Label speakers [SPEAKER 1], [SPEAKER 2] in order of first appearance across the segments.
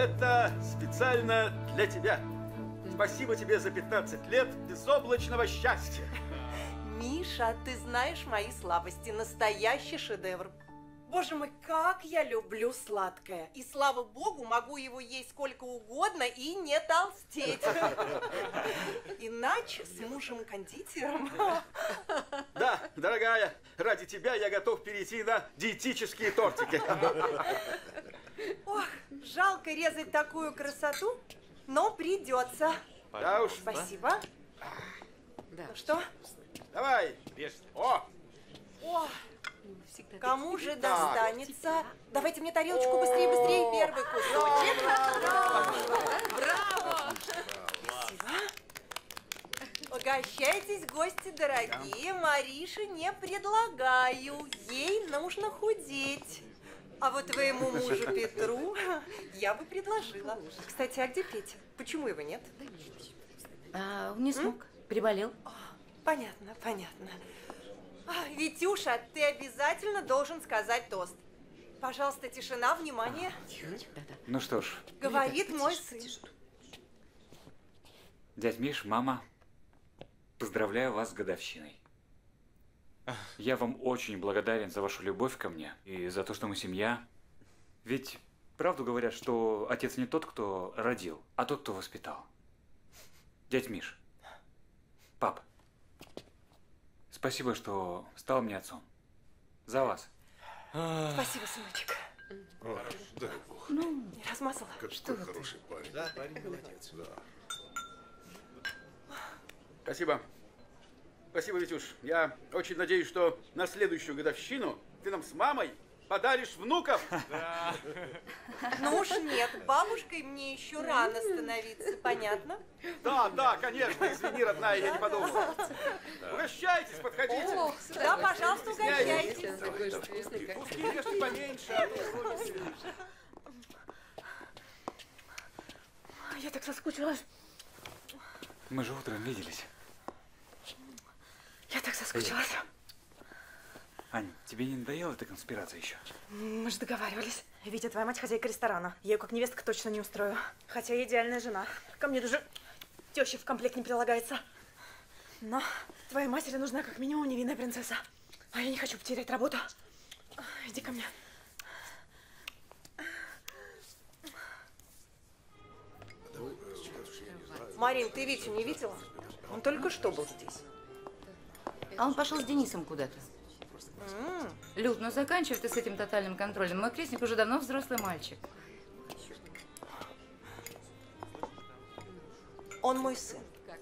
[SPEAKER 1] Это специально для тебя. Спасибо тебе за 15 лет безоблачного счастья.
[SPEAKER 2] Миша, ты знаешь мои слабости. Настоящий шедевр. Боже мой, как я люблю сладкое. И слава богу, могу его есть сколько угодно и не толстеть. Иначе с мужем-кондитером.
[SPEAKER 1] Да, дорогая, ради тебя я готов перейти на диетические тортики.
[SPEAKER 2] Ох, жалко резать такую красоту, но придется.
[SPEAKER 1] Да уж.
[SPEAKER 2] Спасибо.
[SPEAKER 3] Да.
[SPEAKER 2] Ну что?
[SPEAKER 1] Давай. О!
[SPEAKER 2] О! Кому же достанется? Давайте мне тарелочку быстрее, быстрее. Первый кусочек.
[SPEAKER 3] Браво!
[SPEAKER 2] Спасибо. Угощайтесь, гости дорогие. Марише не предлагаю. Ей нужно худеть. А вот твоему мужу Петру я бы предложила. Кстати, а где Петя? Почему его нет?
[SPEAKER 3] Он не смог. Приболел.
[SPEAKER 2] Понятно, понятно. Витюша, ты обязательно должен сказать тост. Пожалуйста, тишина, внимание.
[SPEAKER 4] Ну что ж.
[SPEAKER 2] Говорит мой сын.
[SPEAKER 4] Дядь Миш, мама, поздравляю вас с годовщиной. Я вам очень благодарен за вашу любовь ко мне и за то, что мы семья. Ведь правду говорят, что отец не тот, кто родил, а тот, кто воспитал. Дядь Миш, пап, спасибо, что стал мне отцом. За вас.
[SPEAKER 2] Спасибо, сыночек.
[SPEAKER 5] Дай бог.
[SPEAKER 2] Не размазала?
[SPEAKER 5] Какой хороший парень.
[SPEAKER 6] Да, парень молодец.
[SPEAKER 5] Да.
[SPEAKER 1] Спасибо. Спасибо, Витюш. Я очень надеюсь, что на следующую годовщину ты нам с мамой подаришь внуков.
[SPEAKER 6] Да.
[SPEAKER 2] Ну уж нет, бабушкой мне еще рано становиться, понятно?
[SPEAKER 1] Да, конечно. Извини, родная, я не подумал. Угощайтесь, подходите.
[SPEAKER 2] Да, пожалуйста, угощайтесь.
[SPEAKER 1] Куски ешьте поменьше, а то сложно.
[SPEAKER 3] Я так соскучилась.
[SPEAKER 4] Мы же утром виделись.
[SPEAKER 3] Я так соскучилась.
[SPEAKER 4] Ань, тебе не надоела эта конспирация еще?
[SPEAKER 3] Мы же договаривались. Витя, твоя мать хозяйка ресторана. Я ее как невестка точно не устрою. Хотя я идеальная жена. Ко мне даже теща в комплект не прилагается. Но твоей матери нужна как минимум невинная принцесса. А я не хочу потерять работу. Иди ко мне.
[SPEAKER 2] Марин, ты Витю не видела? Он только что был здесь.
[SPEAKER 3] А он пошел с Денисом куда-то. Люд, ну заканчивай ты с этим тотальным контролем. Мой крестник уже давно взрослый мальчик.
[SPEAKER 2] Он мой сын.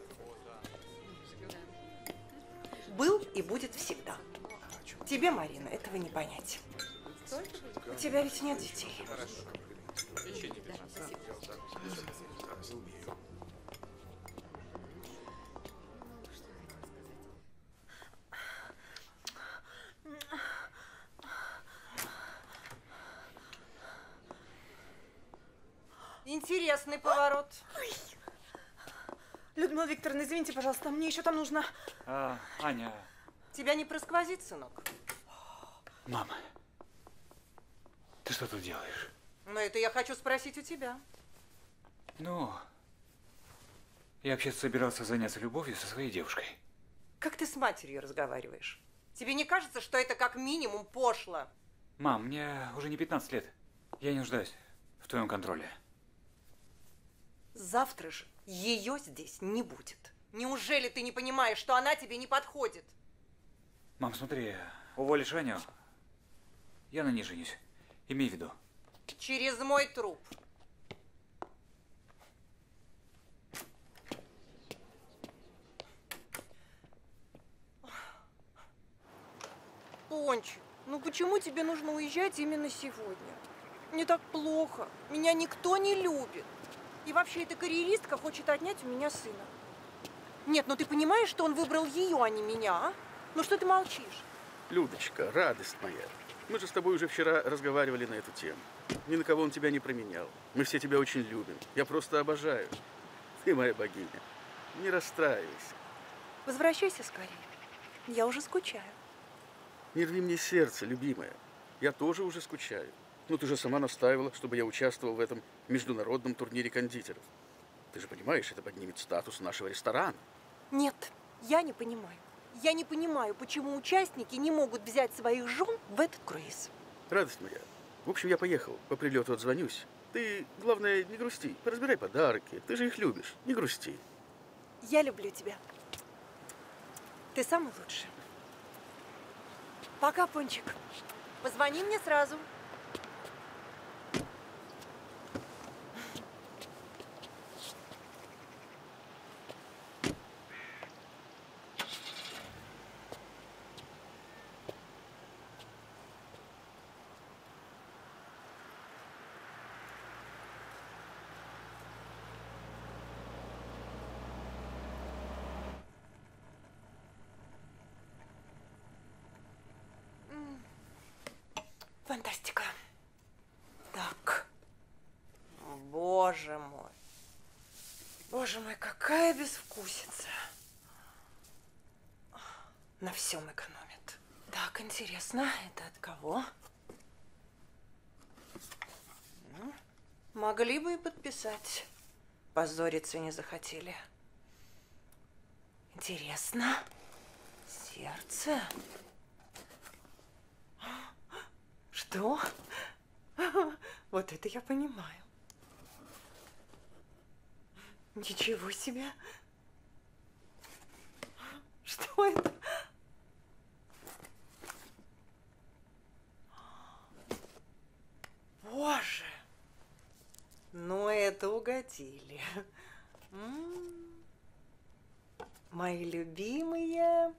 [SPEAKER 2] Был и будет всегда. Тебе, Марина, этого не понять. У тебя ведь нет детей. Интересный поворот.
[SPEAKER 3] Людмила Викторовна, извините, пожалуйста, мне еще там нужно…
[SPEAKER 4] Аня…
[SPEAKER 2] Тебя не просквозит, сынок?
[SPEAKER 4] Мама, ты что тут делаешь?
[SPEAKER 2] Но это я хочу спросить у тебя.
[SPEAKER 4] Ну, я вообще-то собирался заняться любовью со своей девушкой.
[SPEAKER 2] Как ты с матерью разговариваешь? Тебе не кажется, что это как минимум пошло?
[SPEAKER 4] Мам, мне уже не 15 лет. Я не нуждаюсь в твоем контроле.
[SPEAKER 2] Завтра же ее здесь не будет. Неужели ты не понимаешь, что она тебе не подходит?
[SPEAKER 4] Мам, смотри, уволишь Аню, я на ней женюсь. Имей в виду.
[SPEAKER 2] Через мой труп. Пончик, ну почему тебе нужно уезжать именно сегодня? Мне так плохо. Меня никто не любит. И вообще эта карьеристка хочет отнять у меня сына. Нет, ну ты понимаешь, что он выбрал ее, а не меня, а? Ну что ты молчишь?
[SPEAKER 1] Людочка, радость моя. Мы же с тобой уже вчера разговаривали на эту тему. Ни на кого он тебя не променял. Мы все тебя очень любим. Я просто обожаю. Ты моя богиня. Не расстраивайся.
[SPEAKER 2] Возвращайся скорее. Я уже скучаю.
[SPEAKER 1] Не рви мне сердце, любимая. Я тоже уже скучаю. Ну, ты же сама настаивала, чтобы я участвовал в этом международном турнире кондитеров. Ты же понимаешь, это поднимет статус нашего ресторана.
[SPEAKER 2] Нет, я не понимаю. Я не понимаю, почему участники не могут взять своих жен в этот круиз.
[SPEAKER 1] Радость моя. В общем, я поехал. По прилету отзвонюсь. Ты, главное, не грусти. Поразбирай подарки. Ты же их любишь. Не грусти.
[SPEAKER 2] Я люблю тебя. Ты самый лучший. Пока, Пончик. Позвони мне сразу. Фантастика. Так. Боже мой. Боже мой, какая безвкусица. На всем экономит. Так, интересно, это от кого? Могли бы и подписать. Позориться не захотели. Интересно. Сердце. Что? Вот это я понимаю. Ничего себе. Что это? Боже. Ну, это угодили. Мои любимые.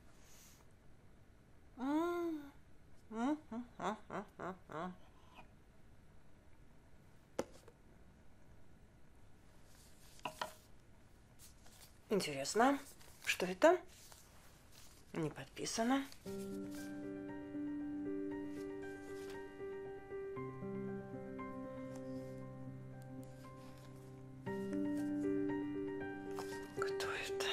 [SPEAKER 2] Интересно, что это? Не подписано. Кто это?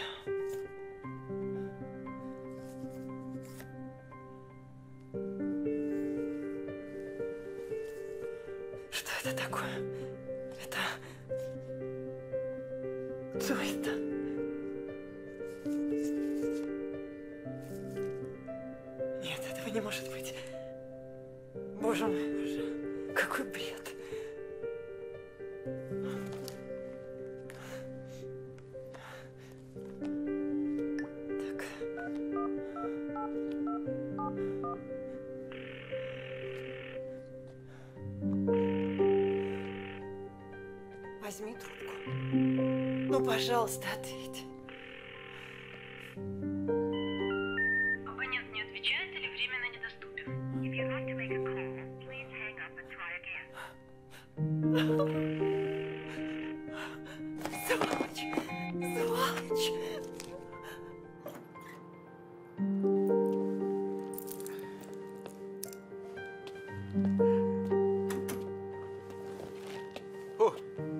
[SPEAKER 2] Что это такое? Это... Кто это? Нет, этого не может быть. Боже мой, боже. Какой бред. Так. Возьми трубку. Ну, пожалуйста, ответь.
[SPEAKER 6] Абонент не отвечает или временно недоступен. If you want to make a call, please hang up and try again.
[SPEAKER 2] Сволочь! Сволочь!
[SPEAKER 1] О!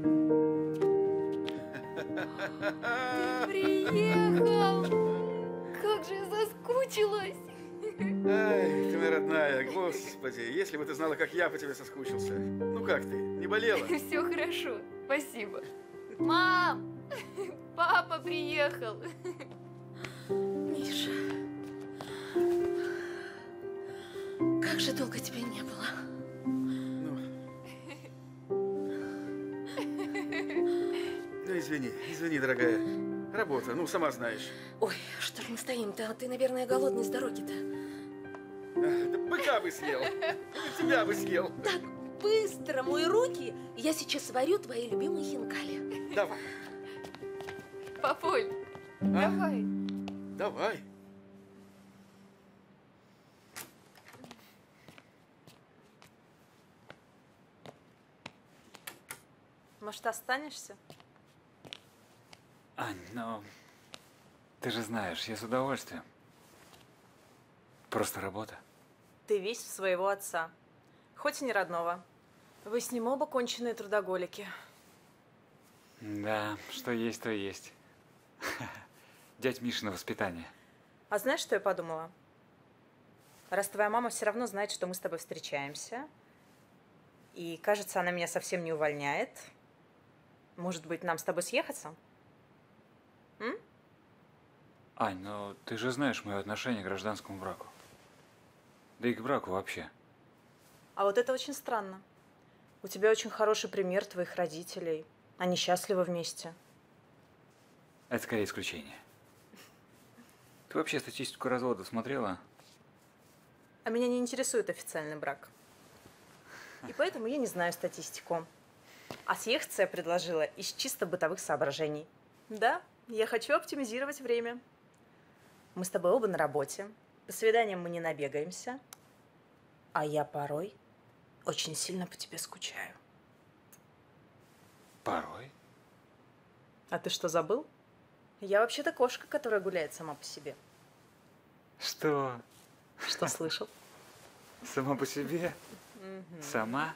[SPEAKER 7] Приехал! Как же я соскучилась!
[SPEAKER 1] Ай, ты моя родная, господи, если бы ты знала, как я по тебе соскучился. Ну как ты, не болела?
[SPEAKER 7] Все хорошо, спасибо. Мам! Папа приехал! Миша, как же долго тебя не было?
[SPEAKER 1] Ну, извини, дорогая. Работа, ну, сама знаешь.
[SPEAKER 7] Ой, что ж мы стоим-то? Ты, наверное, голодный с дороги-то.
[SPEAKER 1] Да быка бы съел, тебя бы съел.
[SPEAKER 7] Так, быстро мой руки, я сейчас сварю твои любимые хинкали.
[SPEAKER 1] Давай.
[SPEAKER 7] Папуль,
[SPEAKER 1] А?
[SPEAKER 7] давай.
[SPEAKER 1] Давай.
[SPEAKER 3] Может, останешься?
[SPEAKER 4] Ань, ну, ты же знаешь, я с удовольствием. Просто работа.
[SPEAKER 3] Ты весь в своего отца. Хоть и не родного. Вы с ним оба конченые трудоголики.
[SPEAKER 4] Да, что есть, то есть. Дядь Миша на воспитание.
[SPEAKER 3] А знаешь, что я подумала? Раз твоя мама все равно знает, что мы с тобой встречаемся, И, кажется, она меня совсем не увольняет. Может быть, нам с тобой съехаться?
[SPEAKER 4] Ань, ну ты же знаешь мое отношение к гражданскому браку. Да и к браку вообще.
[SPEAKER 3] А вот это очень странно. У тебя очень хороший пример твоих родителей. Они счастливы вместе.
[SPEAKER 4] Это скорее исключение. Ты вообще статистику разводов смотрела?
[SPEAKER 3] А меня не интересует официальный брак. И поэтому я не знаю статистику. А съехаться я предложила из чисто бытовых соображений. Да, я хочу оптимизировать время. Мы с тобой оба на работе. По свиданиям мы не набегаемся. А я порой очень сильно по тебе скучаю.
[SPEAKER 4] Порой.
[SPEAKER 3] А ты что, забыл? Я вообще-то кошка, которая гуляет сама по себе.
[SPEAKER 4] Что?
[SPEAKER 3] Что слышал?
[SPEAKER 4] Сама по себе? Сама?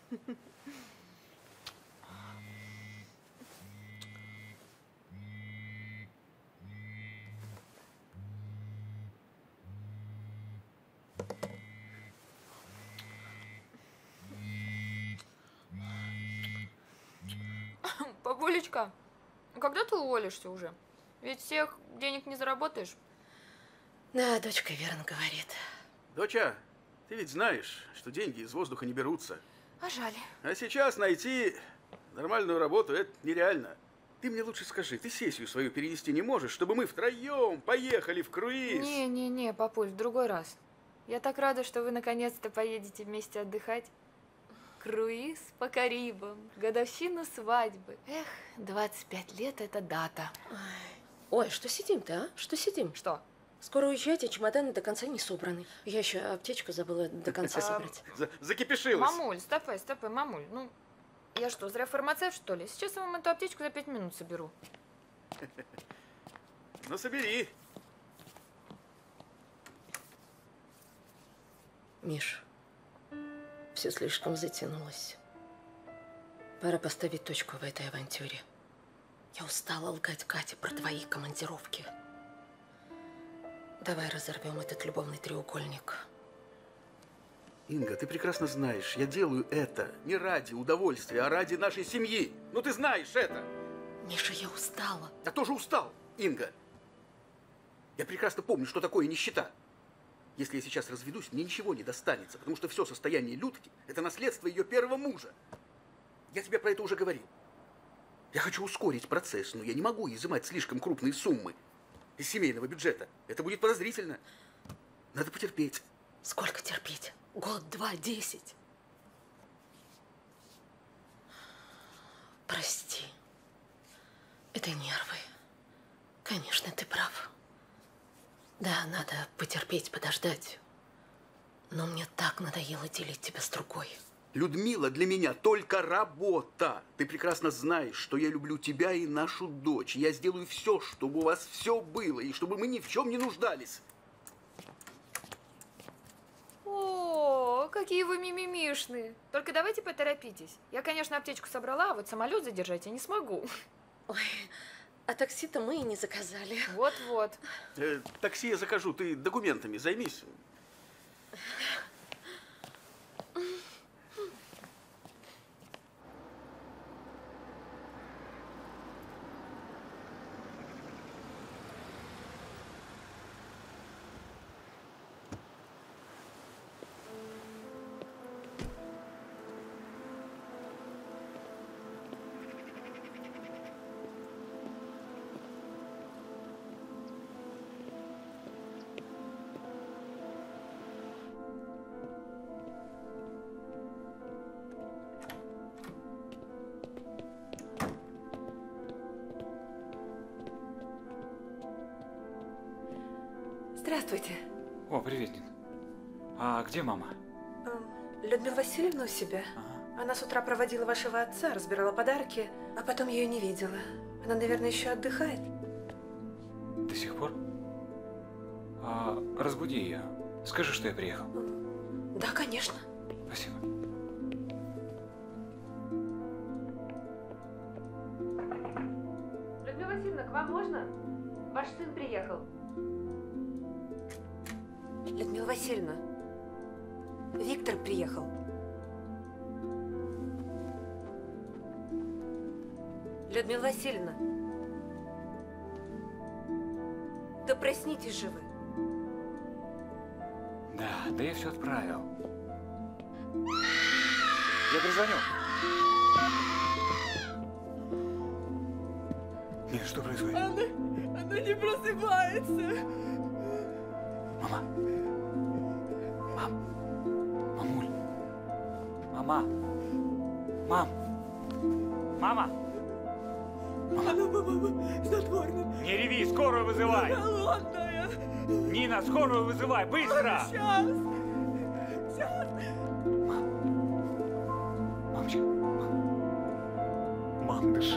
[SPEAKER 8] Бабулечка, когда ты уволишься уже? Ведь всех денег не заработаешь.
[SPEAKER 7] Да, дочка верно говорит.
[SPEAKER 1] Доча, ты ведь знаешь, что деньги из воздуха не берутся.
[SPEAKER 8] А жаль.
[SPEAKER 1] А сейчас найти нормальную работу – это нереально. Ты мне лучше скажи, ты сессию свою перенести не можешь, чтобы мы втроем поехали в круиз?
[SPEAKER 8] Не, папуль, в другой раз. Я так рада, что вы наконец-то поедете вместе отдыхать. Круиз по Карибам, годовщину свадьбы. Эх, 25 лет – это дата.
[SPEAKER 7] Ой, что сидим-то, а? Что сидим?
[SPEAKER 8] Что?
[SPEAKER 7] Скоро уезжаете, чемоданы до конца не собраны. Я еще аптечку забыла до конца собрать.
[SPEAKER 1] Закипишилась.
[SPEAKER 8] Мамуль, стопай, мамуль. Ну, я что, зря фармацевт, что ли? Сейчас я вам эту аптечку за 5 минут соберу.
[SPEAKER 1] Ну, собери.
[SPEAKER 7] Миш, все слишком затянулось. Пора поставить точку в этой авантюре. Я устала лгать Кате про твои командировки. Давай разорвем этот любовный треугольник.
[SPEAKER 1] Инга, ты прекрасно знаешь, я делаю это не ради удовольствия, а ради нашей семьи. Ну, ты знаешь это.
[SPEAKER 7] Миша, я устала.
[SPEAKER 1] Я тоже устал, Инга. Я прекрасно помню, что такое нищета. Если я сейчас разведусь, мне ничего не достанется, потому что все состояние Людки – это наследство ее первого мужа. Я тебе про это уже говорил. Я хочу ускорить процесс, но я не могу изымать слишком крупные суммы из семейного бюджета. Это будет подозрительно. Надо потерпеть.
[SPEAKER 7] Сколько терпеть? Год, 2, 10. Прости. Это нервы. Конечно, ты прав. Да, надо потерпеть, подождать. Но мне так надоело делить тебя с другой.
[SPEAKER 1] Людмила для меня только работа. Ты прекрасно знаешь, что я люблю тебя и нашу дочь. Я сделаю все, чтобы у вас все было, и чтобы мы ни в чем не нуждались.
[SPEAKER 8] О, какие вы мимимишные. Только давайте поторопитесь. Я, конечно, аптечку собрала, а вот самолет задержать я не смогу.
[SPEAKER 7] Ой, а такси-то мы и не заказали.
[SPEAKER 8] Вот-вот.
[SPEAKER 1] Такси я закажу, ты документами займись.
[SPEAKER 3] Здравствуйте.
[SPEAKER 4] О, привет, Нин. А где мама?
[SPEAKER 3] Людмила Васильевна у себя. Она с утра проводила вашего отца, разбирала подарки, а потом ее не видела. Она, наверное, еще отдыхает.
[SPEAKER 4] До сих пор? Разбуди ее. Скажи, что я приехал.
[SPEAKER 3] Да, конечно.
[SPEAKER 4] Спасибо.
[SPEAKER 3] Людмила Васильевна, к вам можно? Ваш сын приехал. Людмила Васильевна, Виктор приехал.
[SPEAKER 9] Людмила Васильевна, да проснитесь же вы.
[SPEAKER 4] Да я все отправил. Я перезвоню. Нет, что происходит?
[SPEAKER 3] Она не просыпается.
[SPEAKER 4] Мама. Мамуль. Мама. Мам. Мама.
[SPEAKER 3] Она снотворная.
[SPEAKER 4] Не реви, скорую вызывай.
[SPEAKER 3] Голодная.
[SPEAKER 4] Нина, скорую вызывай, быстро.
[SPEAKER 3] Сейчас.
[SPEAKER 4] Мамочка. Мам, дыши.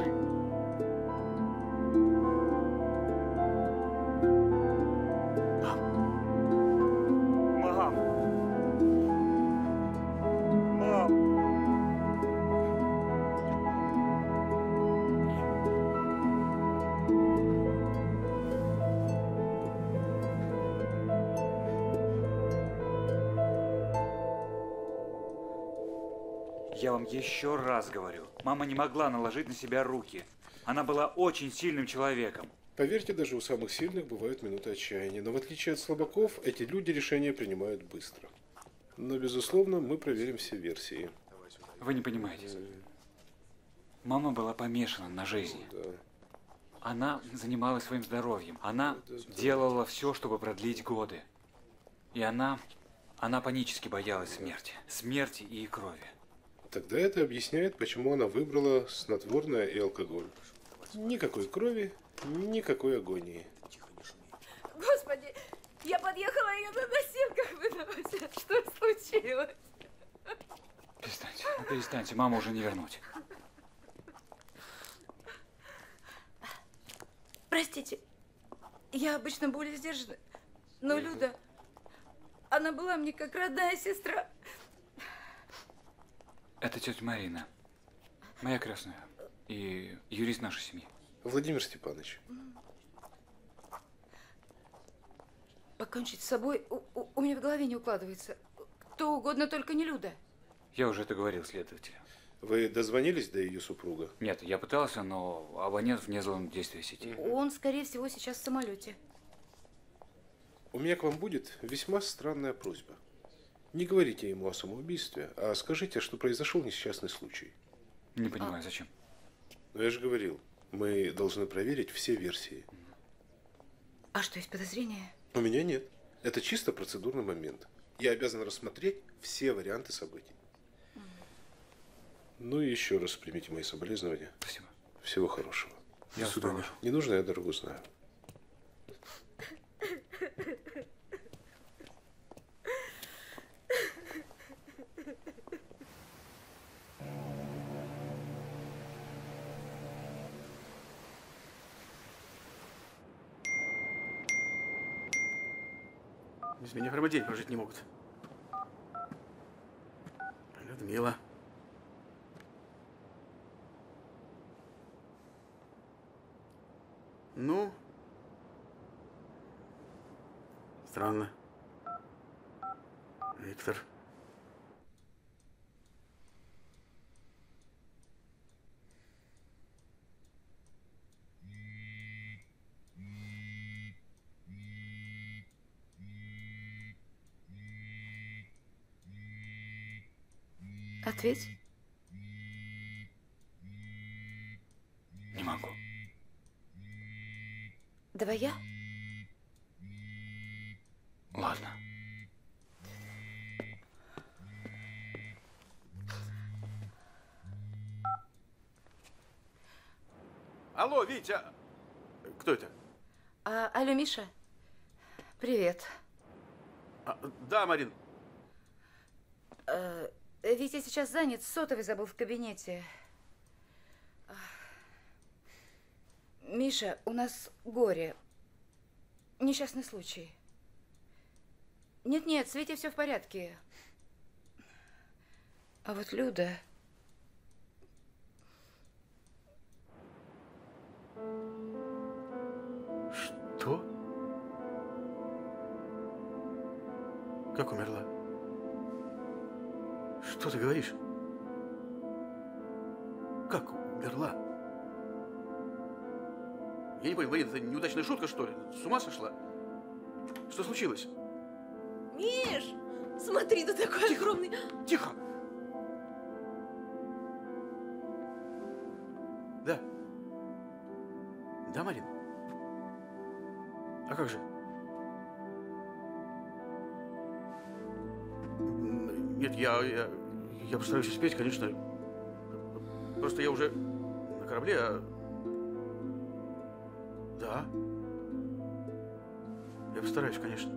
[SPEAKER 4] Я вам еще раз говорю, мама не могла наложить на себя руки. Она была очень сильным человеком.
[SPEAKER 5] Поверьте, даже у самых сильных бывают минуты отчаяния. Но в отличие от слабаков, эти люди решения принимают быстро. Но, безусловно, мы проверим все версии.
[SPEAKER 4] Вы не понимаете. Мама была помешана на жизни.
[SPEAKER 5] Да.
[SPEAKER 4] Она занималась своим здоровьем. Она делала все, чтобы продлить годы. И она панически боялась смерти. Смерти и крови.
[SPEAKER 5] Тогда это объясняет, почему она выбрала снотворное и алкоголь. Никакой крови, никакой агонии.
[SPEAKER 8] Господи, я подъехала ее на носилках выносят. Что случилось?
[SPEAKER 4] Перестаньте, перестаньте, маму уже не вернуть.
[SPEAKER 8] Простите, я обычно более сдержана, но Люда, она была мне как родная сестра.
[SPEAKER 4] Это тетя Марина, моя крестная и юрист нашей семьи.
[SPEAKER 5] Владимир Степанович.
[SPEAKER 8] Покончить с собой у меня в голове не укладывается. Кто угодно, только не Люда.
[SPEAKER 4] Я уже это говорил следователю.
[SPEAKER 5] Вы дозвонились до ее супруга?
[SPEAKER 4] Нет, я пытался, но абонент вне зоны действия сети.
[SPEAKER 8] Он, скорее всего, сейчас в самолете.
[SPEAKER 5] У меня к вам будет весьма странная просьба. Не говорите ему о самоубийстве, а скажите, что произошел несчастный случай.
[SPEAKER 4] Не понимаю, зачем?
[SPEAKER 5] Но я же говорил, мы должны проверить все версии.
[SPEAKER 8] А что, есть подозрения?
[SPEAKER 5] У меня нет. Это чисто процедурный момент. Я обязан рассмотреть все варианты событий. Ну и еще раз примите мои соболезнования.
[SPEAKER 4] Спасибо.
[SPEAKER 5] Всего хорошего.
[SPEAKER 4] До свидания.
[SPEAKER 5] Не нужно, я дорогу знаю.
[SPEAKER 1] Без меня прямо день прожить не могут. Людмила. Ну, странно. Виктор.
[SPEAKER 8] Ответь.
[SPEAKER 4] Не могу.
[SPEAKER 8] Давай я?
[SPEAKER 4] Ладно.
[SPEAKER 1] Алло, Витя! Кто это?
[SPEAKER 8] Алло, Миша. Привет.
[SPEAKER 1] Да, Марин.
[SPEAKER 8] Витя сейчас занят, сотовый забыл в кабинете. Миша, у нас горе. Несчастный случай. Нет-нет, с Витей все в порядке. А вот Люда...
[SPEAKER 1] Что? Как умерла? Что ты говоришь? Как умерла? Я не понял, Марина, это неудачная шутка, что ли? С ума сошла? Что случилось?
[SPEAKER 7] Миш, смотри, ты такой огромный.
[SPEAKER 1] Тихо! Да. Да, Марин? А как же? Нет, я постараюсь успеть, конечно. Просто я уже на корабле, а... Да. Я постараюсь, конечно.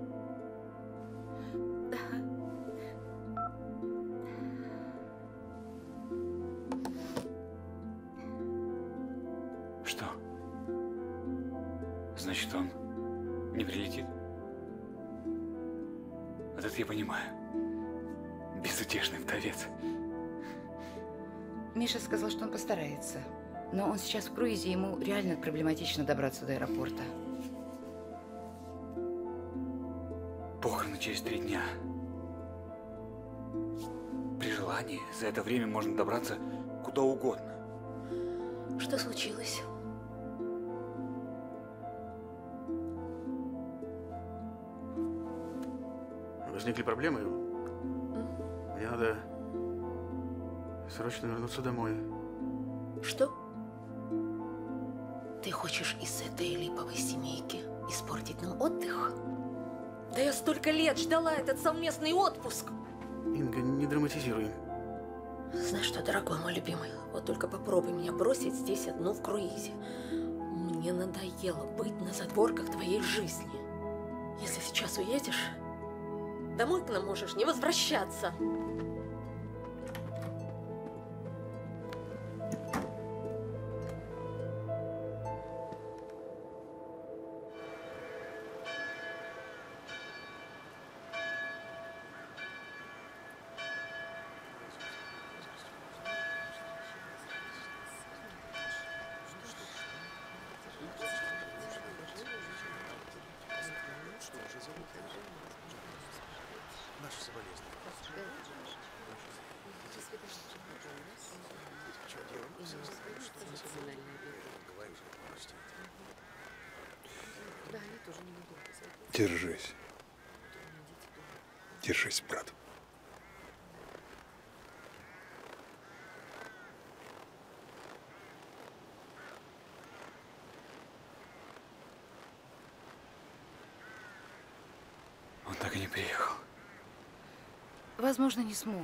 [SPEAKER 4] Что? Значит, он не прилетит? Вот это я понимаю. Безутешный вдовец.
[SPEAKER 10] Миша сказал, что он постарается. Но он сейчас в круизе, ему реально проблематично добраться до аэропорта.
[SPEAKER 4] Похороны через 3 дня. При желании за это время можно добраться куда угодно.
[SPEAKER 7] Что случилось?
[SPEAKER 1] Возникли проблемы. Мне надо срочно вернуться домой.
[SPEAKER 7] Что? Ты хочешь из этой липовой семейки испортить нам отдых? Да я столько лет ждала этот совместный отпуск.
[SPEAKER 1] Инга, не драматизируй.
[SPEAKER 7] Знаешь что, дорогой мой любимый, вот только попробуй меня бросить здесь одну в круизе. Мне надоело быть на задворках твоей жизни. Если сейчас уедешь, домой к нам можешь не возвращаться.
[SPEAKER 5] Держись. Держись, брат.
[SPEAKER 4] Он так и не приехал.
[SPEAKER 10] Возможно, не смог.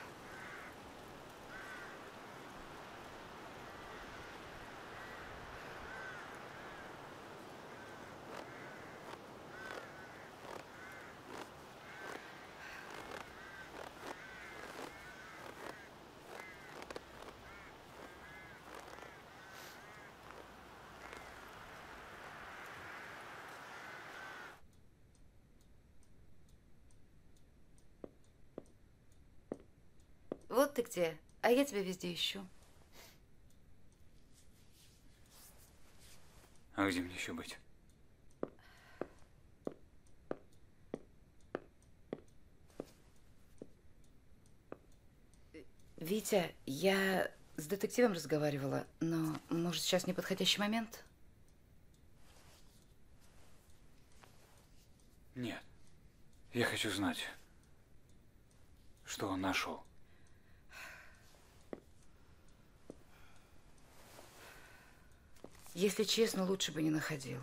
[SPEAKER 10] Вот ты где, а я тебя везде ищу.
[SPEAKER 4] А где мне еще быть?
[SPEAKER 10] Витя, я с детективом разговаривала, но, может, сейчас неподходящий момент?
[SPEAKER 4] Нет. Я хочу знать, что он нашел.
[SPEAKER 10] Если честно, лучше бы не находил.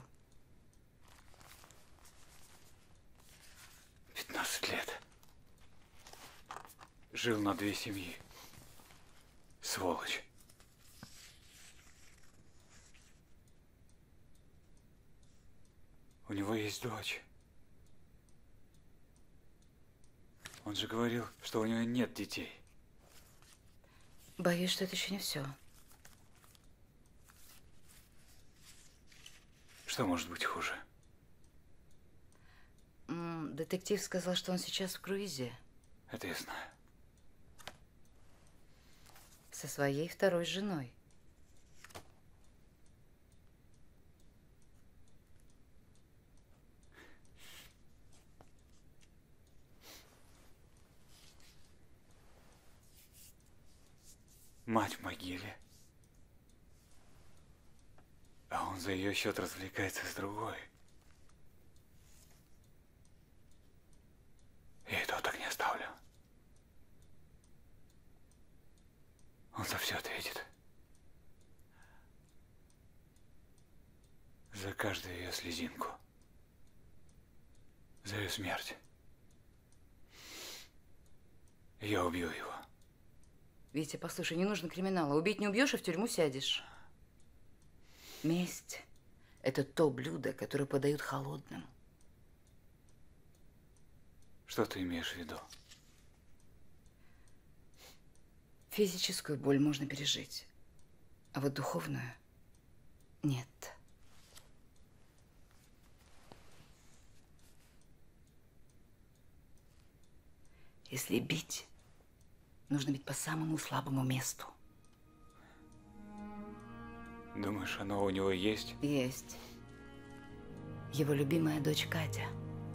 [SPEAKER 4] 15 лет. Жил на 2 семьи. Сволочь. У него есть дочь. Он же говорил, что у него нет детей.
[SPEAKER 10] Боюсь, что это еще не все.
[SPEAKER 4] Что может быть хуже?
[SPEAKER 10] Детектив сказал, что он сейчас в круизе.
[SPEAKER 4] Это я знаю.
[SPEAKER 10] Со своей второй женой.
[SPEAKER 4] Мать в могиле. А он за ее счет развлекается с другой. Я этого так не оставлю. Он за все ответит. За каждую ее слезинку. За ее смерть. Я убью его.
[SPEAKER 10] Витя, послушай, не нужно криминала. Убить не убьешь, и в тюрьму сядешь. Месть – это то блюдо, которое подают холодным.
[SPEAKER 4] Что ты имеешь в виду?
[SPEAKER 10] Физическую боль можно пережить, а вот духовную – нет. Если бить, нужно бить по самому слабому месту.
[SPEAKER 4] Думаешь, оно у него есть?
[SPEAKER 10] Есть. Его любимая дочь Катя.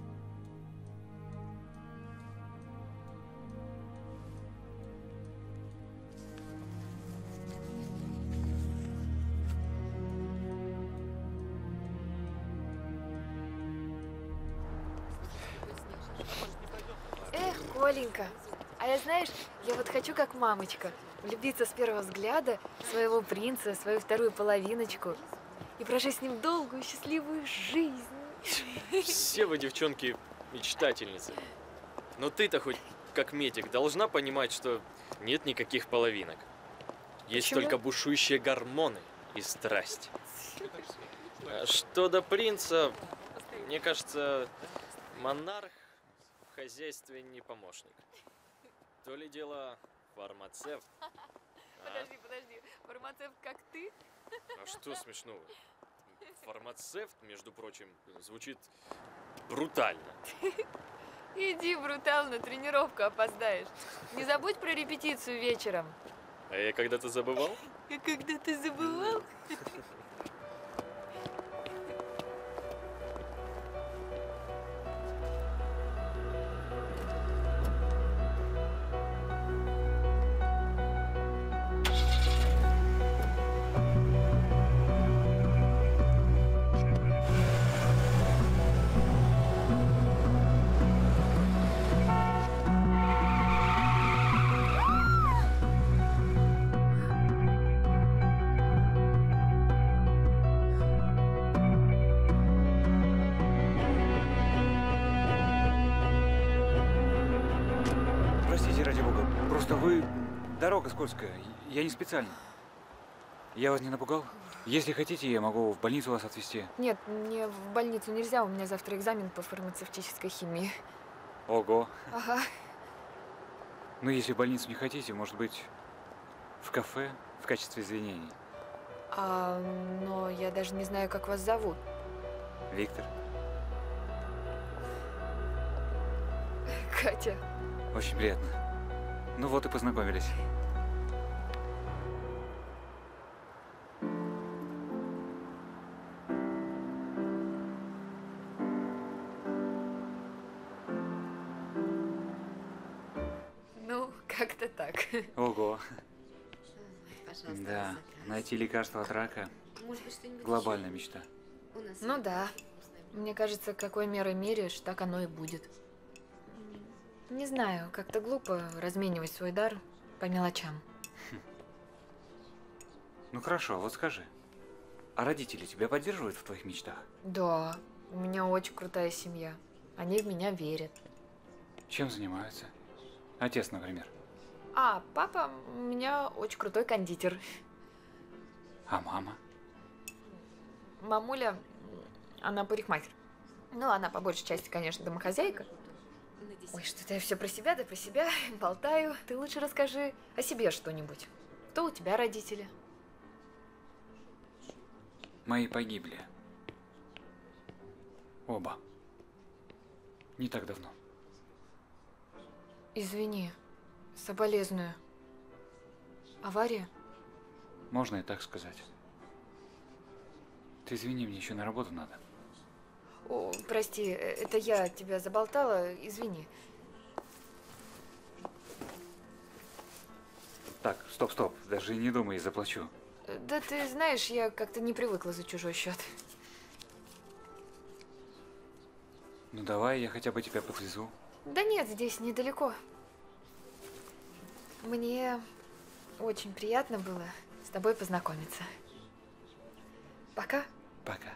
[SPEAKER 8] Эх, Коленька, а я, знаешь, я вот хочу как мамочка влюбиться с первого взгляда в своего принца, свою вторую половиночку и прожить с ним долгую счастливую жизнь.
[SPEAKER 11] Все вы, девчонки, мечтательницы. Но ты-то хоть как медик должна понимать, что нет никаких половинок. Есть
[SPEAKER 8] Почему?
[SPEAKER 11] только бушующие гормоны и страсть. А что до принца, мне кажется, монарх в хозяйстве не помощник. То ли дело фармацевт.
[SPEAKER 8] Подожди, фармацевт как ты?
[SPEAKER 11] А что смешного? Фармацевт, между прочим, звучит брутально.
[SPEAKER 8] Иди, брутал, на тренировку опоздаешь. Не забудь про репетицию вечером.
[SPEAKER 11] А я когда-то забывал?
[SPEAKER 8] А когда ты забывал?
[SPEAKER 4] Простите, ради бога. Просто вы... Дорога скользкая. Я не специально. Я вас не напугал? Если хотите, я могу в больницу вас отвезти.
[SPEAKER 8] Нет, мне в больницу нельзя, у меня завтра экзамен по фармацевтической химии.
[SPEAKER 4] Ого.
[SPEAKER 8] Ага.
[SPEAKER 4] Ну, если в больницу не хотите, может быть, в кафе в качестве извинений.
[SPEAKER 8] Но я даже не знаю, как вас зовут.
[SPEAKER 4] Виктор.
[SPEAKER 8] Катя.
[SPEAKER 4] Очень приятно. Ну вот и познакомились.
[SPEAKER 8] Ну, как-то так.
[SPEAKER 4] Ого.
[SPEAKER 7] Пожалуйста,
[SPEAKER 4] Да, найти лекарство от рака – глобальная мечта.
[SPEAKER 8] Ну да. Мне кажется, какой мерой меряешь, так оно и будет. Не знаю, как-то глупо разменивать свой дар по мелочам.
[SPEAKER 4] Ну хорошо, вот скажи. А родители тебя поддерживают в твоих мечтах?
[SPEAKER 8] Да, у меня очень крутая семья. Они в меня верят.
[SPEAKER 4] Чем занимаются? Отец, например.
[SPEAKER 8] А папа у меня очень крутой кондитер.
[SPEAKER 4] А мама?
[SPEAKER 8] Мамуля, она парикмахер. Ну, она по большей части, конечно, домохозяйка. Ой, что-то я все про себя, да про себя болтаю. Ты лучше расскажи о себе что-нибудь. Кто у тебя родители?
[SPEAKER 4] Мои погибли. Оба. Не так давно.
[SPEAKER 8] Извини, соболезную. Авария?
[SPEAKER 4] Можно и так сказать. Ты извини, мне еще на работу надо.
[SPEAKER 8] О, прости, это я тебя заболтала, извини.
[SPEAKER 4] Так, стоп, даже и не думай, заплачу.
[SPEAKER 8] Да ты знаешь, я как-то не привыкла за чужой счет.
[SPEAKER 4] Ну давай, я хотя бы тебя подвезу.
[SPEAKER 8] Да нет, здесь недалеко. Мне очень приятно было с тобой познакомиться. Пока.
[SPEAKER 4] Пока.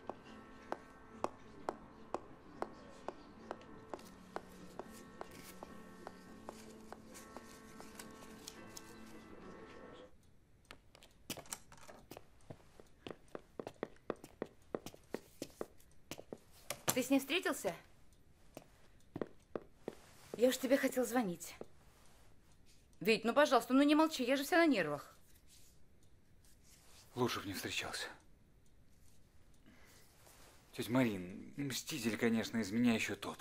[SPEAKER 10] Ты с ней встретился? Я уж тебе хотел звонить. Вить, ну пожалуйста, ну не молчи, я же вся на нервах.
[SPEAKER 4] Лучше бы не встречался. Тетя Марин, мститель, конечно, из меня еще тот.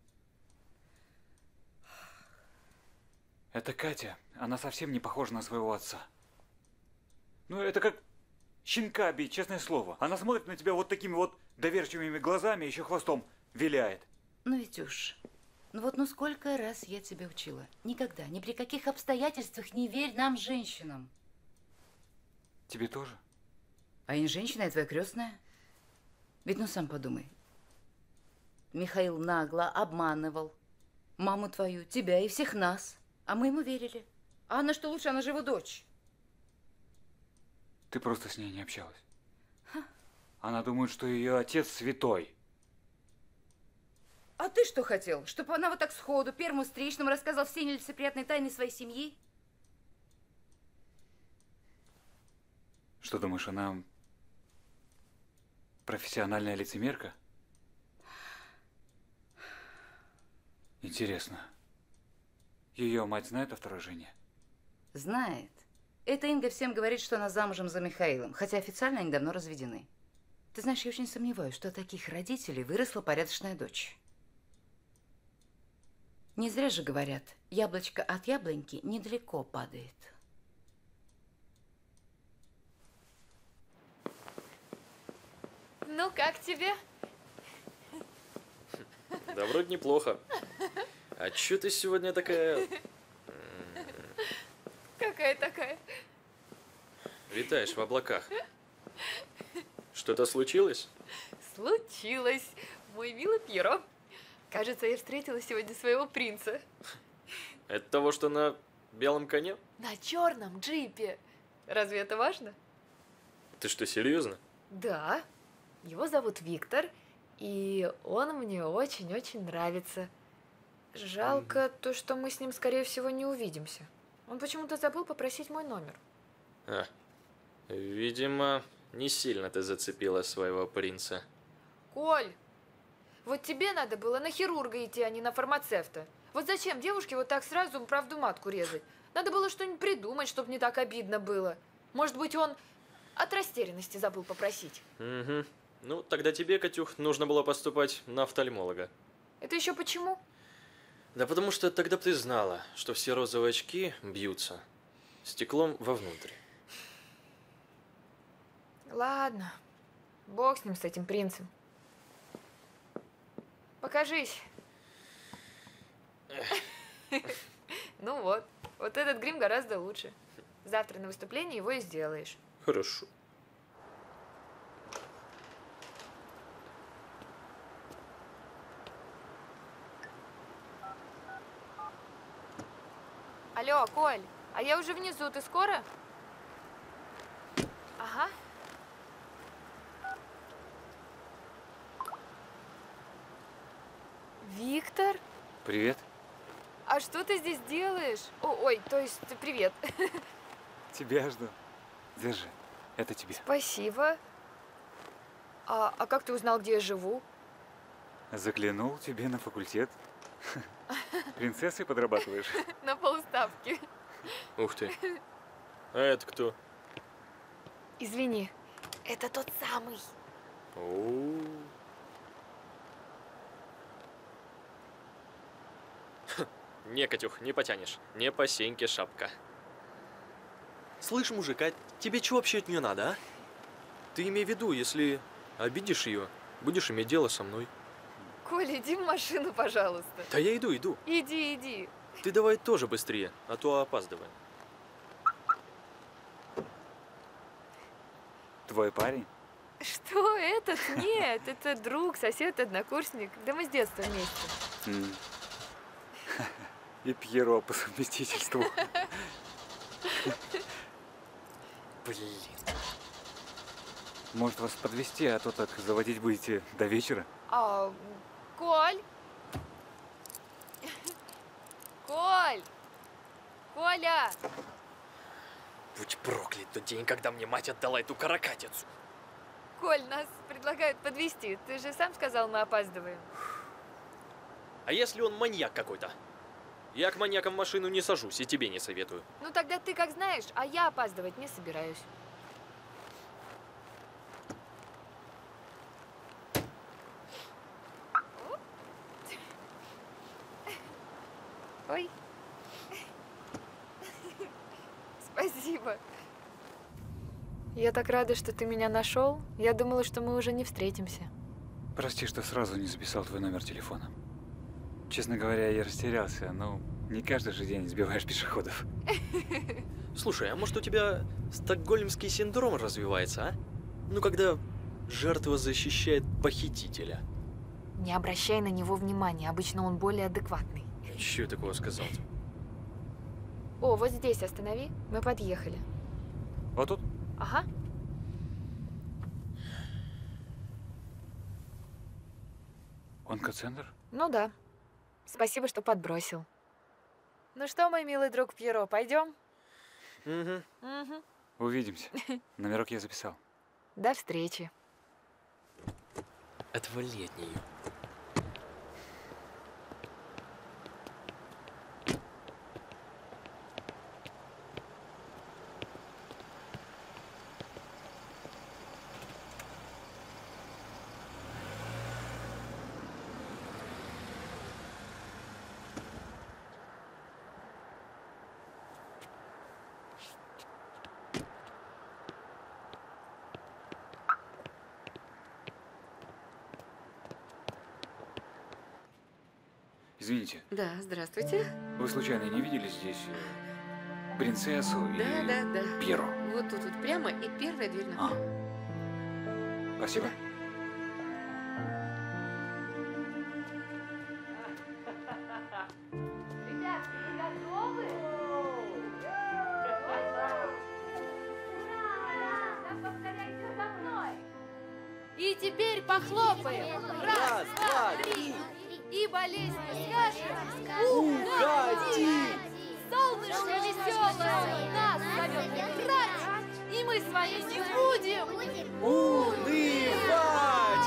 [SPEAKER 4] Это Катя, она совсем не похожа на своего отца. Ну, это как щенка бить, честное слово. Она смотрит на тебя вот такими вот доверчивыми глазами, еще хвостом виляет.
[SPEAKER 10] Ну, Витюш, ну сколько раз я тебя учила. Никогда, ни при каких обстоятельствах не верь нам, женщинам.
[SPEAKER 4] Тебе тоже?
[SPEAKER 10] А я не женщина, я твоя крестная. Ведь ну сам подумай. Михаил нагло обманывал маму твою, тебя и всех нас. А мы ему верили. А она что лучше, она же его дочь.
[SPEAKER 4] Ты просто с ней не общалась. Она думает, что ее отец святой.
[SPEAKER 10] А ты что хотел? Чтобы она вот так сходу первому встречному рассказала все нелицеприятные тайны своей семьи?
[SPEAKER 4] Что думаешь, она профессиональная лицемерка? Интересно, ее мать знает о второй жене?
[SPEAKER 10] Знает. Эта Инга всем говорит, что она замужем за Михаилом, хотя официально они давно разведены. Ты знаешь, я очень сомневаюсь, что от таких родителей выросла порядочная дочь. Не зря же говорят, яблочко от яблоньки недалеко падает.
[SPEAKER 8] Ну, как тебе?
[SPEAKER 11] Да вроде неплохо. А чё ты сегодня такая...
[SPEAKER 8] Какая такая?
[SPEAKER 11] Витаешь в облаках. Что-то случилось?
[SPEAKER 8] Случилось, мой милый Пьеро. Кажется, я встретила сегодня своего принца.
[SPEAKER 11] Это того, что на белом коне?
[SPEAKER 8] На черном джипе. Разве это важно?
[SPEAKER 11] Ты что, серьезно?
[SPEAKER 8] Да. Его зовут Виктор, и он мне очень-очень нравится. Жалко то, что мы с ним, скорее всего, не увидимся. Он почему-то забыл попросить мой номер.
[SPEAKER 11] Видимо, не сильно ты зацепила своего принца.
[SPEAKER 8] Коль, вот тебе надо было на хирурга идти, а не на фармацевта. Вот зачем девушке вот так сразу правду матку резать? Надо было что-нибудь придумать, чтобы не так обидно было. Может быть, он от растерянности забыл попросить.
[SPEAKER 11] Угу. Ну, тогда тебе, Катюх, нужно было поступать на офтальмолога.
[SPEAKER 8] Это еще почему?
[SPEAKER 11] Да потому что тогда бы ты знала, что все розовые очки бьются стеклом вовнутрь.
[SPEAKER 8] Ладно, бог с ним, с этим принцем. Покажись. Ну вот, вот этот грим гораздо лучше. Завтра на выступлении его и сделаешь.
[SPEAKER 11] Хорошо.
[SPEAKER 8] Алло, Коль, а я уже внизу, ты скоро? Ага. Виктор?
[SPEAKER 4] Привет.
[SPEAKER 8] А что ты здесь делаешь? Ой, то есть привет.
[SPEAKER 4] Тебя жду. Держи, это тебе.
[SPEAKER 8] Спасибо. А как ты узнал, где я живу?
[SPEAKER 4] Заглянул тебе на факультет. Принцессой подрабатываешь?
[SPEAKER 8] На полставки.
[SPEAKER 11] Ух ты. А это кто?
[SPEAKER 8] Извини, это тот самый.
[SPEAKER 11] Не, Катюх, не потянешь. Не по сеньке шапка. Слышь, мужик, а тебе чего вообще от нее надо, а? Ты имей в виду, если обидишь ее, будешь иметь дело со мной.
[SPEAKER 8] Коля, иди в машину, пожалуйста.
[SPEAKER 11] Да я иду.
[SPEAKER 8] Иди, иди.
[SPEAKER 11] Ты давай тоже быстрее, а то опаздываем.
[SPEAKER 4] Твой парень?
[SPEAKER 8] Что, этот? Нет, это друг, сосед, однокурсник. Да мы с детства вместе.
[SPEAKER 4] И Пьеро по совместительству.
[SPEAKER 11] Блин.
[SPEAKER 4] Может вас подвезти, а то так заводить будете до вечера?
[SPEAKER 8] Коль! Коль! Коля!
[SPEAKER 11] Будь проклят тот день, когда мне мать отдала эту каракатицу.
[SPEAKER 8] Коль, нас предлагают подвезти. Ты же сам сказал, мы опаздываем.
[SPEAKER 11] А если он маньяк какой-то? Я к маньякам в машину не сажусь и тебе не советую.
[SPEAKER 8] Ну тогда ты как знаешь, а я опаздывать не собираюсь. Ой. Спасибо. Я так рада, что ты меня нашел. Я думала, что мы уже не встретимся.
[SPEAKER 4] Прости, что сразу не записал твой номер телефона. Честно говоря, я растерялся, но не каждый же день сбиваешь пешеходов.
[SPEAKER 11] Слушай, а может у тебя стокгольмский синдром развивается, а? Ну, когда жертва защищает похитителя.
[SPEAKER 8] Не обращай на него внимания, обычно он более адекватный.
[SPEAKER 11] Чего я такого сказал-то?
[SPEAKER 8] О, вот здесь останови, мы подъехали.
[SPEAKER 4] Вот тут?
[SPEAKER 8] Ага.
[SPEAKER 4] Онкоцентр?
[SPEAKER 8] Ну да. Спасибо, что подбросил. Ну что, мой милый друг Пьеро, пойдем?
[SPEAKER 11] Угу.
[SPEAKER 4] Увидимся. Номерок я записал.
[SPEAKER 8] До встречи.
[SPEAKER 11] Отвали от нее.
[SPEAKER 4] Извините.
[SPEAKER 7] Да, здравствуйте.
[SPEAKER 4] Вы случайно не видели здесь принцессу или
[SPEAKER 7] Да.
[SPEAKER 4] Пьеро?
[SPEAKER 7] Вот тут вот прямо и первая дверь направо.
[SPEAKER 4] Спасибо.
[SPEAKER 8] Ребята, вы готовы? Повторяйте за мной. И теперь похлопаем. Раз, два, три. И болезнь скажем. Уходи! Солнышко веселое нас зовет играть, и мы с вами не будем
[SPEAKER 11] унывать!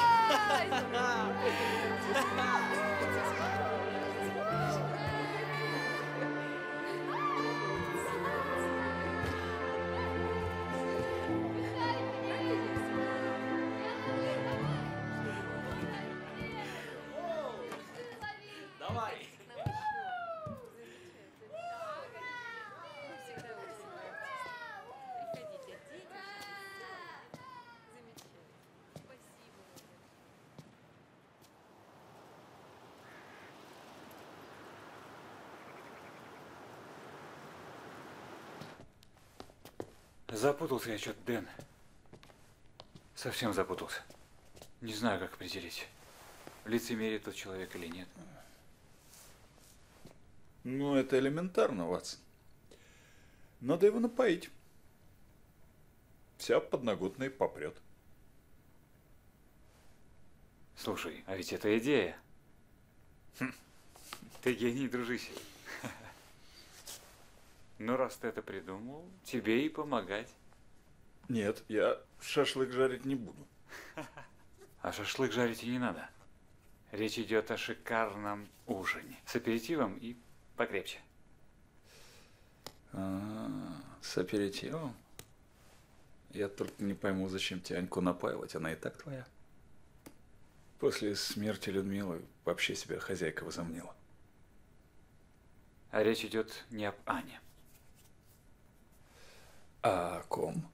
[SPEAKER 11] Давай!
[SPEAKER 4] Запутался я что-то, Дэн. Совсем запутался. Не знаю, как определить, лицемерие тот человек или нет.
[SPEAKER 12] Ну, это элементарно, Ватсон. Надо его напоить. Вся подноготная попрет.
[SPEAKER 4] Слушай, а ведь это идея. Ты гений, дружище. Ну, раз ты это придумал, тебе и помогать.
[SPEAKER 12] Нет, я шашлык жарить не буду.
[SPEAKER 4] А шашлык жарить и не надо. Речь идет о шикарном ужине. С аперитивом и покрепче.
[SPEAKER 12] С аперитивом? Я только не пойму, зачем тебе Аньку напаивать, она и так твоя. После смерти Людмилы вообще себя хозяйка возомнила.
[SPEAKER 4] А речь идет не об Ане.
[SPEAKER 12] А о ком?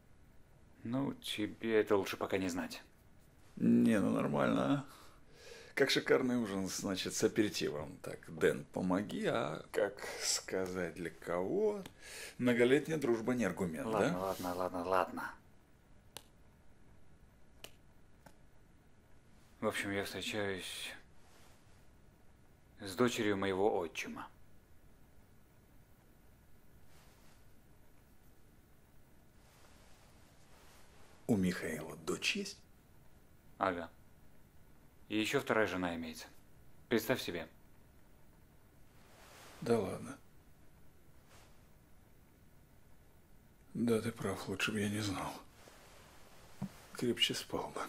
[SPEAKER 4] Ну, тебе это лучше пока не знать.
[SPEAKER 12] Не, ну нормально. Как шикарный ужин, значит, с аперитивом. Так, Дэн, помоги, а как сказать для кого? Многолетняя дружба не аргумент,
[SPEAKER 4] Ладно,
[SPEAKER 12] да?
[SPEAKER 4] ладно. В общем, я встречаюсь с дочерью моего отчима.
[SPEAKER 12] У Михаила дочь есть?
[SPEAKER 4] Ага. И еще вторая жена имеется. Представь себе.
[SPEAKER 12] Да ладно. Да, ты прав, лучше бы я не знал. Крепче спал бы.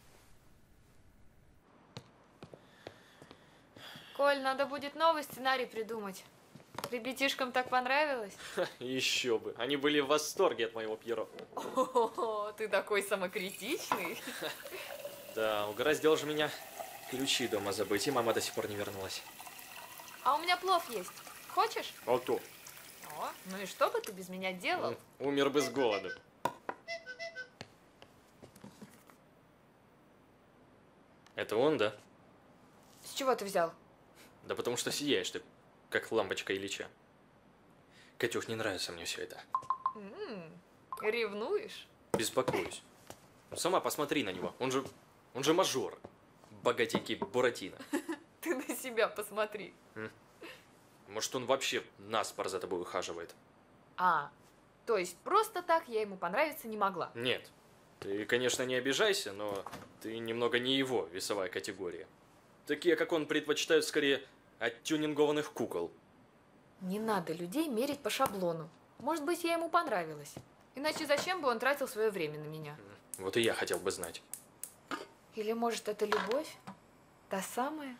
[SPEAKER 8] Коль, надо будет новый сценарий придумать. Ребятишкам так понравилось?
[SPEAKER 11] Еще бы. Они были в восторге от моего Пьеро.
[SPEAKER 8] О, ты такой самокритичный.
[SPEAKER 11] Да, угораздило же меня ключи дома забыть, и мама до сих пор не вернулась.
[SPEAKER 8] А у меня плов есть. Хочешь?
[SPEAKER 11] А то.
[SPEAKER 8] О, ну и что бы ты без меня делал?
[SPEAKER 11] Умер бы с голоду. Это он, да?
[SPEAKER 8] С чего ты взял?
[SPEAKER 11] Да потому что сияешь ты, как лампочка Ильича. Катюх, не нравится мне все это.
[SPEAKER 8] Ревнуешь?
[SPEAKER 11] Беспокоюсь. Сама посмотри на него. Он же мажор. Богатенький Буратино.
[SPEAKER 8] Ты на себя посмотри.
[SPEAKER 11] Может, он вообще наспор за тобой ухаживает?
[SPEAKER 8] А, то есть просто так я ему понравиться не могла?
[SPEAKER 11] Нет. Ты, конечно, не обижайся, но ты немного не его весовая категория. Такие, как он, предпочитают скорее оттюнингованных кукол.
[SPEAKER 8] Не надо людей мерить по шаблону. Может быть, я ему понравилась. Иначе зачем бы он тратил свое время на меня?
[SPEAKER 11] Вот и я хотел бы знать.
[SPEAKER 8] Или, может, это любовь? Та самая?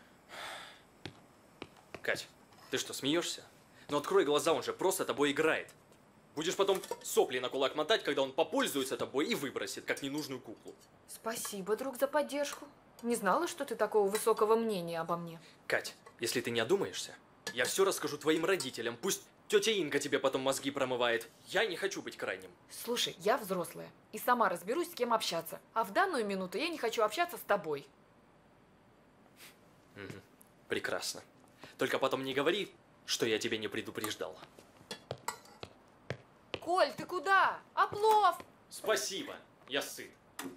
[SPEAKER 11] Кать, ты что, смеешься? Ну открой глаза, он же просто тобой играет. Будешь потом сопли на кулак мотать, когда он попользуется тобой и выбросит, как ненужную куклу.
[SPEAKER 8] Спасибо, друг, за поддержку. Не знала, что ты такого высокого мнения обо мне.
[SPEAKER 11] Кать, если ты не одумаешься, я все расскажу твоим родителям. Пусть тетя Инга тебе потом мозги промывает. Я не хочу быть крайним.
[SPEAKER 8] Слушай, я взрослая и сама разберусь, с кем общаться. А в данную минуту я не хочу общаться с тобой.
[SPEAKER 11] Прекрасно. Только потом не говори, что я тебя не предупреждал.
[SPEAKER 8] Коль, ты куда? А плов?
[SPEAKER 11] Спасибо, я сыт.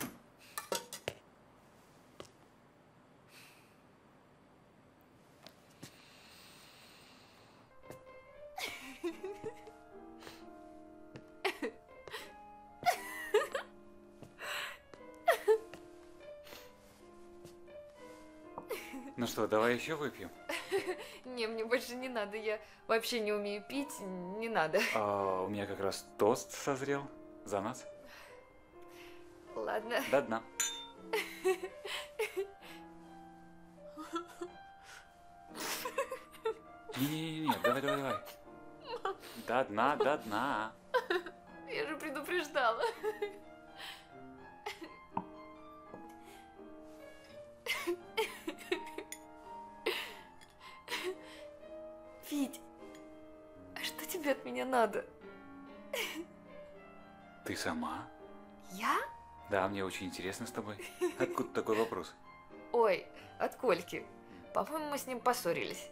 [SPEAKER 4] Ну что, давай еще выпьем?
[SPEAKER 8] Не, мне больше не надо. Я вообще не умею пить. Не надо.
[SPEAKER 4] У меня как раз тост созрел. За нас.
[SPEAKER 8] Ладно.
[SPEAKER 4] До дна. Не, давай. До дна.
[SPEAKER 8] Я же предупреждала. Вить, а что тебе от меня надо?
[SPEAKER 4] Ты сама?
[SPEAKER 8] Я?
[SPEAKER 4] Да, мне очень интересно с тобой. Откуда такой вопрос?
[SPEAKER 8] Ой, от Кольки. По-моему, мы с ним поссорились.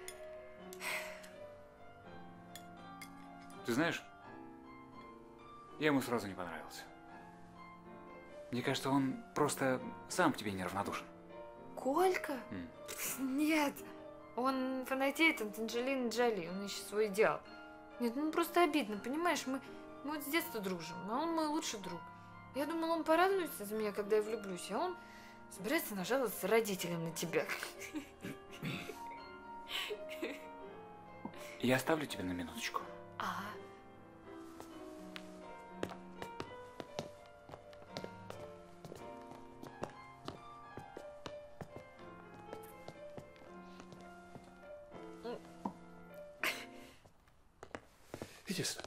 [SPEAKER 4] Ты знаешь, я ему сразу не понравился. Мне кажется, он просто сам к тебе неравнодушен.
[SPEAKER 8] Колька? Нет, он фанатеет от Анджелины Джоли, он ищет свой идеал. Нет, ну просто обидно, понимаешь, мы вот с детства дружим, а он мой лучший друг. Я думала, он порадуется за меня, когда я влюблюсь, а он собирается нажаловаться родителям на тебя.
[SPEAKER 4] Я оставлю тебя на минуточку.
[SPEAKER 8] Ага.
[SPEAKER 12] Иди сюда.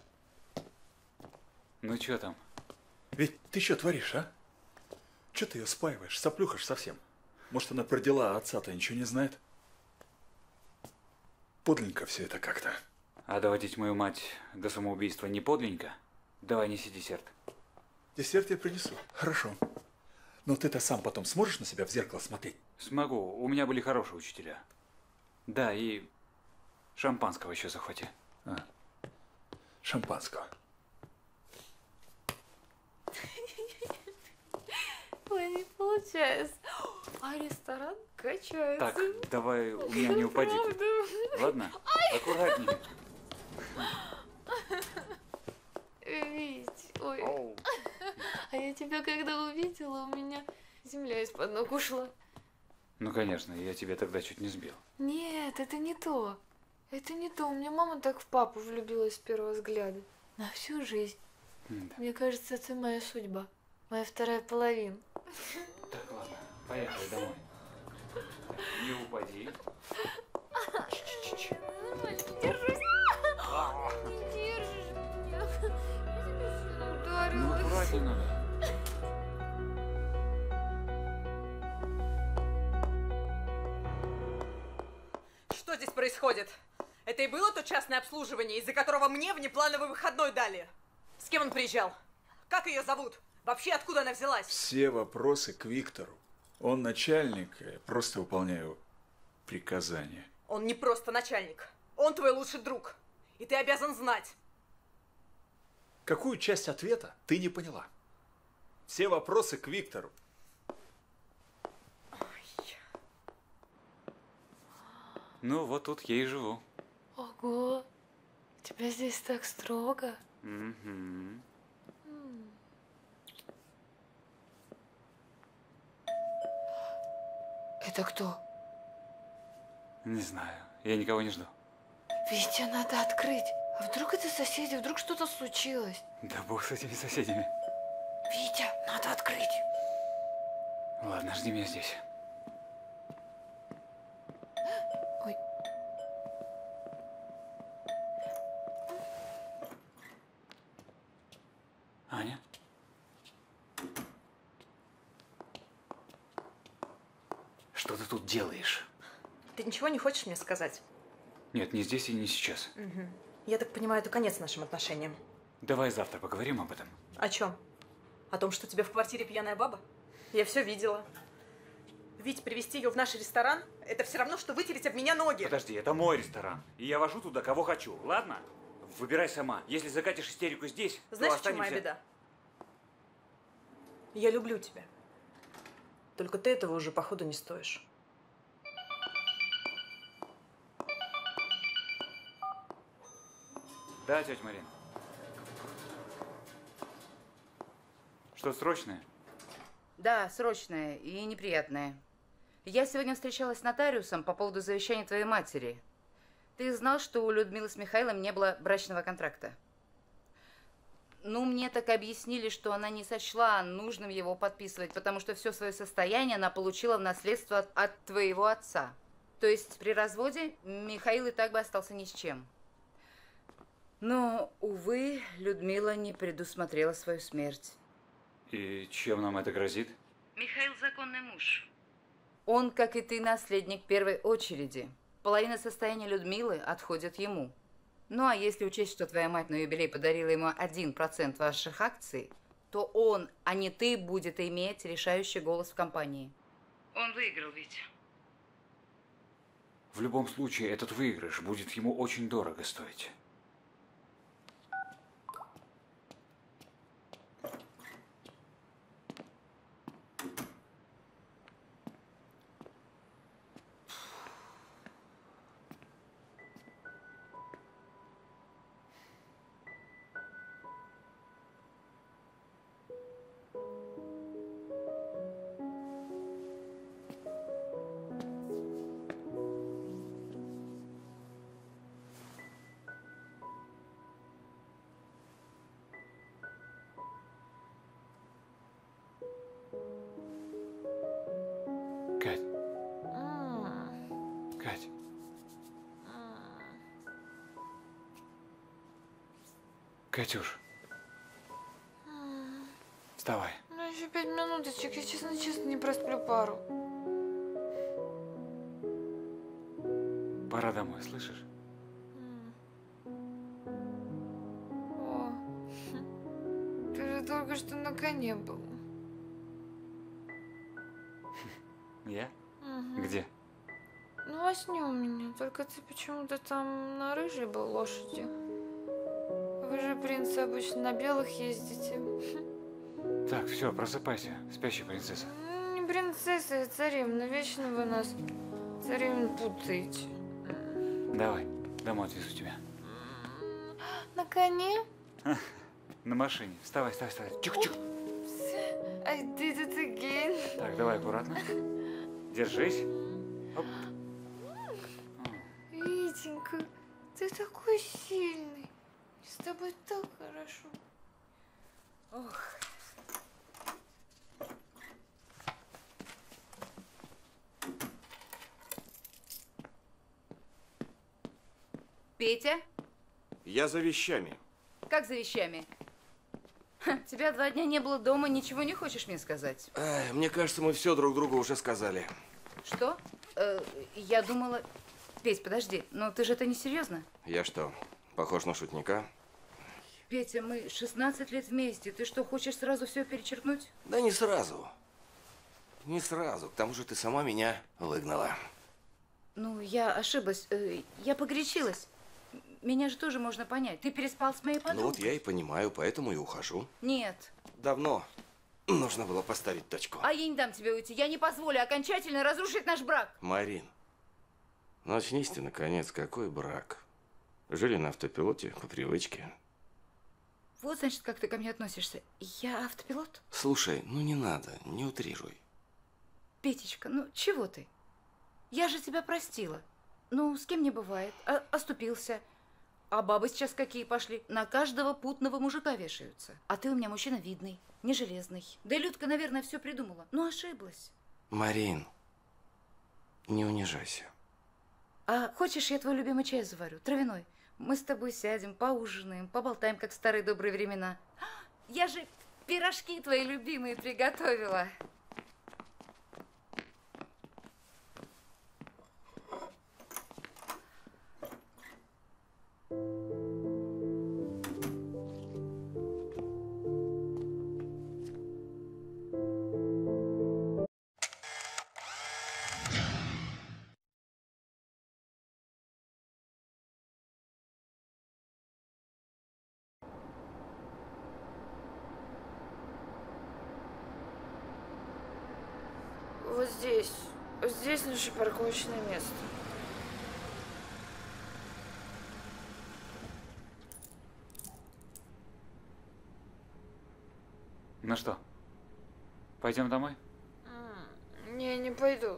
[SPEAKER 4] Ну что там?
[SPEAKER 12] Ведь ты что творишь, а? Че ты ее спаиваешь, соплюхаешь совсем? Может, она про дела отца-то ничего не знает? Подлинненько все это как-то.
[SPEAKER 4] А доводить мою мать до самоубийства не подлинненько? Давай неси десерт.
[SPEAKER 12] Десерт я принесу. Хорошо. Но ты-то сам потом сможешь на себя в зеркало смотреть?
[SPEAKER 4] Смогу. У меня были хорошие учителя. Да, и шампанского еще захвати.
[SPEAKER 12] Шампанского.
[SPEAKER 8] Ой, не получается. А ресторан качается.
[SPEAKER 4] Так, давай у меня не упади. Ладно? Аккуратнее.
[SPEAKER 8] Вить, ой. А я тебя когда увидела, у меня земля из-под ног ушла.
[SPEAKER 4] Ну, конечно, я тебя тогда чуть не сбил.
[SPEAKER 8] Нет, это не то. Это не то. У меня мама так в папу влюбилась с первого взгляда. На всю жизнь.
[SPEAKER 4] Да.
[SPEAKER 8] Мне кажется, это моя судьба. Моя вторая половина.
[SPEAKER 4] Так, ладно, поехали домой. Не упади.
[SPEAKER 8] Держись. Держишь меня. Я тебя сильно ударила.
[SPEAKER 4] Ну, аккуратнее надо.
[SPEAKER 3] Что здесь происходит? Это и было то частное обслуживание, из-за которого мне внеплановый выходной дали? С кем он приезжал? Как ее зовут? Вообще, откуда она взялась?
[SPEAKER 12] Все вопросы к Виктору. Он начальник, я просто выполняю приказания.
[SPEAKER 3] Он не просто начальник. Он твой лучший друг. И ты обязан знать.
[SPEAKER 12] Какую часть ответа ты не поняла? Все вопросы к Виктору.
[SPEAKER 4] Ну, вот тут я и живу.
[SPEAKER 8] Ого, у тебя здесь так строго.
[SPEAKER 4] Угу.
[SPEAKER 8] Это кто?
[SPEAKER 4] Не знаю, я никого не жду.
[SPEAKER 8] Витя, надо открыть. А вдруг это соседи, вдруг что-то случилось?
[SPEAKER 4] Да бог с этими соседями.
[SPEAKER 8] Витя, надо открыть.
[SPEAKER 4] Ладно, жди меня здесь.
[SPEAKER 8] Ой.
[SPEAKER 4] Аня? Что ты тут делаешь?
[SPEAKER 3] Ты ничего не хочешь мне сказать?
[SPEAKER 4] Нет, не здесь и не сейчас.
[SPEAKER 3] Угу. Я так понимаю, это конец нашим отношениям.
[SPEAKER 4] Давай завтра поговорим об этом.
[SPEAKER 3] О чем? О том, что у тебя в квартире пьяная баба? Я все видела. Ведь привезти ее в наш ресторан – это все равно, что вытереть об меня ноги.
[SPEAKER 4] Подожди, это мой ресторан. И я вожу туда, кого хочу. Ладно? Выбирай сама. Если закатишь истерику здесь,
[SPEAKER 3] знаешь,
[SPEAKER 4] то
[SPEAKER 3] в чем моя
[SPEAKER 4] останемся...
[SPEAKER 3] беда? Я люблю тебя. Только ты этого уже, походу, не стоишь.
[SPEAKER 4] Да, тетя Марина. Что, срочное?
[SPEAKER 10] Да, срочное и неприятное. Я сегодня встречалась с нотариусом по поводу завещания твоей матери. Ты знал, что у Людмилы с Михаилом не было брачного контракта? Ну, мне так объяснили, что она не сочла нужным его подписывать, потому что все свое состояние она получила в наследство от твоего отца. То есть при разводе Михаил и так бы остался ни с чем. Но, увы, Людмила не предусмотрела свою смерть.
[SPEAKER 4] И чем нам это грозит?
[SPEAKER 10] Михаил законный муж. Он, как и ты, наследник первой очереди. Половина состояния Людмилы отходит ему. Ну, а если учесть, что твоя мать на юбилей подарила ему 1% ваших акций, то он, а не ты, будет иметь решающий голос в компании. Он выиграл ведь.
[SPEAKER 4] В любом случае, этот выигрыш будет ему очень дорого стоить. Кать. Кать. Катюш. Вставай.
[SPEAKER 8] Ну, еще 5 минуточек. Я честно не просплю пару.
[SPEAKER 4] Пора домой, слышишь?
[SPEAKER 8] О, ты же только что на коне был.
[SPEAKER 4] Я?
[SPEAKER 8] Угу.
[SPEAKER 4] Где?
[SPEAKER 8] Ну, во сне у меня. Только ты почему-то там на рыжей был лошадью. Вы же, принцы, обычно на белых ездите.
[SPEAKER 4] Так, все, просыпайся, спящая принцесса.
[SPEAKER 8] Не принцесса, а царевна. Вечно вы нас, царевну, путаете.
[SPEAKER 4] Давай, домой отвезу тебя.
[SPEAKER 8] На коне?
[SPEAKER 4] На машине. Вставай, вставай, вставай. Чук-чук.
[SPEAKER 8] I did it again.
[SPEAKER 4] Так, давай аккуратно. Держись. Оп.
[SPEAKER 8] Витенька, ты такой сильный. С тобой так хорошо.
[SPEAKER 10] Ох. Петя,
[SPEAKER 13] Я за вещами.
[SPEAKER 10] как за вещами? Ха, тебя 2 дня не было дома, ничего не хочешь мне сказать?
[SPEAKER 13] Мне кажется, мы все друг другу уже сказали.
[SPEAKER 10] Что? Я думала... Петь, подожди, но ты же это не серьезно?
[SPEAKER 13] Я что, похож на шутника?
[SPEAKER 10] Петя, мы 16 лет вместе. Ты что, хочешь сразу все перечеркнуть?
[SPEAKER 13] Да не сразу. Не сразу. К тому же ты сама меня выгнала.
[SPEAKER 10] Ну, я ошиблась. Я погорячилась. Меня же тоже можно понять. Ты переспал с моей подругой.
[SPEAKER 13] Ну вот я и понимаю, поэтому и ухожу.
[SPEAKER 10] Нет.
[SPEAKER 13] Давно нужно было поставить точку.
[SPEAKER 10] А я не дам тебе уйти. Я не позволю окончательно разрушить наш брак.
[SPEAKER 13] Марин, ну очнись ты, наконец, какой брак? Жили на автопилоте по привычке.
[SPEAKER 10] Вот, значит, как ты ко мне относишься. Я автопилот?
[SPEAKER 13] Слушай, ну не надо, не утрируй.
[SPEAKER 10] Петечка, ну чего ты? Я же тебя простила. Ну, с кем не бывает. Оступился. А бабы сейчас какие пошли? На каждого путного мужика вешаются. А ты у меня мужчина видный, не железный. Да и Людка, наверное, все придумала. Но ошиблась.
[SPEAKER 13] Марин, не унижайся.
[SPEAKER 10] А хочешь, я твой любимый чай заварю, травяной? Мы с тобой сядем, поужинаем, поболтаем, как в старые добрые времена. Я же пирожки твои любимые приготовила.
[SPEAKER 8] Вот здесь. Вот здесь наше парковочное место.
[SPEAKER 4] Ну что, пойдем домой?
[SPEAKER 8] Не, не пойду.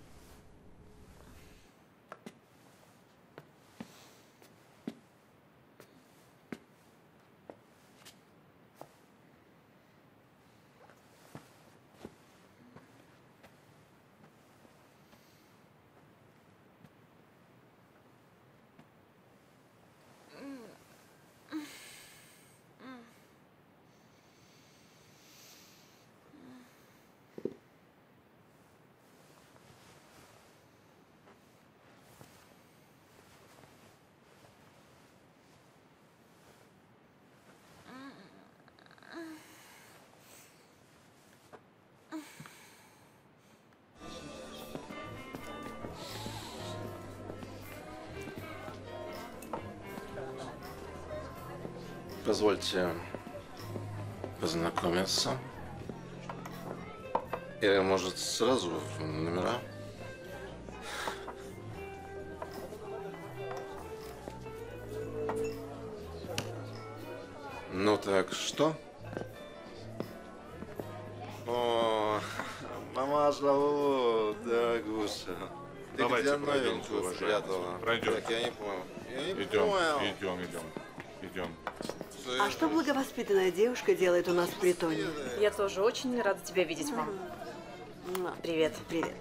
[SPEAKER 5] Позвольте познакомиться. Или, может, сразу в номера? Ну так, что? О, мамаша, дорогуша. Ты
[SPEAKER 14] Давайте
[SPEAKER 5] где
[SPEAKER 14] пройдемте,
[SPEAKER 5] новенькую
[SPEAKER 14] уважаемый.
[SPEAKER 5] спрятала?
[SPEAKER 14] Пройдем.
[SPEAKER 5] Так, я не понял. Я не
[SPEAKER 14] Идем,
[SPEAKER 5] понял.
[SPEAKER 14] идем.
[SPEAKER 15] А что благовоспитанная девушка делает у нас в притоне?
[SPEAKER 3] Я тоже очень рада тебя видеть, мам. Привет.
[SPEAKER 15] Привет.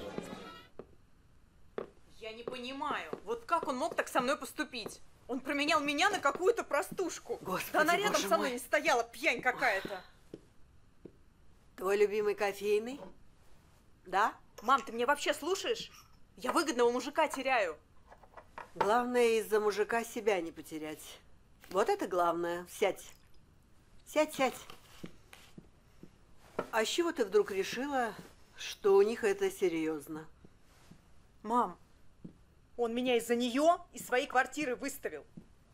[SPEAKER 2] Я не понимаю, вот как он мог так со мной поступить? Он променял меня на какую-то простушку.
[SPEAKER 15] Господи,
[SPEAKER 2] да она рядом
[SPEAKER 15] боже
[SPEAKER 2] со мной
[SPEAKER 15] мой.
[SPEAKER 2] не стояла, пьянь какая-то.
[SPEAKER 15] Твой любимый кофейный? Да?
[SPEAKER 2] Мам, ты меня вообще слушаешь? Я выгодного мужика теряю.
[SPEAKER 15] Главное из-за мужика себя не потерять. Вот это главное. Сядь. Сядь. А с чего ты вдруг решила, что у них это серьезно.
[SPEAKER 3] Мам, он меня из-за нее из своей квартиры выставил.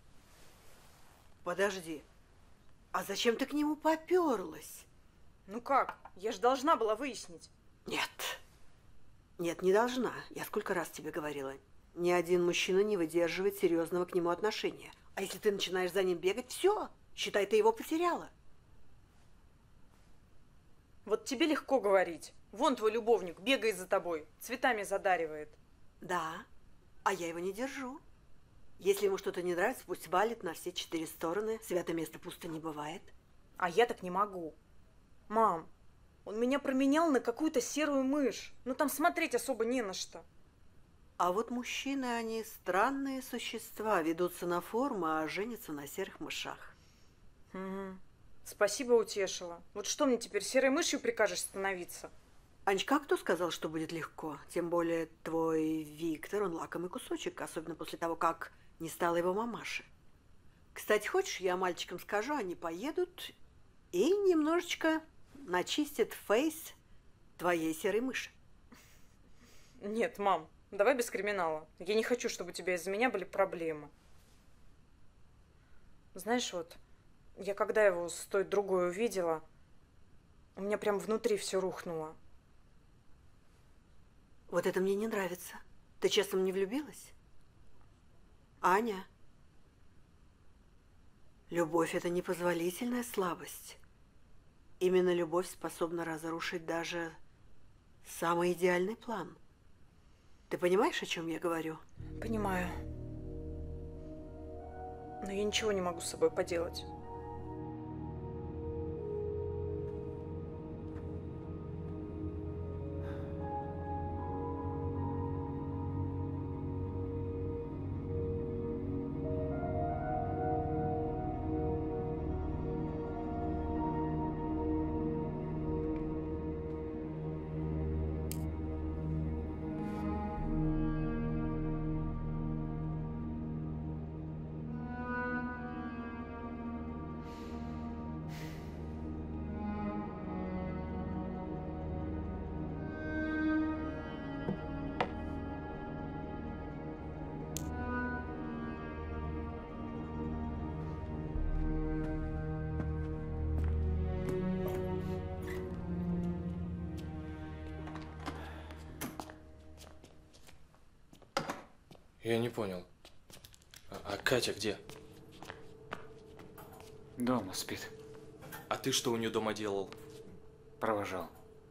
[SPEAKER 15] Подожди, а зачем ты к нему поперлась?
[SPEAKER 3] Ну как? Я же должна была выяснить.
[SPEAKER 15] Нет. Нет, не должна. Я сколько раз тебе говорила. Ни один мужчина не выдерживает серьезного к нему отношения. А если ты начинаешь за ним бегать, все, считай, ты его потеряла.
[SPEAKER 3] Вот тебе легко говорить. Вон твой любовник бегает за тобой, цветами задаривает.
[SPEAKER 15] Да, а я его не держу. Если ему что-то не нравится, пусть валит на все 4 стороны. Святое место пусто не бывает.
[SPEAKER 3] А я так не могу. Мам, он меня променял на какую-то серую мышь. Ну там смотреть особо не на что.
[SPEAKER 15] А вот мужчины, они странные существа, ведутся на форму, а женятся на серых мышах.
[SPEAKER 3] Угу. Спасибо, утешила. Вот что мне теперь, серой мышью прикажешь становиться?
[SPEAKER 15] Анечка, а кто сказал, что будет легко? Тем более твой Виктор, он лакомый кусочек, особенно после того, как не стало его мамаши. Кстати, хочешь, я мальчикам скажу, они поедут и немножечко начистят фейс твоей серой мыши.
[SPEAKER 3] Нет, мам, давай без криминала. Я не хочу, чтобы у тебя из-за меня были проблемы. Знаешь, вот, я когда его с той другой увидела, у меня прям внутри все рухнуло.
[SPEAKER 15] Вот это мне не нравится. Ты честно не влюбилась? Аня, любовь – это непозволительная слабость. Именно любовь способна разрушить даже самый идеальный план. Ты понимаешь, о чем я говорю?
[SPEAKER 3] Понимаю. Но я ничего не могу с собой поделать.
[SPEAKER 11] Я не понял. А Катя где?
[SPEAKER 4] Дома спит.
[SPEAKER 11] А ты что у нее дома делал?
[SPEAKER 4] Провожал.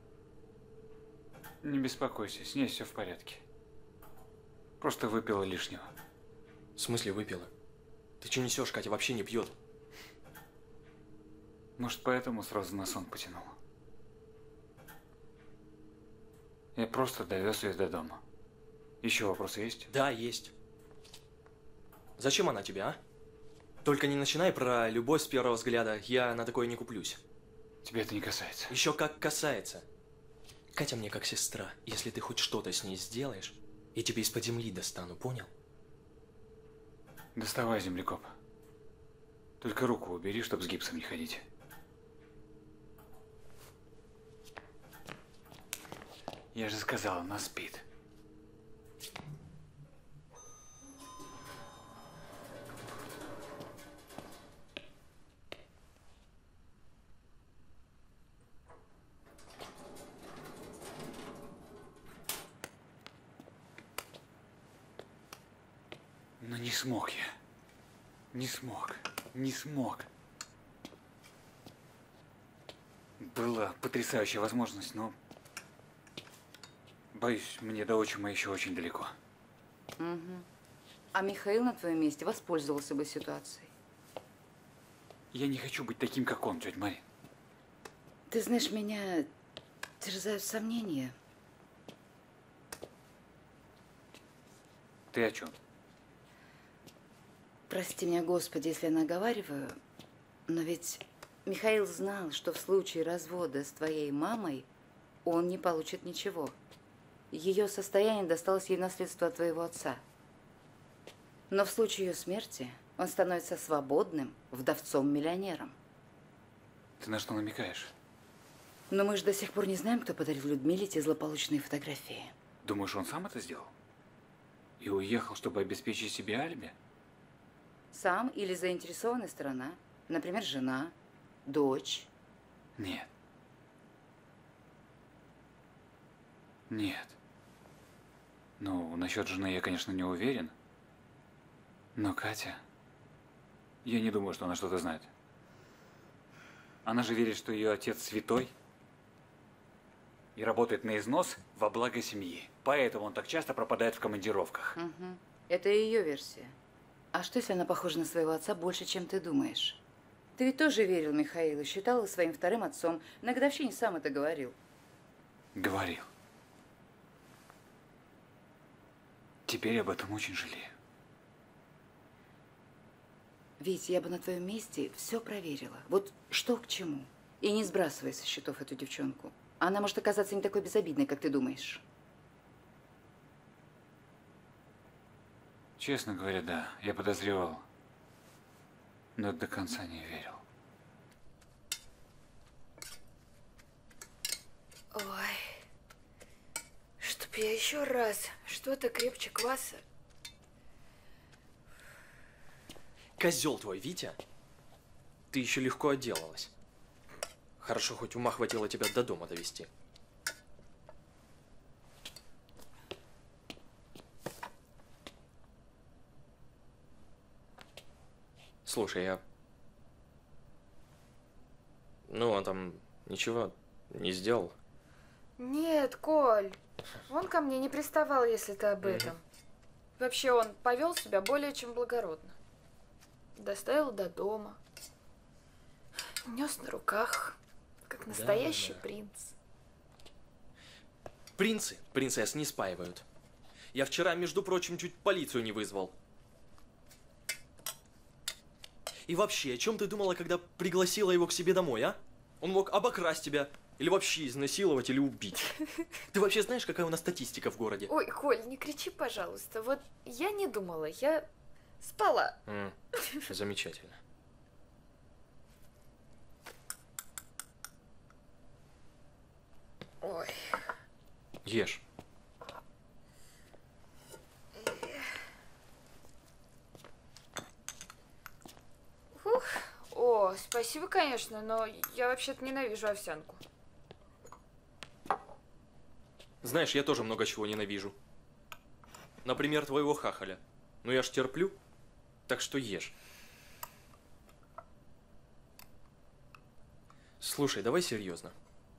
[SPEAKER 4] Не беспокойся, с ней все в порядке. Просто выпила лишнего.
[SPEAKER 11] В смысле выпила? Ты что несешь? Катя вообще не пьет.
[SPEAKER 4] Может, поэтому сразу на сон потянула. Я просто довез ее до дома. Еще вопросы есть?
[SPEAKER 11] Да, есть. Зачем она тебе, а? Только не начинай про любовь с первого взгляда. Я на такое не куплюсь.
[SPEAKER 4] Тебя это не касается.
[SPEAKER 11] Еще как касается. Катя мне как сестра. Если ты хоть что-то с ней сделаешь, я тебе из-под земли достану, понял?
[SPEAKER 4] Доставай, землекоп. Только руку убери, чтобы с гипсом не ходить. Я же сказал, она спит. Но не смог я. Не смог. Не смог. Была потрясающая возможность, но... Боюсь, мне до отчима еще очень далеко.
[SPEAKER 10] Угу. А Михаил на твоем месте воспользовался бы ситуацией.
[SPEAKER 4] Я не хочу быть таким, как он, тетя Мария.
[SPEAKER 10] Ты знаешь, меня терзают сомнения.
[SPEAKER 4] Ты о чем?
[SPEAKER 10] Прости меня, Господи, если я наговариваю, но ведь Михаил знал, что в случае развода с твоей мамой он не получит ничего. Ее состояние досталось ей в наследство от твоего отца. Но в случае ее смерти он становится свободным вдовцом-миллионером.
[SPEAKER 4] Ты на что намекаешь?
[SPEAKER 10] Но мы же до сих пор не знаем, кто подарил Людмиле те злополучные фотографии.
[SPEAKER 4] Думаешь, он сам это сделал? И уехал, чтобы обеспечить себе алиби?
[SPEAKER 10] Сам или заинтересованная сторона. Например, жена, дочь.
[SPEAKER 4] Нет. Нет. Ну, насчет жены я, конечно, не уверен. Но Катя... Я не думаю, что она что-то знает. Она же верит, что ее отец святой. И работает на износ во благо семьи. Поэтому он так часто пропадает в командировках.
[SPEAKER 10] Угу. Это ее версия. А что, если она похожа на своего отца больше, чем ты думаешь? Ты ведь тоже верил Михаилу, считал его своим вторым отцом. На годовщине сам это говорил.
[SPEAKER 4] Говорил. Теперь об этом очень жалею.
[SPEAKER 10] Вить, я бы на твоем месте все проверила. Вот что к чему. И не сбрасывай со счетов эту девчонку. Она может оказаться не такой безобидной, как ты думаешь.
[SPEAKER 4] Честно говоря, да. Я подозревал. Но до конца не верил.
[SPEAKER 8] Ой. Чтоб я еще раз что-то крепче кваса.
[SPEAKER 11] Козел твой, Витя. Ты еще легко отделалась. Хорошо, хоть ума хватило тебя до дома довести. Слушай, я... Ну, он там ничего не сделал.
[SPEAKER 8] Нет, Коль. Он ко мне не приставал, если ты об этом. Вообще, он повел себя более чем благородно. Доставил до дома. Нес на руках, как настоящий принц.
[SPEAKER 11] Принцесс не спаивают. Я вчера, между прочим, чуть полицию не вызвал. И вообще, о чем ты думала, когда пригласила его к себе домой, а? Он мог обокрасть тебя, или вообще изнасиловать, или убить. Ты вообще знаешь, какая у нас статистика в городе?
[SPEAKER 8] Ой, Коль, не кричи, пожалуйста. Вот я не думала, я спала.
[SPEAKER 11] Замечательно.
[SPEAKER 8] Ой.
[SPEAKER 11] Ешь.
[SPEAKER 8] Фух. О, спасибо, конечно, но я вообще-то ненавижу овсянку.
[SPEAKER 11] Знаешь, я тоже много чего ненавижу. Например, твоего хахаля. Но я ж терплю, так что ешь. Слушай, давай серьезно.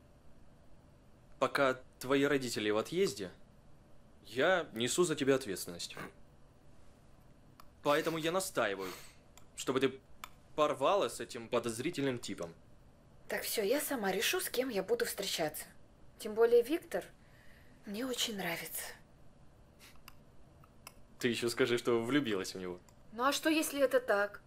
[SPEAKER 11] Пока твои родители в отъезде, я несу за тебя ответственность. Поэтому я настаиваю, чтобы ты порвала с этим подозрительным типом.
[SPEAKER 8] Так, все, я сама решу, с кем я буду встречаться. Тем более Виктор мне очень нравится.
[SPEAKER 11] Ты еще скажи, что влюбилась в него.
[SPEAKER 8] Ну а что, если это так?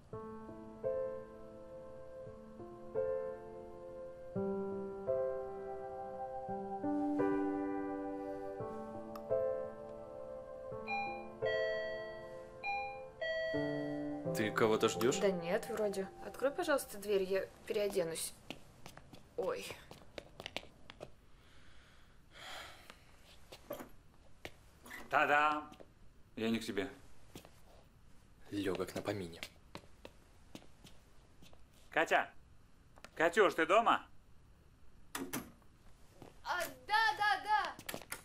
[SPEAKER 11] Ты кого-то ждешь?
[SPEAKER 8] Да нет, вроде. Открой, пожалуйста, дверь, я переоденусь. Ой.
[SPEAKER 4] Та-дам! Я не к тебе.
[SPEAKER 11] Легок на помине.
[SPEAKER 4] Катя! Катюш, ты дома?
[SPEAKER 8] Да.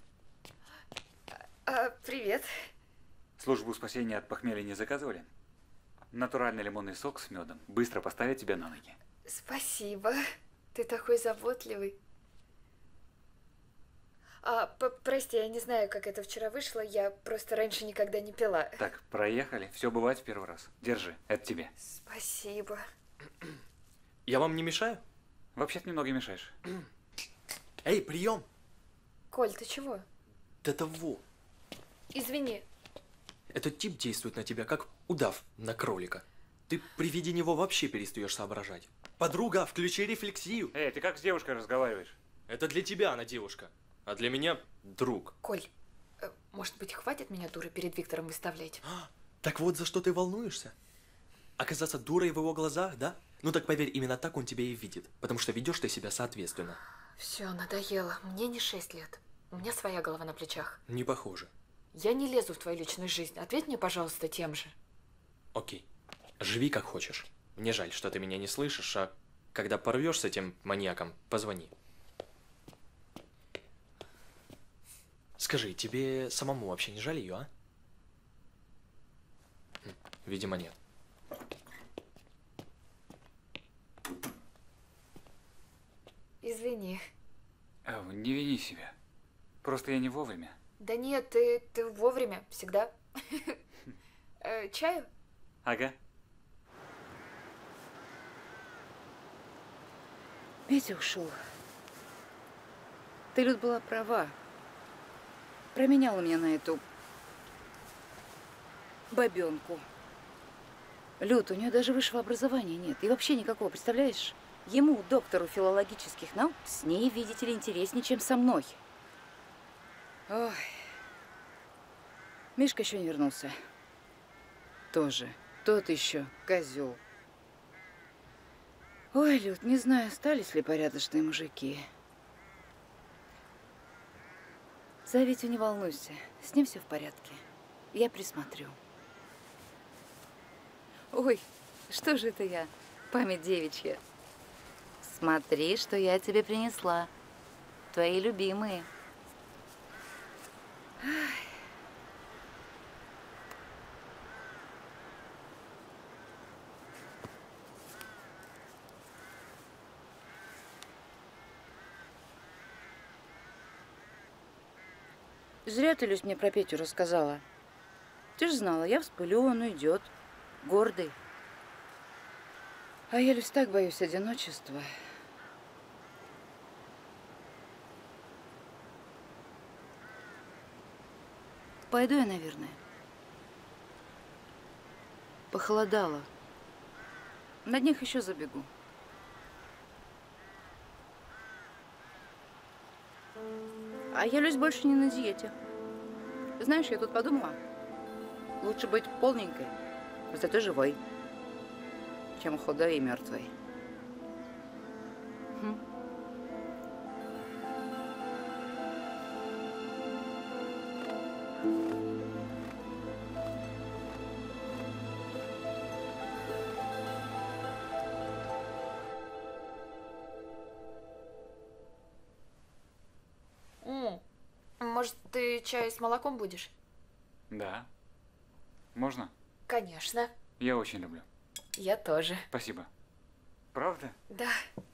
[SPEAKER 8] Привет.
[SPEAKER 4] Службу спасения от похмелья не заказывали? Натуральный лимонный сок с медом. Быстро поставит тебя на ноги.
[SPEAKER 8] Спасибо. Ты такой заботливый. Прости, я не знаю, как это вчера вышло. Я просто раньше никогда не пила.
[SPEAKER 4] Так, проехали. Все бывает в первый раз. Держи, это тебе.
[SPEAKER 8] Спасибо.
[SPEAKER 11] Я вам не мешаю?
[SPEAKER 4] Вообще-то немного мешаешь.
[SPEAKER 11] Эй, прием!
[SPEAKER 8] Коль, ты чего?
[SPEAKER 11] Да того.
[SPEAKER 8] Извини.
[SPEAKER 11] Этот тип действует на тебя, как удав на кролика. Ты при виде него вообще перестаешь соображать. Подруга, включи рефлексию.
[SPEAKER 4] Эй, ты как с девушкой разговариваешь?
[SPEAKER 11] Это для тебя она девушка, а для меня друг.
[SPEAKER 8] Коль, может быть, хватит меня дурой перед Виктором выставлять?
[SPEAKER 11] Так вот, за что ты волнуешься? Оказаться дурой в его глазах, да? Ну так поверь, именно так он тебя и видит, потому что ведешь ты себя соответственно.
[SPEAKER 8] Все, надоело. Мне не 6 лет. У меня своя голова на плечах.
[SPEAKER 16] Не похоже.
[SPEAKER 8] Я не лезу в твою личную жизнь. Ответь мне, пожалуйста, тем же.
[SPEAKER 16] Окей. Живи как хочешь. Мне жаль, что ты меня не слышишь, а когда порвешь с этим маньяком, позвони. Скажи, тебе самому вообще не жаль ее, а? Видимо, нет.
[SPEAKER 8] Извини.
[SPEAKER 4] Не вини себя. Просто я не вовремя.
[SPEAKER 8] Да нет, ты вовремя, всегда. Чаю?
[SPEAKER 4] Ага.
[SPEAKER 10] Петя ушел. Ты, Люд, была права. Променяла меня на эту бабенку. Люд, у нее даже высшего образования нет. И вообще никакого, представляешь? Ему, доктору филологических наук, с ней, видите ли, интереснее, чем со мной. Ой. Мишка еще не вернулся. Тоже. Тот еще козел. Ой, Люд, не знаю, остались ли порядочные мужики. За Витю не волнуйся, с ним все в порядке. Я присмотрю. Ой, что же это я? Память девичья. Смотри, что я тебе принесла. Твои любимые. Зря ты, Люсь, мне про Петю рассказала. Ты ж знала, я вспылю, он уйдет. Гордый. А я, Люсь, так боюсь одиночества. Пойду я, наверное. Похолодало. На днях еще забегу. А я, Люсь, больше не на диете. Знаешь, я тут подумала, лучше быть полненькой, зато живой, чем худой и мертвой.
[SPEAKER 8] Может, ты чай с молоком будешь?
[SPEAKER 4] Да. Можно?
[SPEAKER 8] Конечно.
[SPEAKER 4] Я очень люблю.
[SPEAKER 8] Я тоже.
[SPEAKER 4] Спасибо. Правда?
[SPEAKER 8] Да.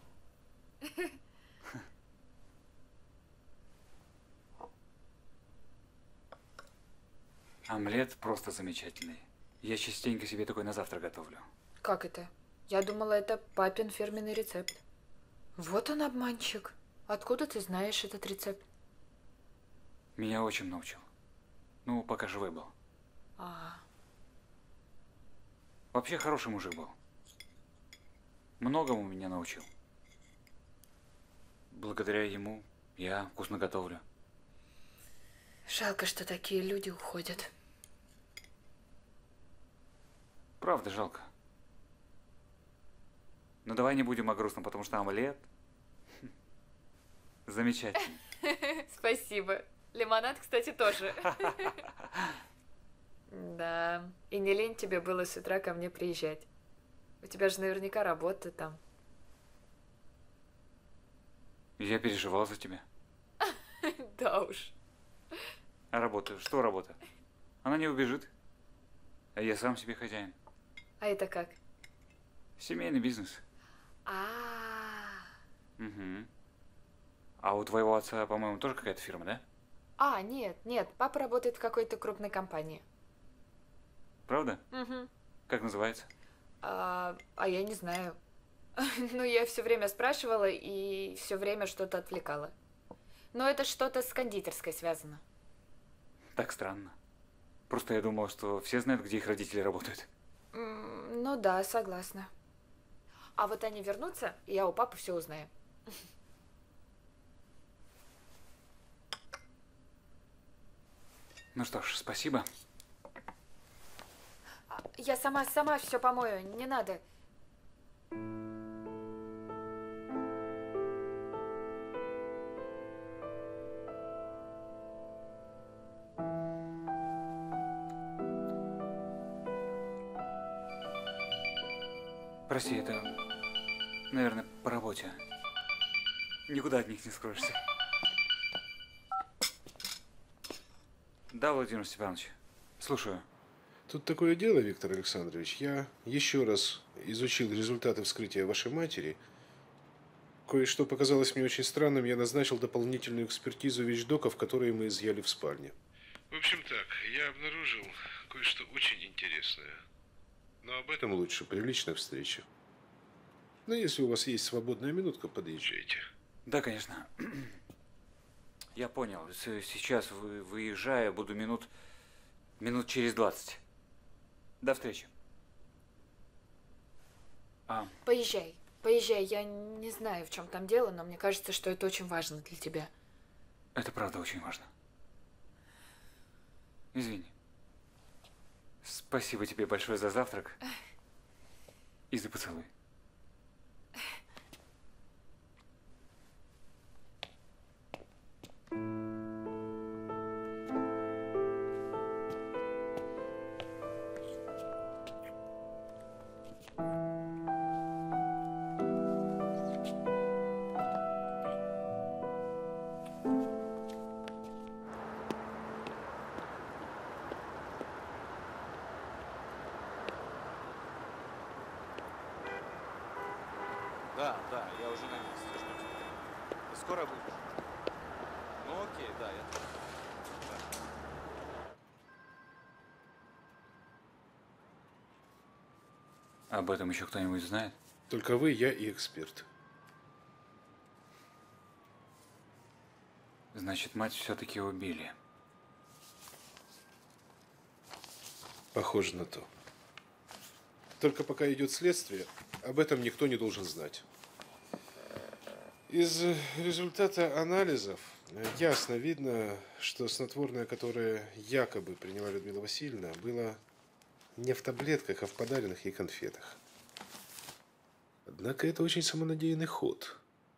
[SPEAKER 4] Омлет просто замечательный. Я частенько себе такой на завтрак готовлю.
[SPEAKER 8] Как это? Я думала, это папин фирменный рецепт. Вот он, обманщик. Откуда ты знаешь этот рецепт?
[SPEAKER 4] Меня отчим научил. Ну, пока живой был. Вообще хороший мужик был. Многому меня научил. Благодаря ему я вкусно готовлю.
[SPEAKER 8] Жалко, что такие люди уходят.
[SPEAKER 4] Правда, жалко. Но давай не будем о грустном, потому что омлет замечательный.
[SPEAKER 8] Спасибо. Лимонад, кстати, тоже. Да. И не лень тебе было с утра ко мне приезжать. У тебя же наверняка работа там.
[SPEAKER 4] Я переживал за тебя.
[SPEAKER 8] Да уж.
[SPEAKER 4] А работа? Что работа? Она не убежит. А я сам себе хозяин.
[SPEAKER 8] А это как?
[SPEAKER 4] Семейный бизнес. Угу. А у твоего отца, по-моему, тоже какая-то фирма, да?
[SPEAKER 8] Нет. Папа работает в какой-то крупной компании.
[SPEAKER 4] Правда?
[SPEAKER 8] Угу.
[SPEAKER 4] Как называется?
[SPEAKER 8] А я не знаю. Ну, я все время спрашивала и все время что-то отвлекала. Но это что-то с кондитерской связано.
[SPEAKER 4] Так странно. Просто я думал, что все знают, где их родители работают.
[SPEAKER 8] Ну да, согласна. А вот они вернутся, и я у папы все узнаю.
[SPEAKER 4] Ну что ж, спасибо.
[SPEAKER 8] Я сама все помою, не надо.
[SPEAKER 4] Прости, это, наверное, по работе. Никуда от них не скроешься. Да, Владимир Степанович, слушаю.
[SPEAKER 5] Тут такое дело, Виктор Александрович. Я еще раз изучил результаты вскрытия вашей матери. Кое-что показалось мне очень странным. Я назначил дополнительную экспертизу вещдоков, которые мы изъяли в спальне. В общем так, я обнаружил кое-что очень интересное. Но об этом лучше при личной встрече. Но если у вас есть свободная минутка, подъезжайте.
[SPEAKER 4] Да, конечно. Я понял. Сейчас выезжаю, буду минут через 20. До встречи.
[SPEAKER 8] Поезжай. Поезжай. Я не знаю, в чем там дело, но мне кажется, что это очень важно для тебя.
[SPEAKER 4] Это правда очень важно. Извини. Спасибо тебе большое за завтрак и за поцелуй.
[SPEAKER 17] Да, я уже на месте. Жду тебя. Ты скоро будешь? Ну окей, да, я тоже. Да.
[SPEAKER 4] Об этом еще кто-нибудь знает?
[SPEAKER 5] Только вы, я и эксперт.
[SPEAKER 4] Значит, мать все-таки убили.
[SPEAKER 5] Похоже на то. Только пока идет следствие, об этом никто не должен знать. Из результата анализов ясно видно, что снотворное, которое якобы приняла Людмила Васильевна, было не в таблетках, а в подаренных ей конфетах. Однако это очень самонадеянный ход.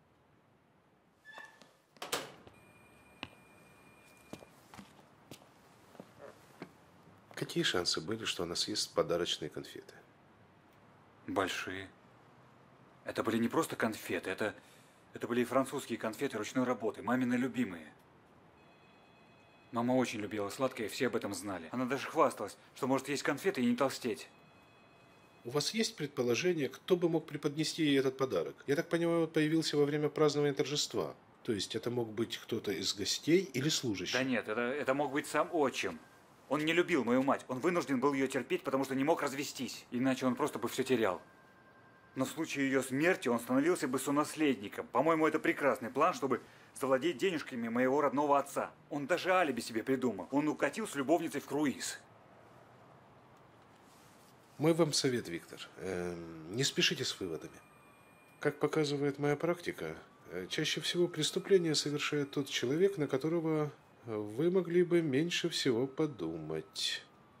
[SPEAKER 5] Какие шансы были, что она съест подарочные конфеты?
[SPEAKER 4] Большие. Это были не просто конфеты, это были и французские конфеты ручной работы, мамины любимые. Мама очень любила сладкое, и все об этом знали. Она даже хвасталась, что может есть конфеты и не толстеть.
[SPEAKER 5] У вас есть предположение, кто бы мог преподнести ей этот подарок? Я так понимаю, он появился во время празднования торжества. То есть это мог быть кто-то из гостей или служащий?
[SPEAKER 4] Да нет, это мог быть сам отчим. Он не любил мою мать. Он вынужден был ее терпеть, потому что не мог развестись. Иначе он просто бы все терял. Но в случае ее смерти он становился бы сонаследником. По-моему, это прекрасный план, чтобы завладеть денежками моего родного отца. Он даже алиби себе придумал. Он укатил с любовницей в круиз.
[SPEAKER 5] Мой вам совет, Виктор. Не спешите с выводами. Как показывает моя практика, чаще всего преступление совершает тот человек, на которого вы могли бы меньше всего подумать.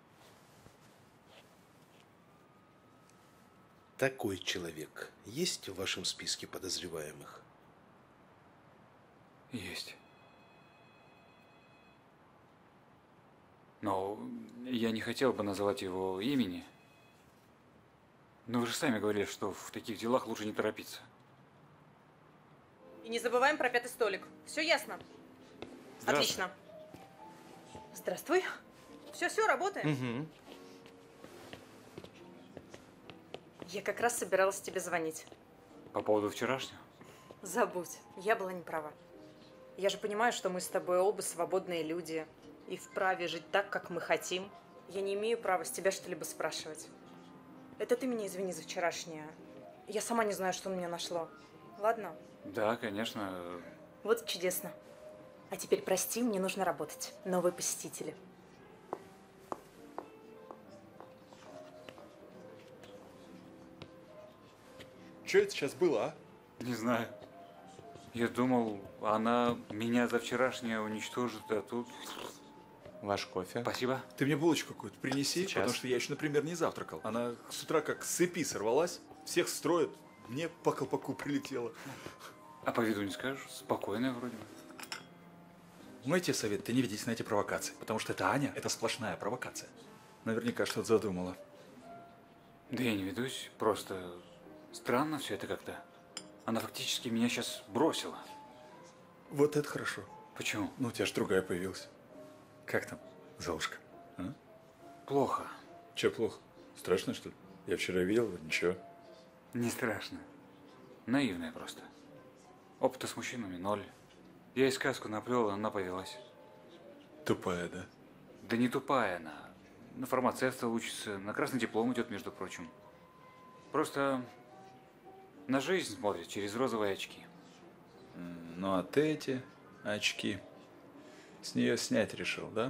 [SPEAKER 5] Такой человек есть в вашем списке подозреваемых?
[SPEAKER 4] Есть. Но я не хотел бы называть его имени. Но вы же сами говорили, что в таких делах лучше не торопиться.
[SPEAKER 3] И не забываем про 5-й столик. Все ясно? Отлично. Здравствуй. Все, работаем.
[SPEAKER 16] Угу.
[SPEAKER 3] Я как раз собиралась тебе звонить.
[SPEAKER 4] По поводу вчерашнего?
[SPEAKER 3] Забудь, я была не права. Я же понимаю, что мы с тобой оба свободные люди и вправе жить так, как мы хотим. Я не имею права с тебя что-либо спрашивать. Это ты меня извини за вчерашнее. Я сама не знаю, что на меня нашло. Ладно?
[SPEAKER 4] Да, конечно.
[SPEAKER 3] Вот чудесно. А теперь прости, мне нужно работать. Новые посетители.
[SPEAKER 12] Что это сейчас было, а?
[SPEAKER 4] Не знаю. Я думал, она меня за вчерашнее уничтожит, а тут...
[SPEAKER 16] Ваш кофе.
[SPEAKER 4] Спасибо.
[SPEAKER 12] Ты мне булочку какую-то принеси,
[SPEAKER 16] Сейчас.
[SPEAKER 12] потому что я еще, например, не завтракал. Она с утра как с цепи сорвалась, всех строит, мне по колпаку прилетело.
[SPEAKER 4] А по виду не скажешь? Спокойная вроде бы.
[SPEAKER 12] Мой тебе совет, ты не ведись на эти провокации, потому что это Аня, это сплошная провокация. Наверняка что-то задумала.
[SPEAKER 4] Да я не ведусь, просто Странно все это как-то. Она фактически меня сейчас бросила.
[SPEAKER 12] Вот это хорошо.
[SPEAKER 4] Почему?
[SPEAKER 12] Ну, у тебя же другая появилась. Как там, Золушка? А?
[SPEAKER 4] Плохо.
[SPEAKER 12] Че плохо? Страшно, что ли? Я вчера видел, ничего.
[SPEAKER 4] Не страшно. Наивная просто. Опыта с мужчинами ноль. Я ей сказку наплел, она повелась.
[SPEAKER 12] Тупая, да?
[SPEAKER 4] Да не тупая она. На фармацевта учится, на красный диплом идет, между прочим. Просто на жизнь смотрит через розовые очки.
[SPEAKER 12] Ну, а ты эти очки с нее снять решил, да?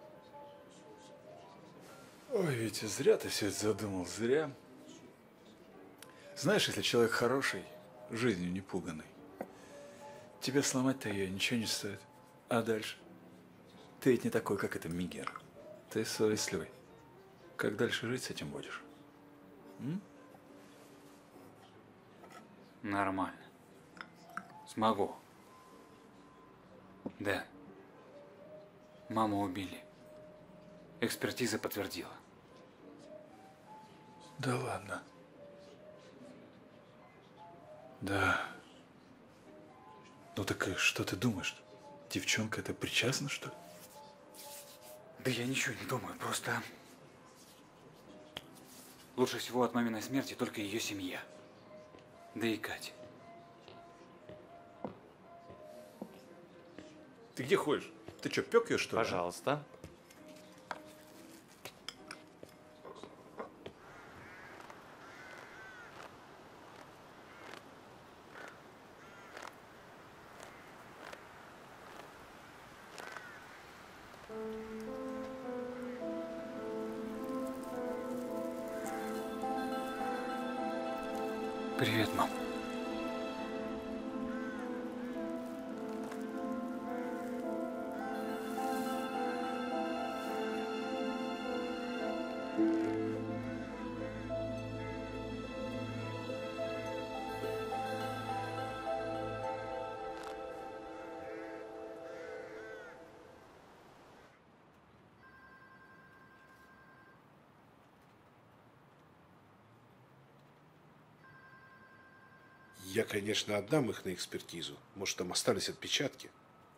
[SPEAKER 12] Ой, Витя, зря ты все это задумал, зря. Знаешь, если человек хороший, жизнью не пуганный, тебе сломать-то ее ничего не стоит. А дальше? Ты ведь не такой, как это Мигер. Ты совестливый. Как дальше жить с этим будешь?
[SPEAKER 4] Нормально. Смогу. Да. Маму убили. Экспертиза подтвердила.
[SPEAKER 12] Да ладно. Да. Ну так и что ты думаешь? Девчонка это причастна, что ли?
[SPEAKER 4] Да я ничего не думаю, просто... Лучше всего от маминой смерти только ее семья. Да и Катя.
[SPEAKER 12] Ты где ходишь? Ты что, пек ее, что ли?
[SPEAKER 11] Пожалуйста.
[SPEAKER 4] Привет, мам.
[SPEAKER 5] Я, конечно, отдам их на экспертизу. Может, там остались отпечатки.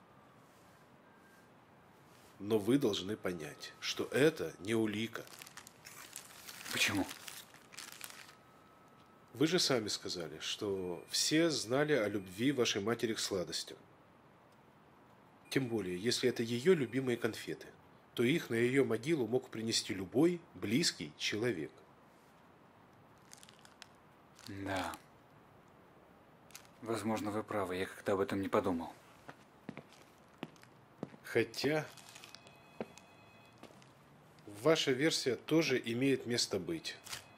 [SPEAKER 5] Но вы должны понять, что это не улика.
[SPEAKER 4] Почему?
[SPEAKER 5] Вы же сами сказали, что все знали о любви вашей матери к сладостям. Тем более, если это ее любимые конфеты, то их на ее могилу мог принести любой близкий человек.
[SPEAKER 4] Да. Возможно, вы правы, я как-то об этом не подумал.
[SPEAKER 5] Хотя ваша версия тоже имеет место быть.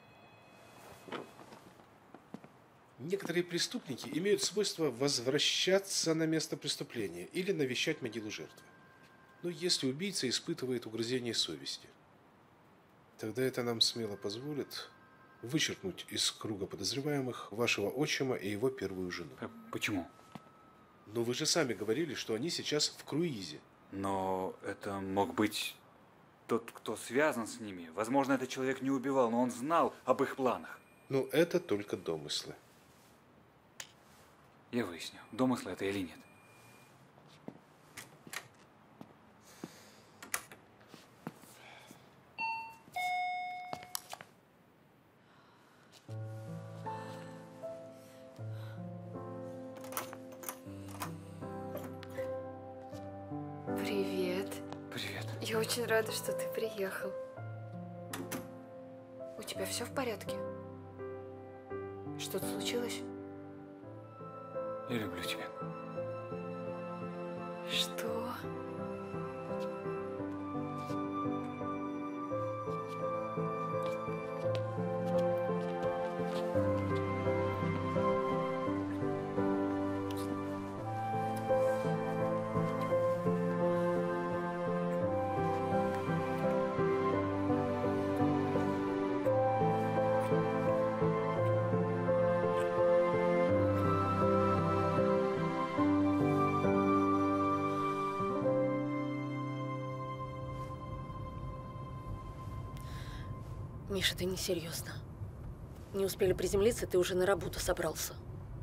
[SPEAKER 5] Некоторые преступники имеют свойство возвращаться на место преступления или навещать могилу жертвы. Но если убийца испытывает угрызение совести, тогда это нам смело позволит вычеркнуть из круга подозреваемых вашего отчима и его первую жену.
[SPEAKER 4] Почему?
[SPEAKER 5] Но вы же сами говорили, что они сейчас в круизе.
[SPEAKER 4] Но это мог быть тот, кто связан с ними. Возможно, этот человек не убивал, но он знал об их планах.
[SPEAKER 5] Но это только домыслы.
[SPEAKER 4] Я выясню, домыслы это или нет.
[SPEAKER 8] Привет.
[SPEAKER 4] Привет.
[SPEAKER 8] Я очень рада, что ты приехал. У тебя все в порядке? Что-то случилось?
[SPEAKER 4] Я люблю тебя.
[SPEAKER 8] Что?
[SPEAKER 7] Миша, ты несерьезно. Не успели приземлиться, ты уже на работу собрался.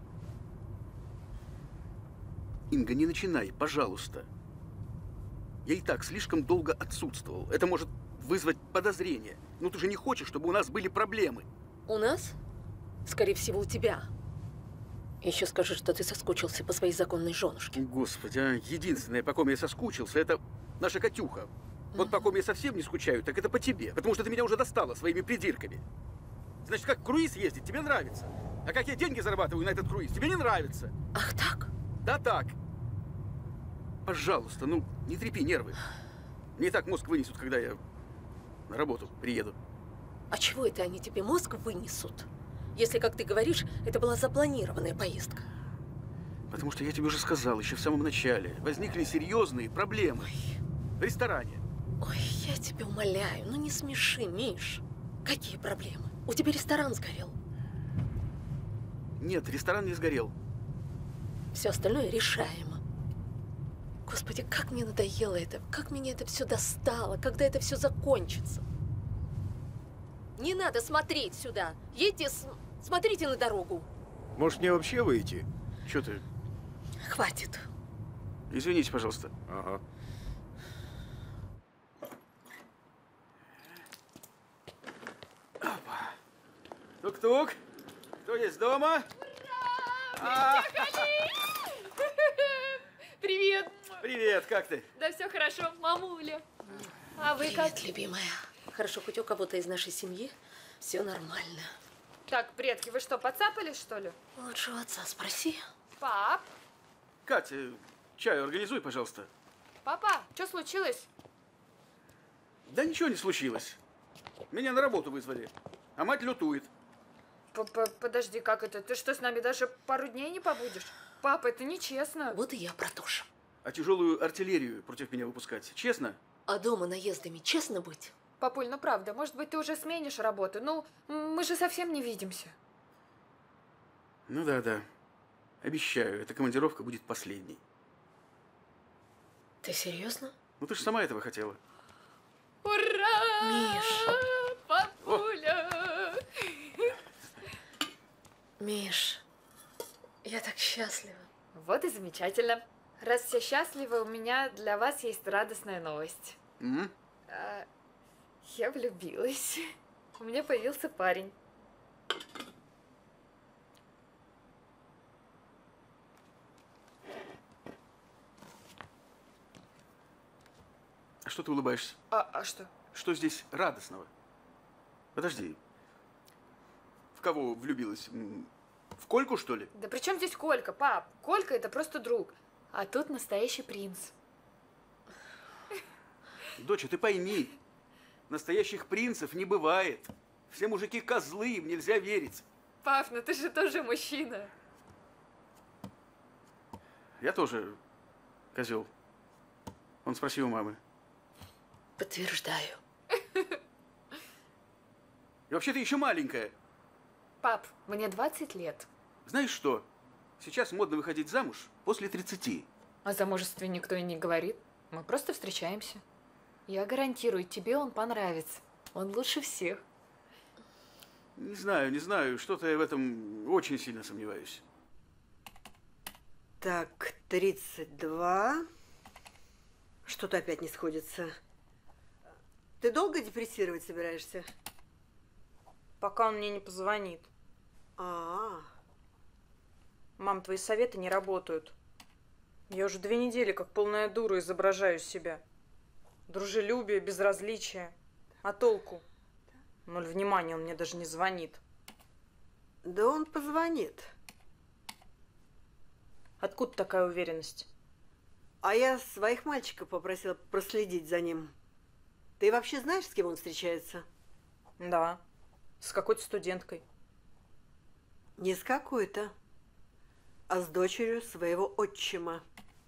[SPEAKER 1] Инга, не начинай, пожалуйста. Я и так слишком долго отсутствовал. Это может вызвать подозрение. Ну ты же не хочешь, чтобы у нас были проблемы.
[SPEAKER 7] У нас? Скорее всего, у тебя. Еще скажи, что ты соскучился по своей законной женушке.
[SPEAKER 1] Господи, а единственное, по ком я соскучился, это наша Катюха. Вот по ком я совсем не скучаю, так это по тебе. Потому что ты меня уже достала своими придирками. Значит, как круиз ездить тебе нравится. А как я деньги зарабатываю на этот круиз, тебе не нравится.
[SPEAKER 7] Ах так?
[SPEAKER 1] Да так. Пожалуйста, ну не трепи нервы. Мне и так мозг вынесут, когда я на работу приеду.
[SPEAKER 7] А чего это они тебе мозг вынесут? Если, как ты говоришь, это была запланированная поездка.
[SPEAKER 1] Потому что я тебе уже сказал еще в самом начале. Возникли серьезные проблемы. В ресторане.
[SPEAKER 7] Ой, я тебя умоляю, ну не смеши, Миш. Какие проблемы? У тебя ресторан сгорел.
[SPEAKER 1] Нет, ресторан не сгорел.
[SPEAKER 7] Все остальное решаемо. Господи, как мне надоело это, как меня это все достало, когда это все закончится. Не надо смотреть сюда. Едьте, смотрите на дорогу.
[SPEAKER 5] Может, мне вообще выйти?
[SPEAKER 1] Что ты?
[SPEAKER 7] Хватит.
[SPEAKER 1] Извините, пожалуйста.
[SPEAKER 5] Ага.
[SPEAKER 1] Тук-тук. Кто есть дома?
[SPEAKER 8] Привет.
[SPEAKER 1] Привет, как ты?
[SPEAKER 8] Да все хорошо, мамуля. А вы как?
[SPEAKER 7] Привет, любимая. Хорошо, хоть у кого-то из нашей семьи все нормально.
[SPEAKER 8] Так, предки, вы что, подцапались, что ли?
[SPEAKER 7] Лучше у отца спроси.
[SPEAKER 8] Пап?
[SPEAKER 1] Катя, чаю организуй, пожалуйста.
[SPEAKER 8] Папа, что случилось?
[SPEAKER 1] Да ничего не случилось. Меня на работу вызвали, а мать лютует.
[SPEAKER 8] Подожди, как это? Ты что, с нами даже пару дней не побудешь? Папа, это нечестно.
[SPEAKER 7] Вот и я про то же.
[SPEAKER 1] А тяжелую артиллерию против меня выпускать, честно?
[SPEAKER 7] А дома наездами честно быть?
[SPEAKER 8] Папуль, ну правда, может быть, ты уже сменишь работу? Ну, мы же совсем не видимся.
[SPEAKER 1] Ну да. Обещаю, эта командировка будет последней.
[SPEAKER 7] Ты серьезно?
[SPEAKER 1] Ну ты же сама этого хотела.
[SPEAKER 8] Ура!
[SPEAKER 7] Миш!
[SPEAKER 8] Папуля!
[SPEAKER 7] Миш, я так счастлива.
[SPEAKER 8] Вот и замечательно. Раз все счастливы, у меня для вас есть радостная новость. Я влюбилась. У меня появился парень.
[SPEAKER 1] А что ты улыбаешься?
[SPEAKER 8] А что?
[SPEAKER 1] Что здесь радостного? Подожди. В кого влюбилась? В Кольку, что ли?
[SPEAKER 8] Да при чем здесь Колька, пап? Колька это просто друг. А тут настоящий принц.
[SPEAKER 1] Доча, ты пойми, настоящих принцев не бывает. Все мужики козлы, им нельзя верить.
[SPEAKER 8] Пап, ну ты же тоже мужчина.
[SPEAKER 1] Я тоже козел. Он спросил у мамы.
[SPEAKER 7] Подтверждаю.
[SPEAKER 1] И вообще ты еще маленькая.
[SPEAKER 8] Пап, мне 20 лет.
[SPEAKER 1] Знаешь что? Сейчас модно выходить замуж после 30.
[SPEAKER 8] О замужестве никто и не говорит. Мы просто встречаемся. Я гарантирую, тебе он понравится. Он лучше всех.
[SPEAKER 1] Не знаю. Что-то я в этом очень сильно сомневаюсь.
[SPEAKER 15] Так, 32. Что-то опять не сходится. Ты долго депрессировать собираешься?
[SPEAKER 3] Пока он мне не позвонит. Мам, твои советы не работают. Я уже 2 недели как полная дура изображаю себя. Дружелюбие, безразличие. А толку? 0 внимания, он мне даже не звонит.
[SPEAKER 15] Да он позвонит.
[SPEAKER 3] Откуда такая уверенность?
[SPEAKER 15] А я своих мальчиков попросила проследить за ним. Ты вообще знаешь, с кем он встречается?
[SPEAKER 3] Да, с какой-то студенткой.
[SPEAKER 15] Не с какой-то, а с дочерью своего отчима.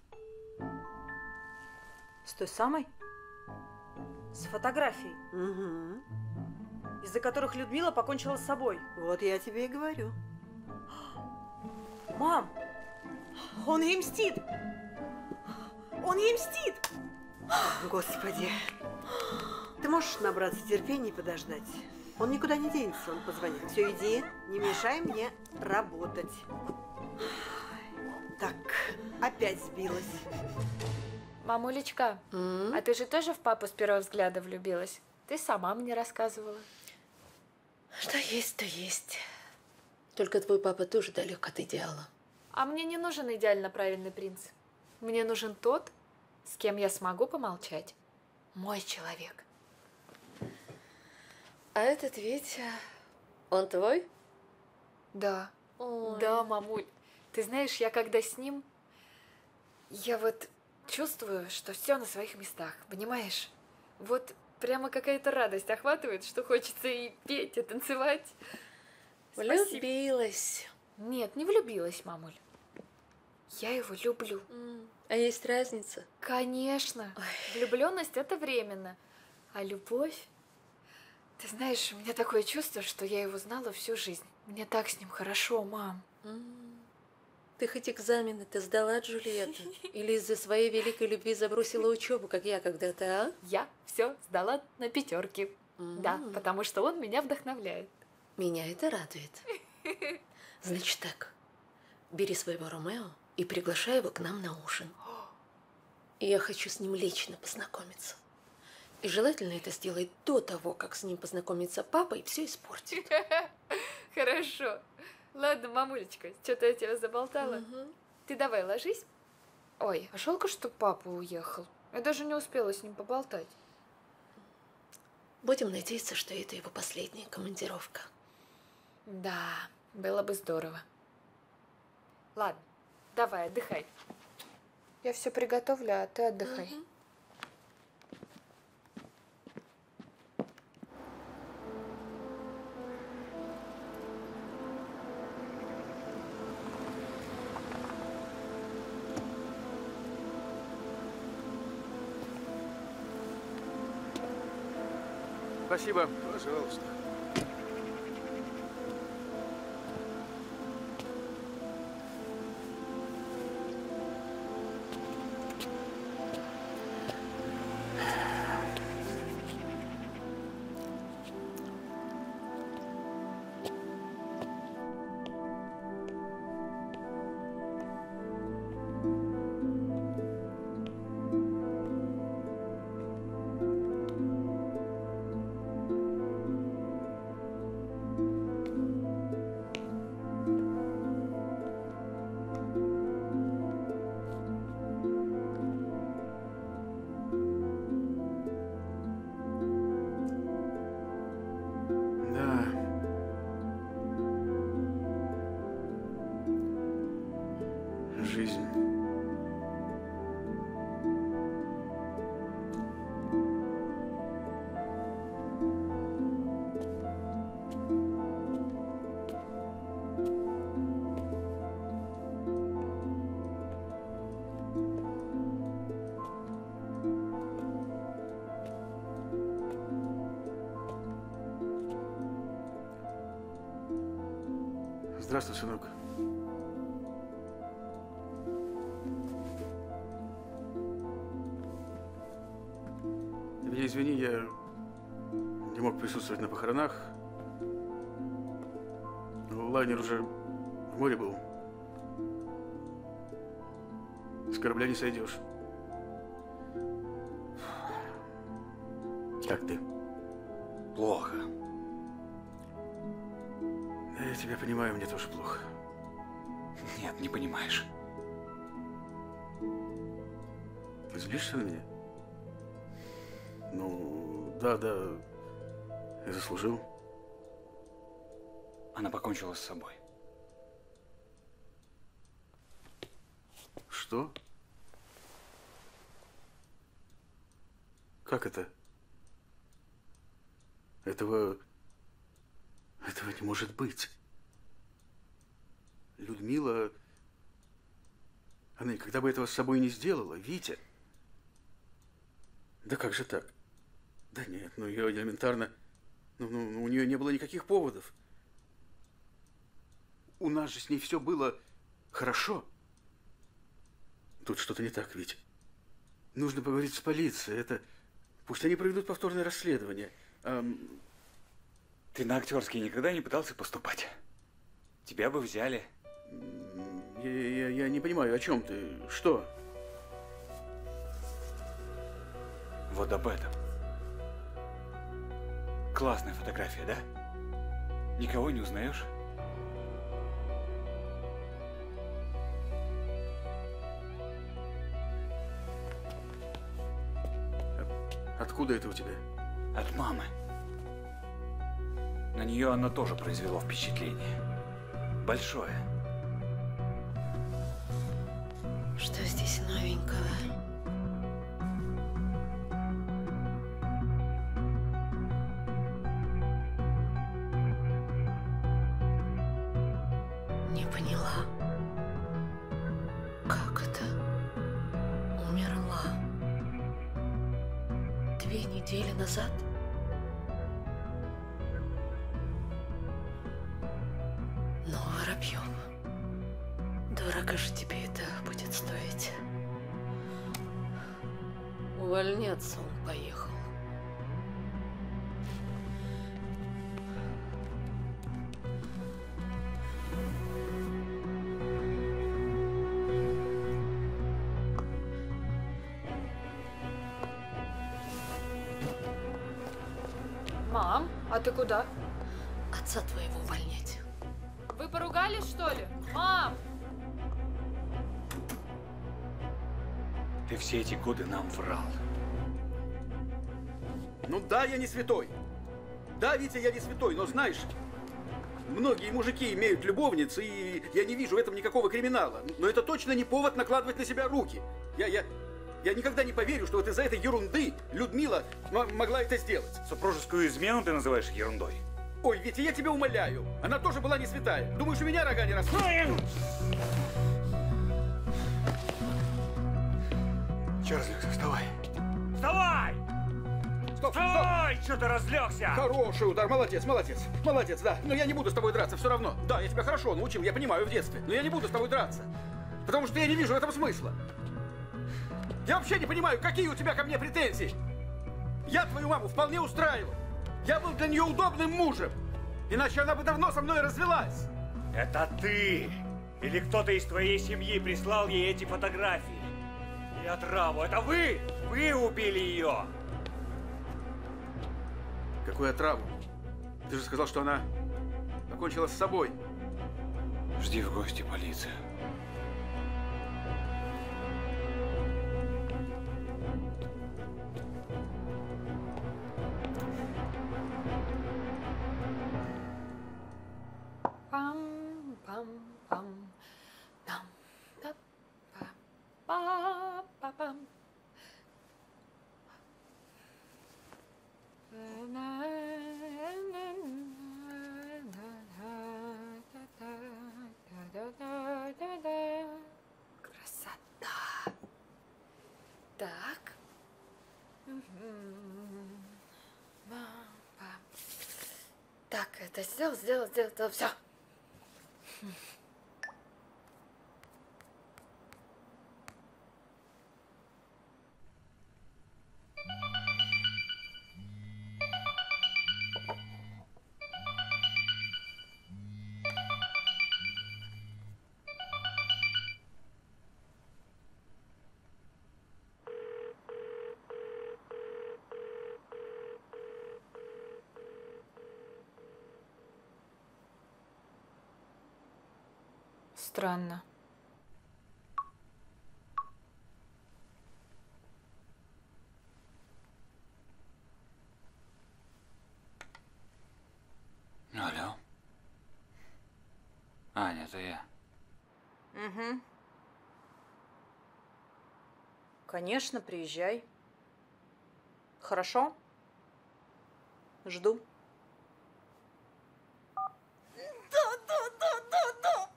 [SPEAKER 3] С той самой? С фотографией?
[SPEAKER 15] Угу.
[SPEAKER 3] Из-за которых Людмила покончила с собой.
[SPEAKER 15] Вот я тебе и говорю.
[SPEAKER 3] Мам, он ей мстит! Он ей мстит!
[SPEAKER 15] Господи, ты можешь набраться терпения и подождать? Он никуда не денется, он позвонит. Все, иди, не мешай мне работать. Так, опять сбилась.
[SPEAKER 8] Мамулечка, а ты же тоже в папу с первого взгляда влюбилась? Ты сама мне рассказывала.
[SPEAKER 7] Что есть, то есть. Только твой папа тоже далек от идеала.
[SPEAKER 8] А мне не нужен идеально правильный принц. Мне нужен тот, с кем я смогу помолчать. Мой человек.
[SPEAKER 7] А этот Витя, он твой?
[SPEAKER 8] Да.
[SPEAKER 7] Ой.
[SPEAKER 8] Да, мамуль. Ты знаешь, я когда с ним, я вот чувствую, что все на своих местах, понимаешь? Вот прямо какая-то радость охватывает, что хочется и петь, и танцевать.
[SPEAKER 7] Влюбилась.
[SPEAKER 8] Нет, не влюбилась, мамуль. Я его люблю.
[SPEAKER 7] А есть разница?
[SPEAKER 8] Конечно. Влюбленность это временно. А любовь? Ты знаешь, у меня такое чувство, что я его знала всю жизнь. Мне так с ним хорошо, мам.
[SPEAKER 7] Ты хоть экзамены-то сдала, Джульетта? Или из-за своей великой любви забросила учебу, как я когда-то, а?
[SPEAKER 8] Я все сдала на 5. Да, потому что он меня вдохновляет.
[SPEAKER 7] Меня это радует. Значит так, бери своего Ромео и приглашай его к нам на ужин. И я хочу с ним лично познакомиться. И желательно это сделать до того, как с ним познакомится папа и все испортит.
[SPEAKER 8] Хорошо. Ладно, мамулечка, что-то я тебя заболтала. Ты давай ложись. Ой, а жалко, что папа уехал. Я даже не успела с ним поболтать.
[SPEAKER 7] Будем надеяться, что это его последняя командировка.
[SPEAKER 8] Да, было бы здорово. Ладно, давай, отдыхай. Я все приготовлю, а ты отдыхай.
[SPEAKER 1] Спасибо.
[SPEAKER 5] Пожалуйста.
[SPEAKER 1] Жизнь. Здравствуй, сынок. Меня извини, я не мог присутствовать на похоронах. Лайнер уже в море был. С корабля не сойдешь. Как ты?
[SPEAKER 4] Плохо.
[SPEAKER 1] Да, я тебя понимаю, мне тоже плохо.
[SPEAKER 4] Нет, не понимаешь.
[SPEAKER 1] Ты злишься на меня? Ну, да, я заслужил.
[SPEAKER 4] Она покончила с собой.
[SPEAKER 1] Что? Как это? Этого не может быть. Людмила, она никогда бы этого с собой не сделала, Витя. Да как же так? Да нет, ее элементарно, у нее не было никаких поводов. У нас же с ней все было хорошо. Тут что-то не так, Витя. Нужно поговорить с полицией. Пусть они проведут повторное расследование.
[SPEAKER 4] Ты Ты на актерский никогда не пытался поступать? Тебя бы взяли.
[SPEAKER 1] Я не понимаю, о чем ты? Что?
[SPEAKER 4] Вот об этом. Классная фотография, да? Никого не узнаешь?
[SPEAKER 1] Откуда это у тебя?
[SPEAKER 4] От мамы. На нее оно тоже произвело впечатление. Большое.
[SPEAKER 7] Что здесь новенького? Не поняла. Как это? Умерла. 2 недели назад? Ну, Воробьев, дорого же тебе это будет стоить. Увольняться он поехал.
[SPEAKER 8] Мам, а ты куда?
[SPEAKER 7] Отца твоего увольнять.
[SPEAKER 8] Вы поругались, что ли? Мам!
[SPEAKER 4] Ты все эти годы нам врал.
[SPEAKER 1] Ну да, я не святой. Да, Витя, я не святой, но знаешь, многие мужики имеют любовниц, и я не вижу в этом никакого криминала. Но это точно не повод накладывать на себя руки. Я никогда не поверю, что вот из-за этой ерунды Людмила могла это сделать.
[SPEAKER 4] Супружескую измену ты называешь ерундой?
[SPEAKER 1] Ой, Витя, я тебя умоляю. Она тоже была не святая. Думаешь, у меня рога не растут?
[SPEAKER 4] Чарльз, вставай. Вставай!
[SPEAKER 1] Стоп,
[SPEAKER 4] вставай! Что ты разлегся?
[SPEAKER 1] Хороший удар, молодец, молодец. Молодец, да. Но я не буду с тобой драться, все равно. Да, я тебя хорошо научил, я понимаю, в детстве. Но я не буду с тобой драться. Потому что я не вижу в этом смысла. Я вообще не понимаю, какие у тебя ко мне претензии. Я твою маму вполне устраивал. Я был для нее удобным мужем. Иначе она бы давно со мной развелась.
[SPEAKER 4] Это ты! Или кто-то из твоей семьи прислал ей эти фотографии? И отраву. Это вы! Вы убили ее!
[SPEAKER 1] Какую отраву? Ты же сказал, что она покончила с собой.
[SPEAKER 4] Жди в гости полицию.
[SPEAKER 8] Красота. Так. Так, это сделал, все. Странно.
[SPEAKER 4] Алло. Аня, это я.
[SPEAKER 2] Угу. Конечно, приезжай. Хорошо? Жду. Да.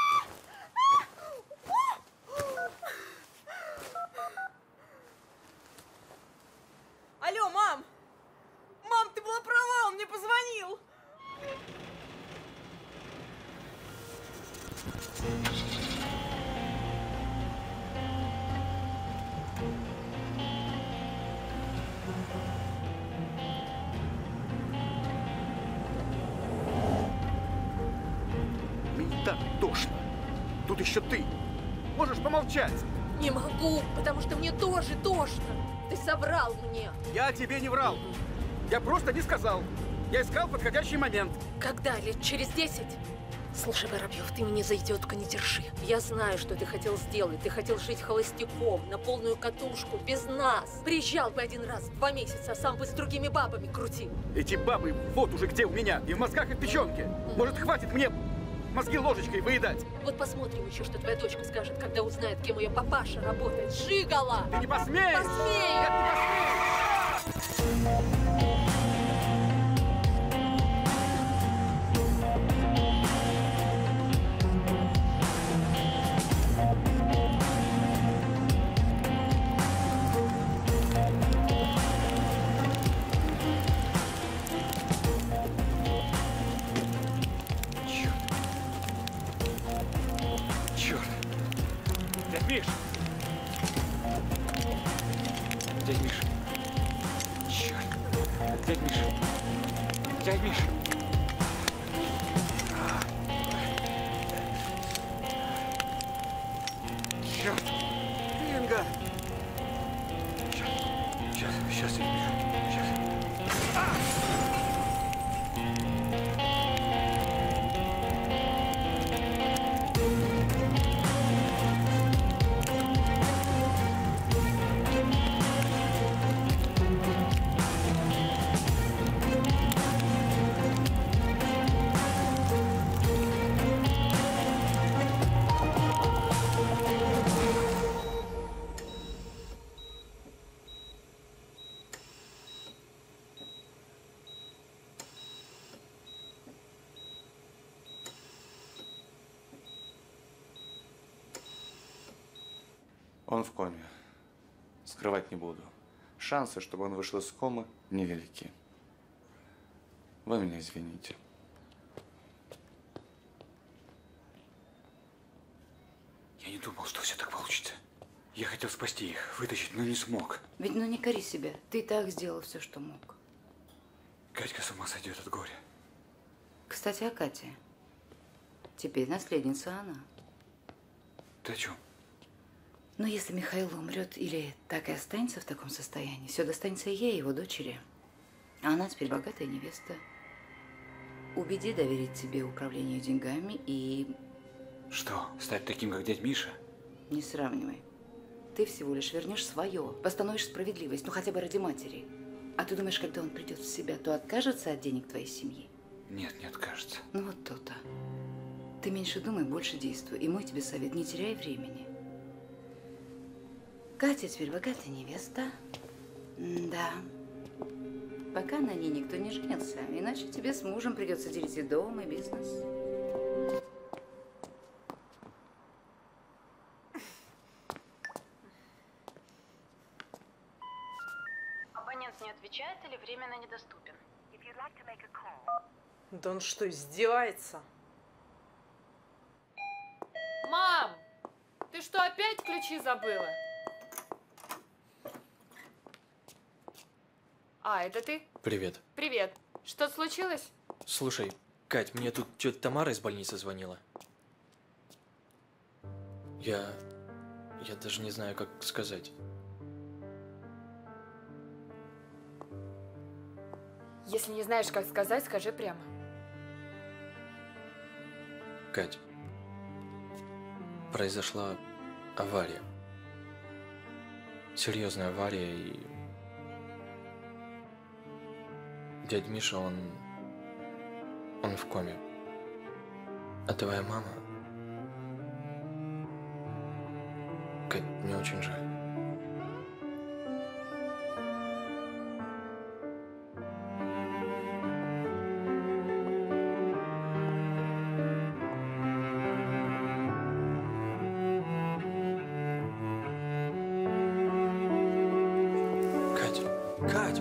[SPEAKER 2] Алло, мам! Мам, ты была права, он мне позвонил.
[SPEAKER 1] тошно. Тут еще ты. Можешь помолчать?
[SPEAKER 7] Не могу, потому что мне тоже тошно. Ты соврал мне.
[SPEAKER 1] Я тебе не врал. Я просто не сказал. Я искал подходящий момент.
[SPEAKER 7] Когда? Лет через 10? Слушай, Воробьев, ты меня за идиотку не держи. Я знаю, что ты хотел сделать. Ты хотел жить холостяком, на полную катушку, без нас. Приезжал бы один раз в 2 месяца, а сам бы с другими бабами крутил.
[SPEAKER 1] Эти бабы вот уже где у меня. И в мозгах, и в печенке. Может, хватит мне мозги ложечкой выедать?
[SPEAKER 7] Вот посмотрим еще, что твоя дочка скажет, когда узнает, кем ее папаша работает. Жигала!
[SPEAKER 1] Ты не посмеешь!
[SPEAKER 7] Посмею!
[SPEAKER 1] Нет, не посмеешь!
[SPEAKER 4] Миш! Дядь Миш! Черт! Дядь Миш! Дядь Миш! Черт!
[SPEAKER 1] Инга!
[SPEAKER 4] Сейчас, дядь Миш. Сейчас.
[SPEAKER 17] Он в коме. Скрывать не буду. Шансы, чтобы он вышел из комы, невелики. Вы меня извините.
[SPEAKER 4] Я не думал, что все так получится. Я хотел спасти их, вытащить, но не смог.
[SPEAKER 10] Ведь ну не кори себя. Ты и так сделал все, что мог.
[SPEAKER 4] Катька с ума сойдет от горя.
[SPEAKER 10] Кстати, о Кате. Теперь наследница она.
[SPEAKER 4] Ты о чем?
[SPEAKER 10] Но если Михаил умрет или так и останется в таком состоянии, все достанется ей, его дочери. А она теперь богатая невеста. Убеди доверить тебе управление деньгами и…
[SPEAKER 4] Что, стать таким, как дядь Миша?
[SPEAKER 10] Не сравнивай. Ты всего лишь вернешь свое, восстановишь справедливость, ну хотя бы ради матери. А ты думаешь, когда он придет в себя, то откажется от денег твоей семьи?
[SPEAKER 4] Нет, не откажется.
[SPEAKER 10] Ну вот то-то. Ты меньше думай, больше действуй. И мой тебе совет, не теряй времени. Катя теперь богатая невеста. Да. Пока на ней никто не женится, иначе тебе с мужем придется делить и дом, и бизнес.
[SPEAKER 9] Абонент не отвечает или временно недоступен.
[SPEAKER 3] Да он что, издевается?
[SPEAKER 8] Мам! Ты что, опять ключи забыла? А, это ты?
[SPEAKER 16] Привет.
[SPEAKER 8] Привет. Что случилось?
[SPEAKER 16] Слушай, Кать, мне тут тетя Тамара из больницы звонила. Я даже не знаю, как сказать.
[SPEAKER 8] Если не знаешь, как сказать, скажи прямо.
[SPEAKER 16] Кать, произошла авария. Серьезная авария, и дядя Миша, он в коме. А твоя мама… Кать, мне очень жаль. Кать!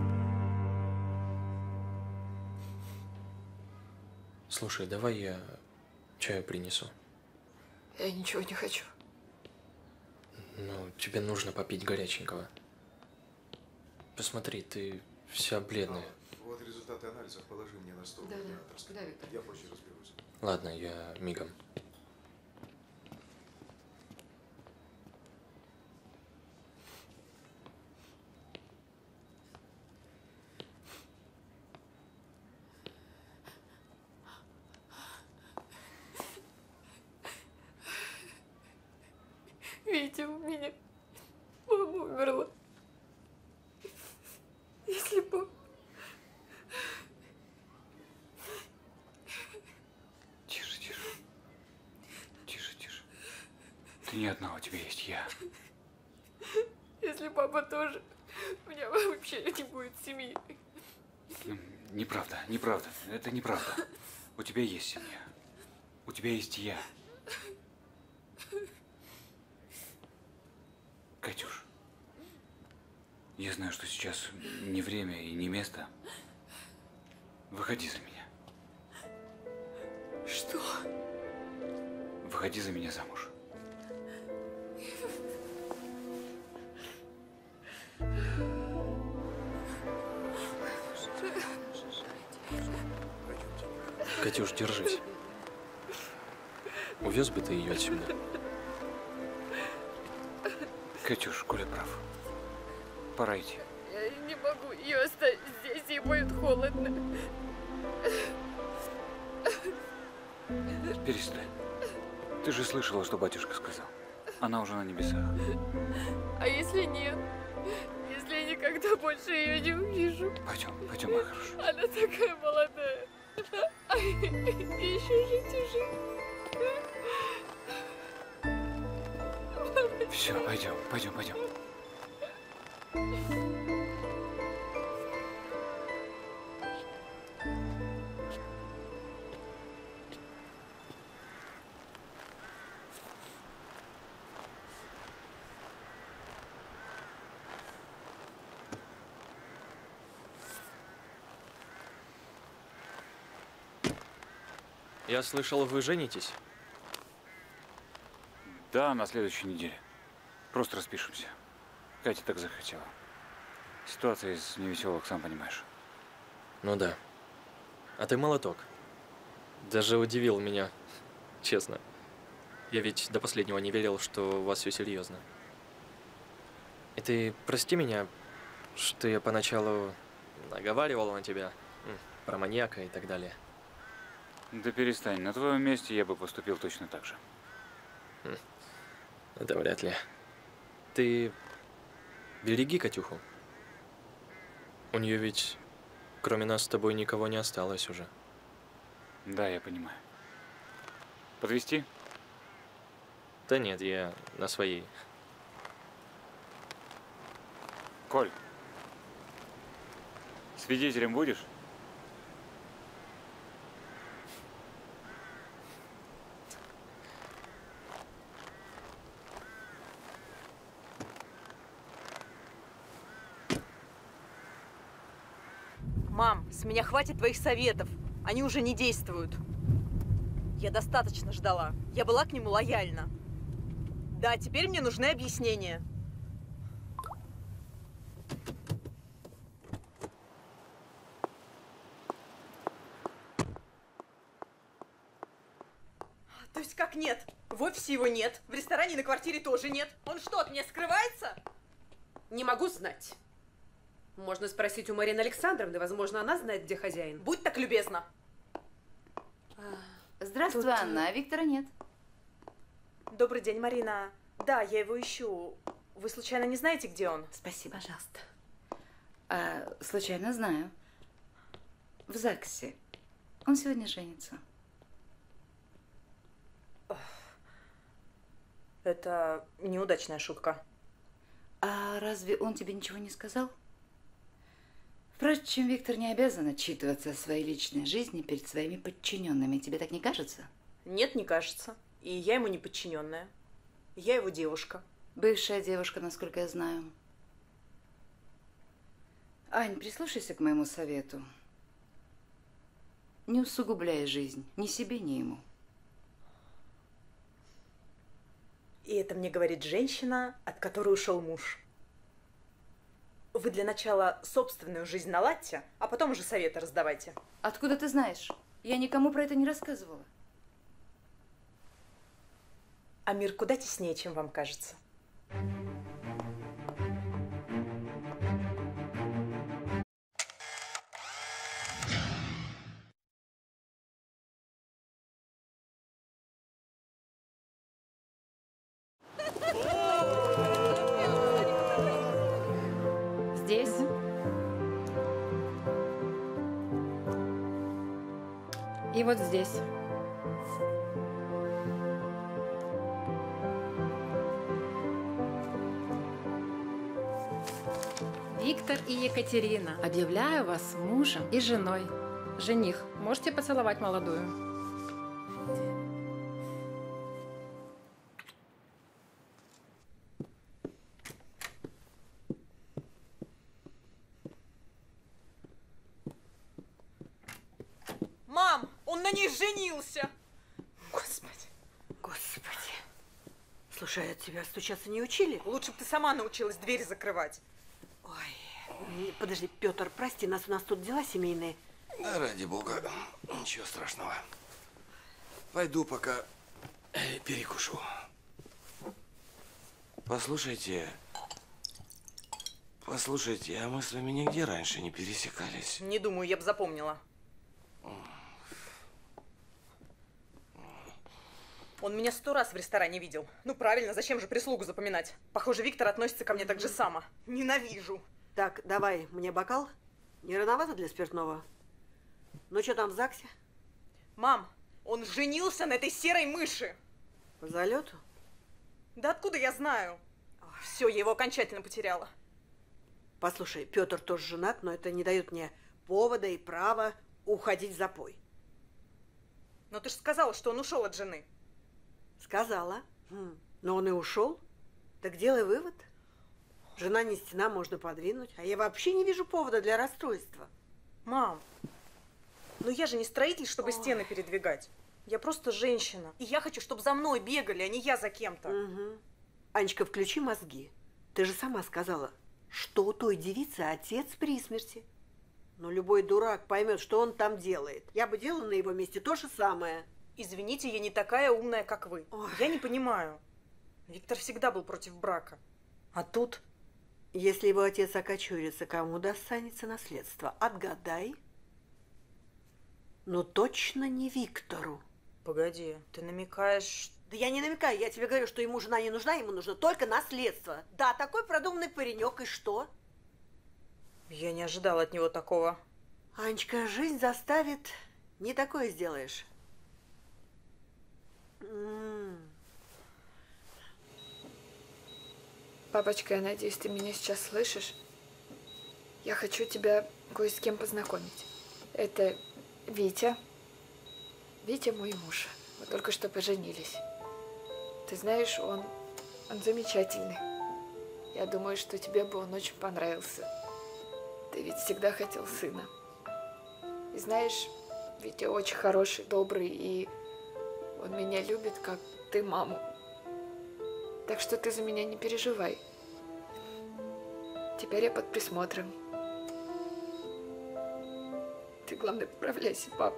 [SPEAKER 16] Слушай, давай я чаю принесу.
[SPEAKER 8] Я ничего не хочу.
[SPEAKER 16] Ну, тебе нужно попить горяченького. Посмотри, ты вся бледная.
[SPEAKER 5] Вот результаты анализов, положи мне на стол.
[SPEAKER 10] Да, Виктор.
[SPEAKER 5] Я позже разберусь.
[SPEAKER 16] Ладно, я мигом.
[SPEAKER 8] Витя, у меня мама умерла. Если бы...
[SPEAKER 4] Тише, тише. Тише, тише. Ты не одна, у тебя есть я.
[SPEAKER 8] Если папа тоже, у меня вообще не будет семьи.
[SPEAKER 4] Неправда, неправда. Это неправда. У тебя есть семья. У тебя есть я. Катюш, я знаю, что сейчас не время и не место. Выходи за меня.
[SPEAKER 8] Что?
[SPEAKER 4] Выходи за меня замуж.
[SPEAKER 16] Катюш, держись. Увез бы ты ее отсюда.
[SPEAKER 4] Катюш, Коля прав. Пора идти.
[SPEAKER 8] Я не могу ее оставить здесь, ей будет холодно.
[SPEAKER 4] Перестань. Ты же слышала, что батюшка сказал. Она уже на небесах.
[SPEAKER 8] А если нет? Если я никогда больше ее не увижу?
[SPEAKER 4] Пойдем, пойдем, моя хорошая.
[SPEAKER 8] Она такая молодая. А еще жить и жить.
[SPEAKER 4] Все, пойдем, пойдем, пойдем.
[SPEAKER 16] Я слышал, вы женитесь?
[SPEAKER 4] Да, на следующей неделе. Просто распишемся. Катя так захотела. Ситуация из невеселых, сам понимаешь.
[SPEAKER 16] Ну да. А ты молоток. Даже удивил меня, честно. Я ведь до последнего не верил, что у вас все серьезно. И ты прости меня, что я поначалу наговаривал на тебя про маньяка и так далее.
[SPEAKER 4] Да перестань, на твоем месте я бы поступил точно так же.
[SPEAKER 16] Это вряд ли. Ты береги Катюху. У нее ведь кроме нас с тобой никого не осталось уже.
[SPEAKER 4] Да, я понимаю. Подвезти?
[SPEAKER 16] Да нет, я на своей.
[SPEAKER 4] Коль, свидетелем будешь?
[SPEAKER 3] Мам, с меня хватит твоих советов. Они уже не действуют. Я достаточно ждала. Я была к нему лояльна. Да, теперь мне нужны объяснения. То есть как нет? В офисе его нет, в ресторане и на квартире тоже нет. Он что, от меня скрывается?
[SPEAKER 18] Не могу знать. Можно спросить у Марины Александровны, возможно, она знает, где хозяин.
[SPEAKER 3] Будь так любезна.
[SPEAKER 10] Здравствуй,
[SPEAKER 3] Тут...
[SPEAKER 10] Анна, а Виктора нет.
[SPEAKER 3] Добрый день, Марина. Да, я его ищу. Вы случайно не знаете, где он?
[SPEAKER 10] Спасибо. Пожалуйста. Случайно знаю. В ЗАГСе. Он сегодня женится.
[SPEAKER 3] Это неудачная шутка.
[SPEAKER 10] А разве он тебе ничего не сказал? Впрочем, Виктор не обязан отчитываться о своей личной жизни перед своими подчиненными. Тебе так не кажется?
[SPEAKER 3] Нет, не кажется. И я ему не подчиненная. Я его девушка.
[SPEAKER 10] Бывшая девушка, насколько я знаю. Ань, прислушайся к моему совету. Не усугубляй жизнь ни себе, ни ему.
[SPEAKER 3] И это мне говорит женщина, от которой ушел муж. Вы для начала собственную жизнь наладьте, а потом уже советы раздавайте.
[SPEAKER 10] Откуда ты знаешь? Я никому про это не рассказывала.
[SPEAKER 3] А мир куда теснее, чем вам кажется.
[SPEAKER 8] И вот здесь. Виктор и Екатерина, объявляю вас мужем и женой. Жених, можете поцеловать молодую?
[SPEAKER 2] Мам, он на ней женился!
[SPEAKER 15] Господи. Господи. Слушай, а тебя стучаться не учили?
[SPEAKER 2] Лучше бы ты сама научилась дверь закрывать.
[SPEAKER 15] Ой, подожди, Петр, прости, у нас тут дела семейные.
[SPEAKER 13] Да ради бога, ничего страшного. Пойду пока перекушу. Послушайте, а мы с вами нигде раньше не пересекались.
[SPEAKER 2] Не думаю, я бы запомнила. Он меня 100 раз в ресторане видел. Ну правильно, зачем же прислугу запоминать? Похоже, Виктор относится ко мне так же само. Ненавижу.
[SPEAKER 15] Так, давай, мне бокал. Не рановато для спиртного? Ну, что там в ЗАГСе?
[SPEAKER 2] Мам, он женился на этой серой мыши.
[SPEAKER 15] По залету?
[SPEAKER 2] Да откуда я знаю? Все, я его окончательно потеряла.
[SPEAKER 15] Послушай, Петр тоже женат, но это не дает мне повода и права уходить в запой.
[SPEAKER 2] Но ты же сказала, что он ушел от жены.
[SPEAKER 15] Сказала. Но он и ушел. Так делай вывод. Жена не стена, можно подвинуть. А я вообще не вижу повода для расстройства.
[SPEAKER 2] Мам, ну я же не строитель, чтобы стены передвигать. Я просто женщина. И я хочу, чтобы за мной бегали, а не я за кем-то.
[SPEAKER 15] Угу. Анечка, включи мозги. Ты же сама сказала, что у той девицы отец при смерти. Но любой дурак поймет, что он там делает. Я бы делала на его месте то же самое.
[SPEAKER 2] Извините, я не такая умная, как вы. Я не понимаю. Виктор всегда был против брака. А тут...
[SPEAKER 15] Если его отец окочурится, кому достанется наследство? Отгадай. Ну, точно не Виктору.
[SPEAKER 2] Погоди, ты намекаешь...
[SPEAKER 15] Да я не намекаю, я тебе говорю, что ему жена не нужна, ему нужно только наследство. Да, такой продуманный паренек, и что?
[SPEAKER 2] Я не ожидала от него такого.
[SPEAKER 15] Анечка, жизнь заставит, не такое сделаешь.
[SPEAKER 8] Папочка, я надеюсь, ты меня сейчас слышишь. Я хочу тебя кое с кем познакомить. Это Витя. Витя мой муж. Мы только что поженились. Ты знаешь, он замечательный. Я думаю, что тебе бы он очень понравился. Ты ведь всегда хотел сына. И знаешь, Витя очень хороший, добрый, и он меня любит, как ты маму. Так что ты за меня не переживай. Теперь я под присмотром. Ты, главное, поправляйся, пап.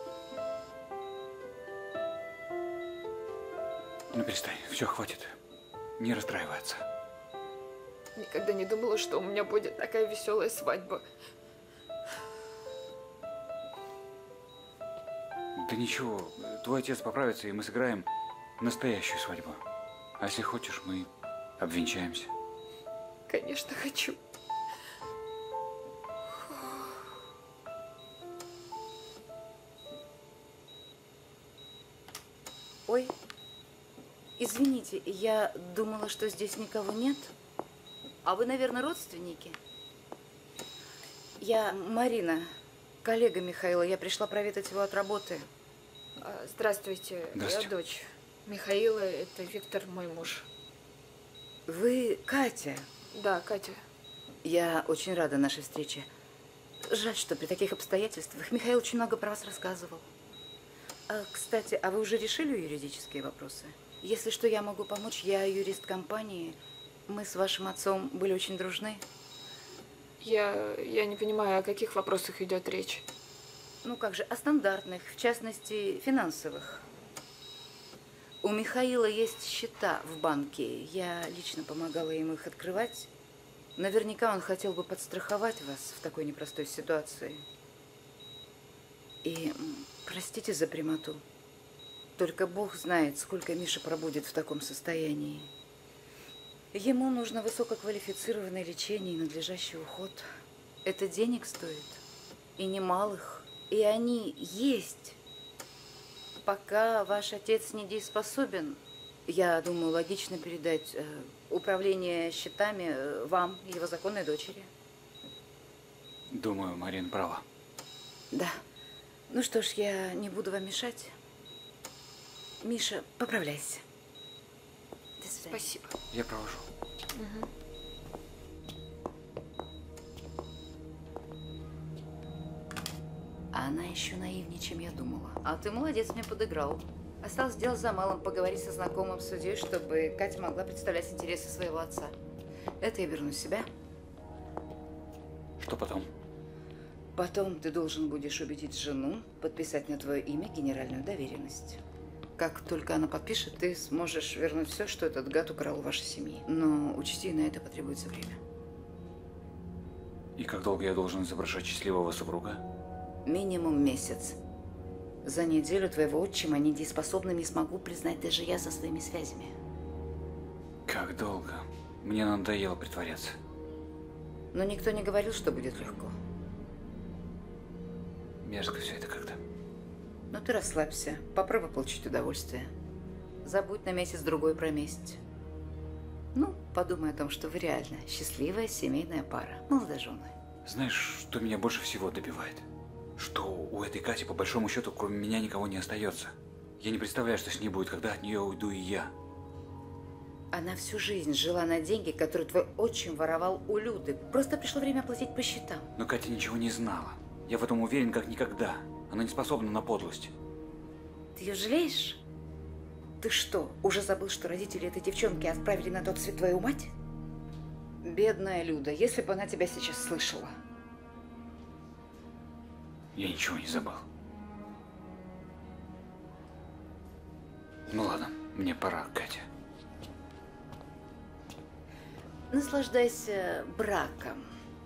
[SPEAKER 4] Ну, перестань. Все, хватит. Не расстраиваться.
[SPEAKER 8] Никогда не думала, что у меня будет такая веселая свадьба.
[SPEAKER 4] Да ничего, твой отец поправится, и мы сыграем настоящую свадьбу. А если хочешь, мы обвенчаемся.
[SPEAKER 8] Конечно, хочу.
[SPEAKER 10] Ой, извините, я думала, что здесь никого нет. А вы, наверное, родственники? Я Марина, коллега Михаила. Я пришла проведать его от работы.
[SPEAKER 8] Здравствуйте,
[SPEAKER 4] Здравствуйте.
[SPEAKER 8] я дочь Михаила, это Виктор, мой муж.
[SPEAKER 10] Вы Катя?
[SPEAKER 8] Да, Катя.
[SPEAKER 10] Я очень рада нашей встрече. Жаль, что при таких обстоятельствах Михаил очень много про вас рассказывал. Кстати, а вы уже решили юридические вопросы? Если что, я могу помочь. Я юрист компании. Мы с вашим отцом были очень дружны.
[SPEAKER 8] Я не понимаю, о каких вопросах идет речь.
[SPEAKER 10] Ну как же, о стандартных, в частности, финансовых. У Михаила есть счета в банке. Я лично помогала ему их открывать. Наверняка он хотел бы подстраховать вас в такой непростой ситуации. И простите за прямоту. Только Бог знает, сколько Миша пробудет в таком состоянии. Ему нужно высококвалифицированное лечение и надлежащий уход. Это денег стоит. И немалых. И они есть. Пока ваш отец недееспособен, я думаю, логично передать управление счетами вам, его законной дочери.
[SPEAKER 4] Думаю, Марина права.
[SPEAKER 10] Да. Ну что ж, я не буду вам мешать. Миша, поправляйся. До свидания.
[SPEAKER 8] Спасибо.
[SPEAKER 4] Я провожу.
[SPEAKER 8] Угу.
[SPEAKER 10] Она еще наивнее, чем я думала. А ты молодец, мне подыграл. Осталось дело за малым, поговорить со знакомым судьей, чтобы Катя могла представлять интересы своего отца. Это я верну себя.
[SPEAKER 4] Что потом?
[SPEAKER 10] Потом ты должен будешь убедить жену подписать на твое имя генеральную доверенность. Как только она подпишет, ты сможешь вернуть все, что этот гад украл у вашей семьи. Но учти, на это потребуется время.
[SPEAKER 4] И как долго я должен изображать счастливого супруга?
[SPEAKER 10] Минимум месяц. За неделю твоего отчима недееспособным не смогу признать даже я со своими связями.
[SPEAKER 4] Как долго? Мне надоело притворяться.
[SPEAKER 10] Но никто не говорил, что будет легко.
[SPEAKER 4] Мерзко все это как-то.
[SPEAKER 10] Но ты расслабься, попробуй получить удовольствие. Забудь на месяц-другой про месть. Ну, подумай о том, что вы реально счастливая семейная пара, молодожены.
[SPEAKER 4] Знаешь, что меня больше всего добивает? Что у этой Кати, по большому счету, кроме меня никого не остается. Я не представляю, что с ней будет, когда от нее уйду и я.
[SPEAKER 10] Она всю жизнь жила на деньги, которые твой отчим воровал у Люды. Просто пришло время платить по счетам.
[SPEAKER 4] Но Катя ничего не знала. Я в этом уверен, как никогда. Она не способна на подлость.
[SPEAKER 10] Ты ее жалеешь? Ты что, уже забыл, что родители этой девчонки отправили на тот свет твою мать? Бедная Люда, если бы она тебя сейчас слышала.
[SPEAKER 4] Я ничего не забыл. Ну ладно, мне пора, Катя.
[SPEAKER 10] Наслаждайся браком.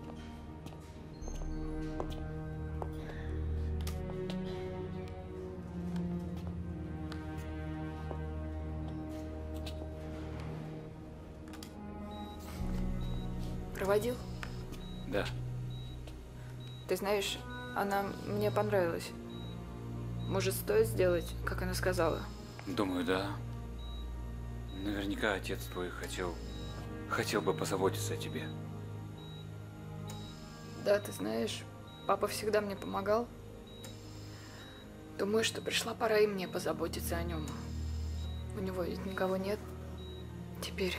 [SPEAKER 8] Проводил?
[SPEAKER 4] Да.
[SPEAKER 8] Ты знаешь, она мне понравилась. Может, стоит сделать, как она сказала?
[SPEAKER 4] Думаю, да. Наверняка отец твой хотел бы позаботиться о тебе.
[SPEAKER 8] Да, ты знаешь, папа всегда мне помогал. Думаю, что пришла пора и мне позаботиться о нем. У него ведь никого нет. Теперь.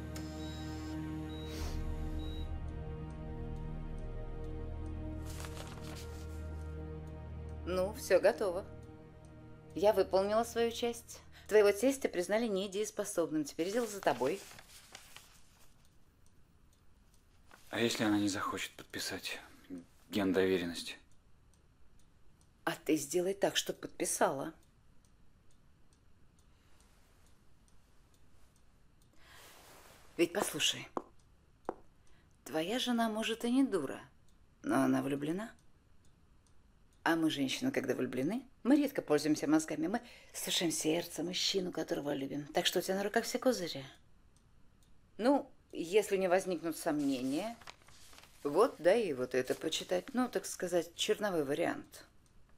[SPEAKER 10] Ну, все готово. Я выполнила свою часть. Твоего тестя признали недееспособным. Теперь дело за тобой.
[SPEAKER 4] А если она не захочет подписать гендоверенность?
[SPEAKER 10] А ты сделай так, чтобы подписала. Ведь послушай, твоя жена, может, и не дура, но она влюблена. А мы, женщины, когда влюблены, мы редко пользуемся мозгами. Мы слушаем сердце мужчину, которого любим. Так что у тебя на руках все козыри. Ну, если не возникнут сомнения, вот, да, и вот это почитать. Ну, так сказать, черновой вариант.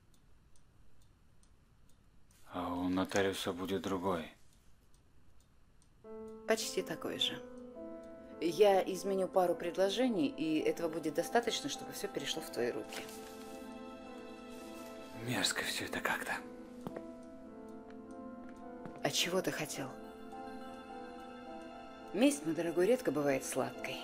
[SPEAKER 4] А у нотариуса будет другой.
[SPEAKER 10] Почти такой же. Я изменю пару предложений, и этого будет достаточно, чтобы все перешло в твои руки.
[SPEAKER 4] Мерзко все это как-то.
[SPEAKER 10] А чего ты хотел? Месть, мой дорогой, редко бывает сладкой.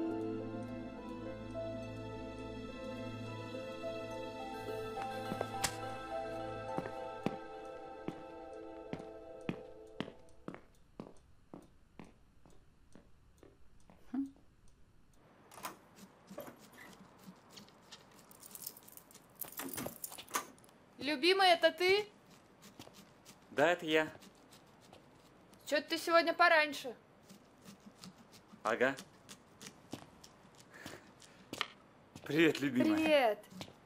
[SPEAKER 8] Любимый, это ты?
[SPEAKER 4] Да, это я.
[SPEAKER 8] Чё-то ты сегодня пораньше.
[SPEAKER 4] Ага. Привет, любимая.
[SPEAKER 8] Привет.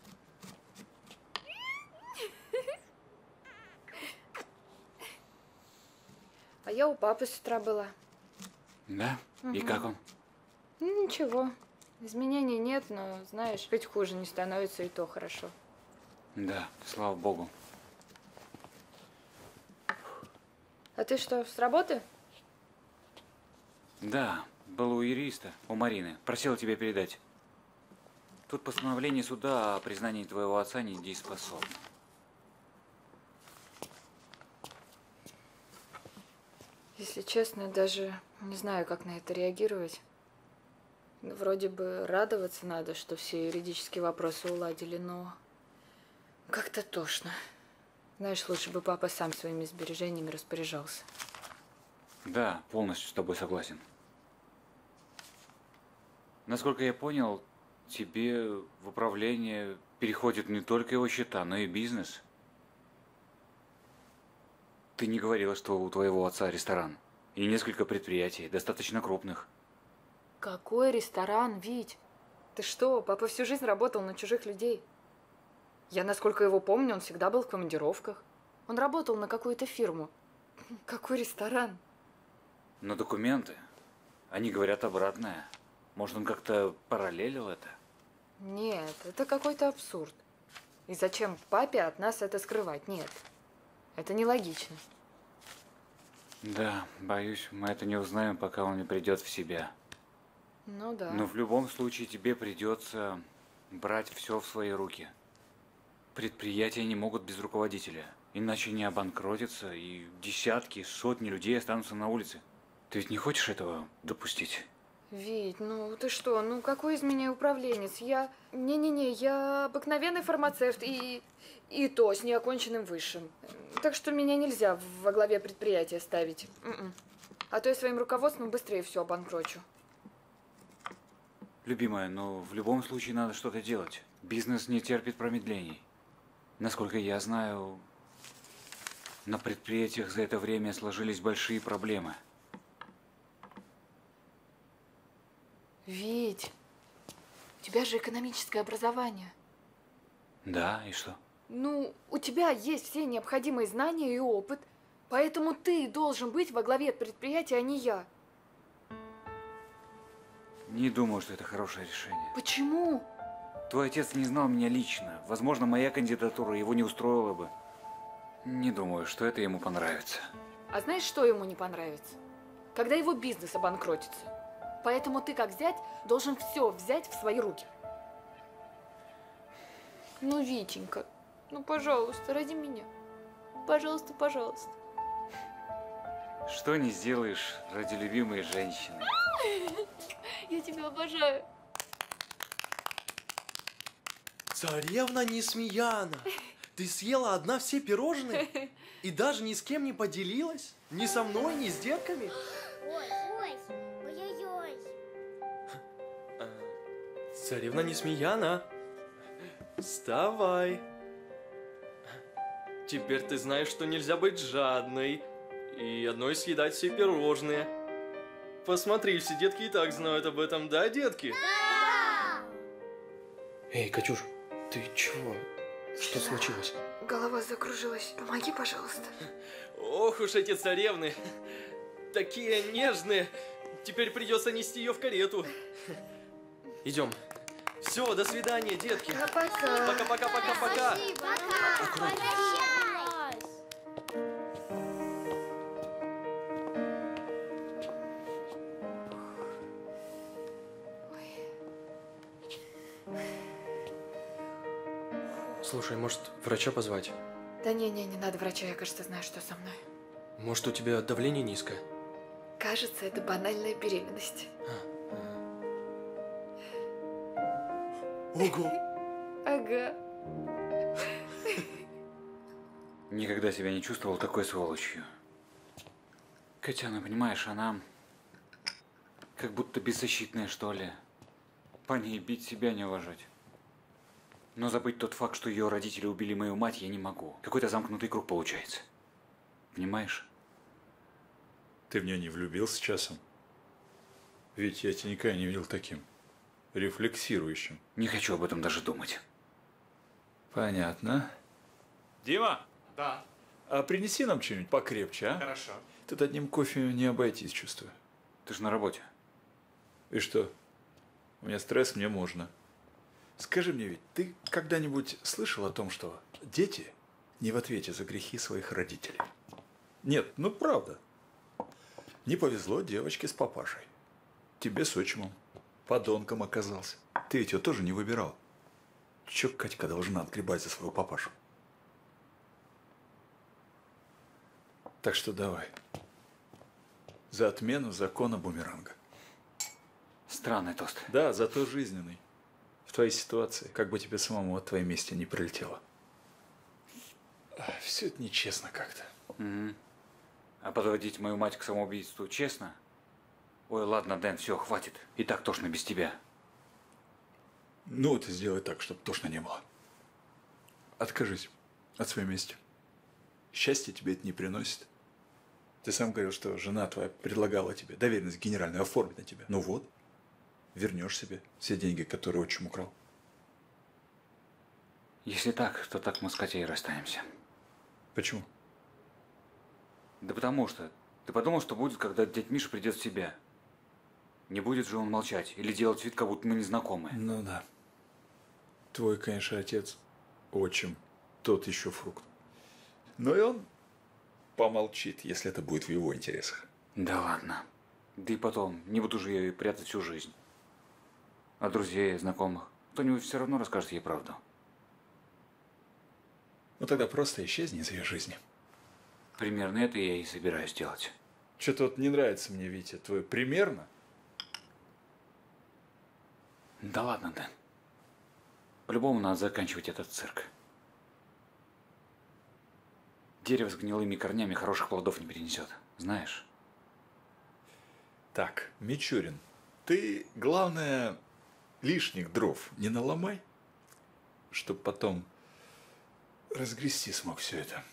[SPEAKER 8] А я у папы с утра была.
[SPEAKER 4] Да? И
[SPEAKER 8] Мгм.
[SPEAKER 4] как он?
[SPEAKER 8] Ну, ничего. Изменений нет, но, знаешь, хоть хуже не становится, и то хорошо.
[SPEAKER 4] Да, слава богу.
[SPEAKER 8] А ты что, с работы?
[SPEAKER 4] Да, был у юриста, у Марины. Просила тебя передать. Тут постановление суда о признании твоего отца недееспособным.
[SPEAKER 8] Если честно, даже не знаю, как на это реагировать. Вроде бы радоваться надо, что все юридические вопросы уладили, но как-то тошно. Знаешь, лучше бы папа сам своими сбережениями распоряжался.
[SPEAKER 4] Да, полностью с тобой согласен. Насколько я понял, тебе в управление переходит не только его счета, но и бизнес. Ты не говорила, что у твоего отца ресторан и несколько предприятий, достаточно крупных.
[SPEAKER 8] Какой ресторан, Вить? Ты что, папа всю жизнь работал на чужих людей. Я, насколько его помню, он всегда был в командировках. Он работал на какую-то фирму. Какой ресторан?
[SPEAKER 4] Но документы, они говорят обратное. Может, он как-то параллелил это?
[SPEAKER 8] Нет, это какой-то абсурд. И зачем папе от нас это скрывать? Нет, это нелогично.
[SPEAKER 4] Да, боюсь, мы это не узнаем, пока он не придет в себя.
[SPEAKER 8] Ну да.
[SPEAKER 4] Но в любом случае тебе придется брать все в свои руки. Предприятия не могут без руководителя, иначе не обанкротятся, и десятки, сотни людей останутся на улице. Ты ведь не хочешь этого допустить?
[SPEAKER 8] Вить, ну ты что, ну какой из меня управленец? Я... Не-не-не, я обыкновенный фармацевт и то с неоконченным высшим. Так что меня нельзя во главе предприятия ставить. А то я своим руководством быстрее все обанкрочу.
[SPEAKER 4] Любимая, но в любом случае надо что-то делать. Бизнес не терпит промедлений. Насколько я знаю, на предприятиях за это время сложились большие проблемы.
[SPEAKER 8] Вить, у тебя же экономическое образование.
[SPEAKER 4] Да, и что?
[SPEAKER 8] Ну, у тебя есть все необходимые знания и опыт, поэтому ты должен быть во главе предприятия, а не я.
[SPEAKER 4] Не думаю, что это хорошее решение.
[SPEAKER 8] Почему?
[SPEAKER 4] Твой отец не знал меня лично. Возможно, моя кандидатура его не устроила бы. Не думаю, что это ему понравится.
[SPEAKER 8] А знаешь, что ему не понравится? Когда его бизнес обанкротится. Поэтому ты, как зять, должен все взять в свои руки. Ну, Витенька, ну, пожалуйста, ради меня. Пожалуйста, пожалуйста.
[SPEAKER 4] Что не сделаешь ради любимой женщины?
[SPEAKER 8] Я тебя обожаю.
[SPEAKER 19] Царевна Несмеяна, ты съела одна все пирожные и даже ни с кем не поделилась? Ни со мной, ни с детками? Царевна Несмеяна, вставай. Теперь ты знаешь, что нельзя быть жадной и одной съедать все пирожные. Посмотри, все детки и так знают об этом, да, детки?
[SPEAKER 20] Да!
[SPEAKER 19] Эй, Катюш, ты чего? Что случилось?
[SPEAKER 8] Голова закружилась. Помоги, пожалуйста.
[SPEAKER 19] Ох уж эти царевны. Такие нежные. Теперь придется нести ее в карету. Идем. Все, до свидания, детки.
[SPEAKER 8] Пока.
[SPEAKER 19] Пока-пока-пока-пока. Аккуратно. Слушай, может, врача позвать?
[SPEAKER 8] Да не надо врача, я, кажется, знаю, что со мной.
[SPEAKER 19] Может, у тебя давление низкое?
[SPEAKER 8] Кажется, это банальная беременность.
[SPEAKER 19] Ого!
[SPEAKER 8] Ага.
[SPEAKER 4] Никогда себя не чувствовал такой сволочью. Катяна, понимаешь, она как будто беззащитная, что ли. По ней бить себя не уважать. Но забыть тот факт, что ее родители убили мою мать, я не могу. Какой-то замкнутый круг получается. Понимаешь?
[SPEAKER 12] Ты в нее не влюбился часом? Ведь я тебя никогда не видел таким. Рефлексирующим.
[SPEAKER 4] Не хочу об этом даже думать.
[SPEAKER 12] Понятно. Дима!
[SPEAKER 14] Да.
[SPEAKER 12] А принеси нам что-нибудь покрепче, а?
[SPEAKER 14] Хорошо.
[SPEAKER 12] Тут одним кофе не обойтись, чувствую.
[SPEAKER 4] Ты же на работе.
[SPEAKER 12] И что? У меня стресс, мне можно. Скажи мне, ведь ты когда-нибудь слышал о том, что дети не в ответе за грехи своих родителей? Нет, ну правда. Не повезло девочке с папашей. Тебе с отчимом. Подонком оказался. Ты ведь его тоже не выбирал. Чё Катька должна отгребать за своего папашу? Так что давай. За отмену закона бумеранга.
[SPEAKER 4] Странный тост.
[SPEAKER 12] Да, зато жизненный. В твоей ситуации, как бы тебе самому от твоей мести не прилетело. Все это нечестно как-то.
[SPEAKER 4] Угу. А подводить мою мать к самоубийству честно? Ой, ладно, Дэн, все, хватит. И так тошно без тебя.
[SPEAKER 12] Ну, ты сделай так, чтобы тошно не было. Откажись от своей мести. Счастье тебе это не приносит. Ты сам говорил, что жена твоя предлагала тебе доверенность генеральную оформить на тебя. Ну вот, вернешь себе все деньги, которые отчим украл.
[SPEAKER 4] Если так, то так мы с Катей и расстанемся.
[SPEAKER 12] Почему?
[SPEAKER 4] Да потому что. Ты подумал, что будет, когда дядь Миша придет в себя? Не будет же он молчать или делать вид, как будто мы не знакомы.
[SPEAKER 12] Ну да. Твой, конечно, отец, отчим, тот еще фрукт. Но и он помолчит, если это будет в его интересах.
[SPEAKER 4] Да ладно. Да и потом, не буду же я ее прятать всю жизнь. А друзей, знакомых, кто-нибудь все равно расскажет ей правду.
[SPEAKER 12] Ну тогда просто исчезни из ее жизни.
[SPEAKER 4] Примерно это я и собираюсь делать.
[SPEAKER 12] Что-то вот не нравится мне, Витя, твой примерно.
[SPEAKER 4] Да ладно, Дэн. По-любому надо заканчивать этот цирк. Дерево с гнилыми корнями хороших плодов не перенесет, знаешь?
[SPEAKER 12] Так, Мичурин, ты, главное, лишних дров не наломай, чтоб потом разгрести смог все это.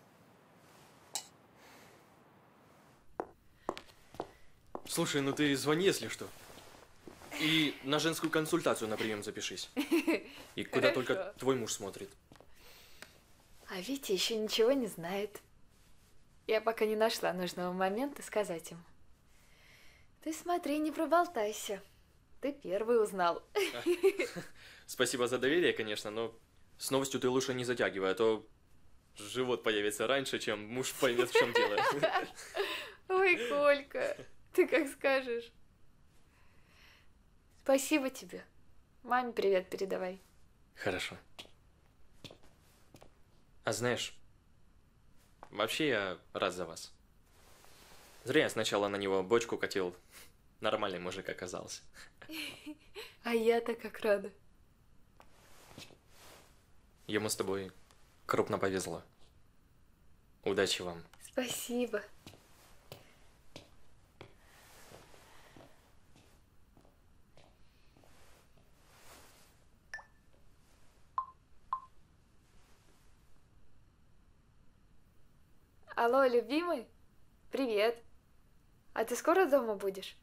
[SPEAKER 19] Слушай, ну ты звони, если что. И на женскую консультацию на прием запишись. И куда только твой муж смотрит.
[SPEAKER 8] А Витя еще ничего не знает. Я пока не нашла нужного момента сказать им. Ты смотри, не проболтайся. Ты первый узнал.
[SPEAKER 19] Спасибо за доверие, конечно, но с новостью ты лучше не затягивай, а то живот появится раньше, чем муж поймет, в чем дело.
[SPEAKER 8] Ой, Колька, ты как скажешь. Спасибо тебе. Маме привет передавай.
[SPEAKER 19] Хорошо. А знаешь, вообще я рад за вас. Зря я сначала на него бочку катил. Нормальный мужик оказался.
[SPEAKER 8] А я-то как рада.
[SPEAKER 19] Ему с тобой крупно повезло. Удачи вам.
[SPEAKER 8] Спасибо. Алло, любимый? Привет. А ты скоро дома будешь?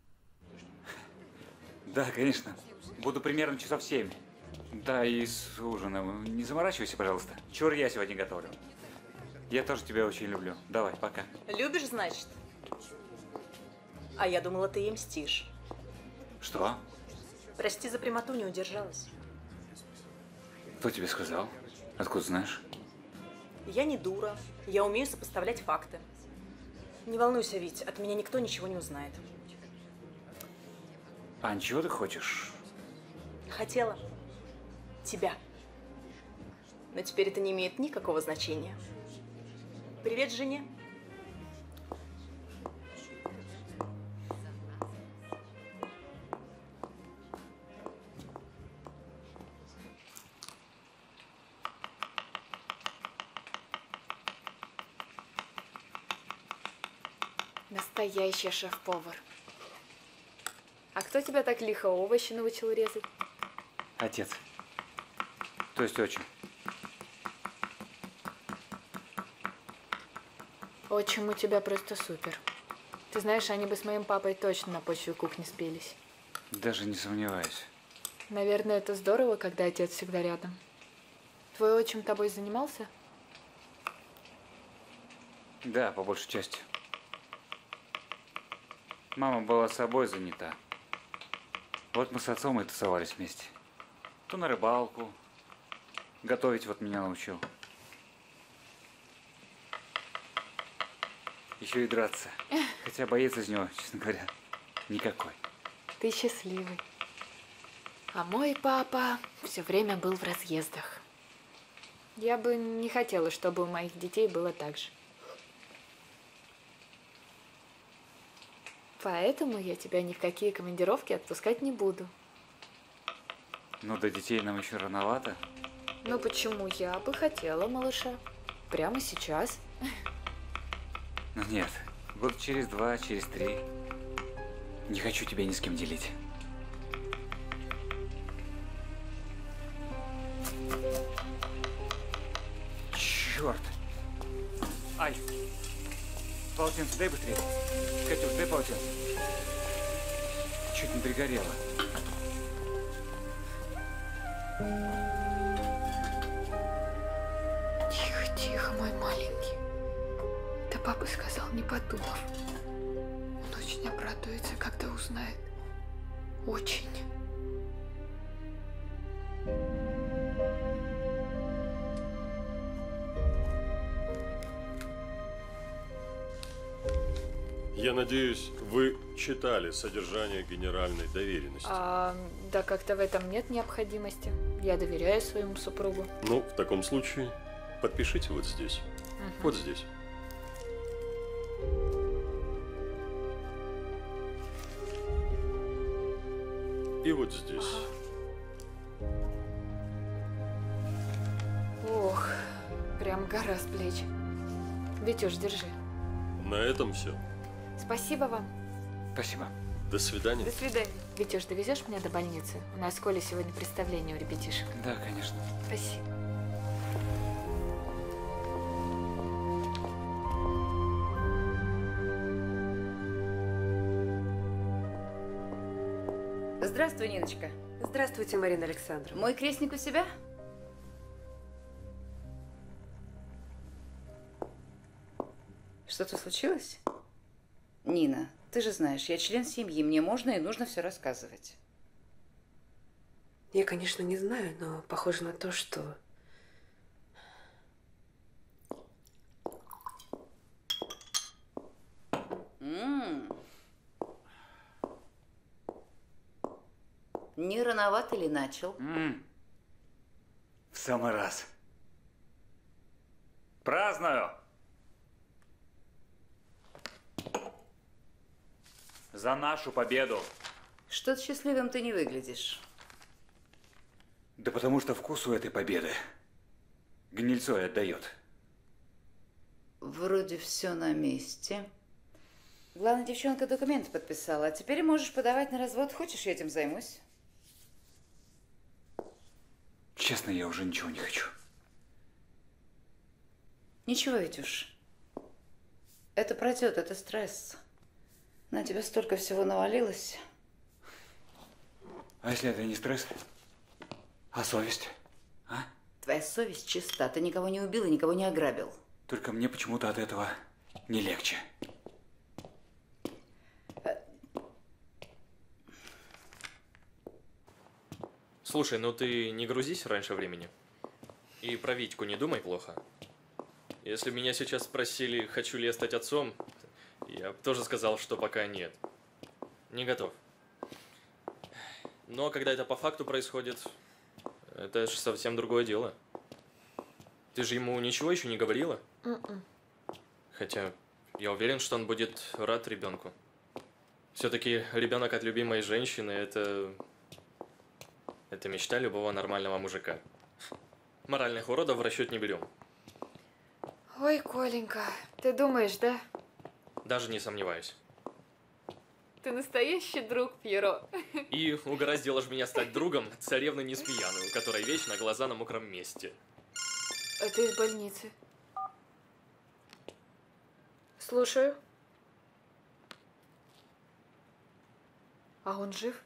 [SPEAKER 4] Да, конечно. Буду примерно часов 7. Да, и с ужином. Не заморачивайся, пожалуйста. Чур я сегодня готовлю. Я тоже тебя очень люблю. Давай, пока.
[SPEAKER 3] Любишь, значит? А я думала, ты ей мстишь.
[SPEAKER 4] Что?
[SPEAKER 3] Прости за прямоту, не удержалась.
[SPEAKER 4] Кто тебе сказал? Откуда знаешь?
[SPEAKER 3] Я не дура. Я умею сопоставлять факты. Не волнуйся, Вить, от меня никто ничего не узнает.
[SPEAKER 4] А чего ты хочешь?
[SPEAKER 3] Хотела. Тебя. Но теперь это не имеет никакого значения. Привет жене.
[SPEAKER 8] Настоящий шеф-повар. А кто тебя так лихо овощи научил резать?
[SPEAKER 4] Отец. То есть отчим.
[SPEAKER 8] Отчим у тебя просто супер. Ты знаешь, они бы с моим папой точно на почве кухни спелись.
[SPEAKER 4] Даже не сомневаюсь.
[SPEAKER 8] Наверное, это здорово, когда отец всегда рядом. Твой отчим тобой занимался?
[SPEAKER 4] Да, по большей части. Мама была собой занята. Вот мы с отцом и тусовались вместе. То на рыбалку. Готовить вот меня научил. Еще и драться. Хотя боец из него, честно говоря, никакой.
[SPEAKER 8] Ты счастливый. А мой папа все время был в разъездах. Я бы не хотела, чтобы у моих детей было так же. Поэтому я тебя ни в какие командировки отпускать не буду.
[SPEAKER 4] Ну, до детей нам еще рановато.
[SPEAKER 8] Ну почему? Я бы хотела малыша. Прямо сейчас.
[SPEAKER 4] Ну нет, год через 2, через 3. Не хочу тебя ни с кем делить. Черт! Ай! Полотенце дай быстрее. Катюш, дай полотенце. Чуть не пригорело.
[SPEAKER 8] Тихо, тихо, мой маленький. Да папа сказал, не подумав. Он очень обрадуется, когда узнает. Очень.
[SPEAKER 20] Я надеюсь, вы читали содержание генеральной доверенности.
[SPEAKER 8] Да как-то в этом нет необходимости. Я доверяю своему супругу.
[SPEAKER 20] Ну, в таком случае, подпишите вот здесь. Вот здесь. И вот здесь.
[SPEAKER 8] Ох, прям гора с плеч. Витюш, держи.
[SPEAKER 20] На этом все.
[SPEAKER 8] Спасибо вам.
[SPEAKER 4] Спасибо.
[SPEAKER 20] До свидания.
[SPEAKER 8] До свидания. Витюш, довезешь меня до больницы? У нас с Колей сегодня представление у ребятишек.
[SPEAKER 4] Да, конечно.
[SPEAKER 8] Спасибо.
[SPEAKER 10] Здравствуй, Ниночка.
[SPEAKER 18] Здравствуйте, Марина Александровна.
[SPEAKER 10] Мой крестник у себя? Что-то случилось? Нина, ты же знаешь, я член семьи, мне можно и нужно все рассказывать.
[SPEAKER 18] Я, конечно, не знаю, но похоже на то, что...
[SPEAKER 10] Не рановато ли начал?
[SPEAKER 4] В самый раз. Праздную! За нашу победу!
[SPEAKER 10] Что-то счастливым ты не выглядишь.
[SPEAKER 4] Да потому что вкус у этой победы гнильцой отдает.
[SPEAKER 10] Вроде все на месте. Главное, девчонка документы подписала. А теперь можешь подавать на развод. Хочешь, я этим займусь?
[SPEAKER 4] Честно, я уже ничего не хочу.
[SPEAKER 10] Ничего, Витюш. Это пройдет, это стресс. На тебя столько всего навалилось.
[SPEAKER 4] А если это не стресс, а совесть? А?
[SPEAKER 10] Твоя совесть чиста. Ты никого не убил и никого не ограбил.
[SPEAKER 4] Только мне почему-то от этого не легче.
[SPEAKER 16] Слушай, ну ты не грузись раньше времени. И про Витьку не думай плохо. Если меня сейчас спросили, хочу ли я стать отцом, я бы тоже сказал, что пока нет. Не готов. Но когда это по факту происходит, это же совсем другое дело. Ты же ему ничего еще не говорила? Хотя я уверен, что он будет рад ребенку. Все-таки ребенок от любимой женщины это мечта любого нормального мужика. Моральных уродов в расчет не берем.
[SPEAKER 8] Ой, Коленька, ты думаешь, да?
[SPEAKER 16] Даже не сомневаюсь.
[SPEAKER 8] Ты настоящий друг, Пьеро.
[SPEAKER 16] И угораздило ж меня стать другом царевны Неспияны, у которой вечно глаза на мокром месте.
[SPEAKER 8] А ты из больницы. Слушаю. А он жив?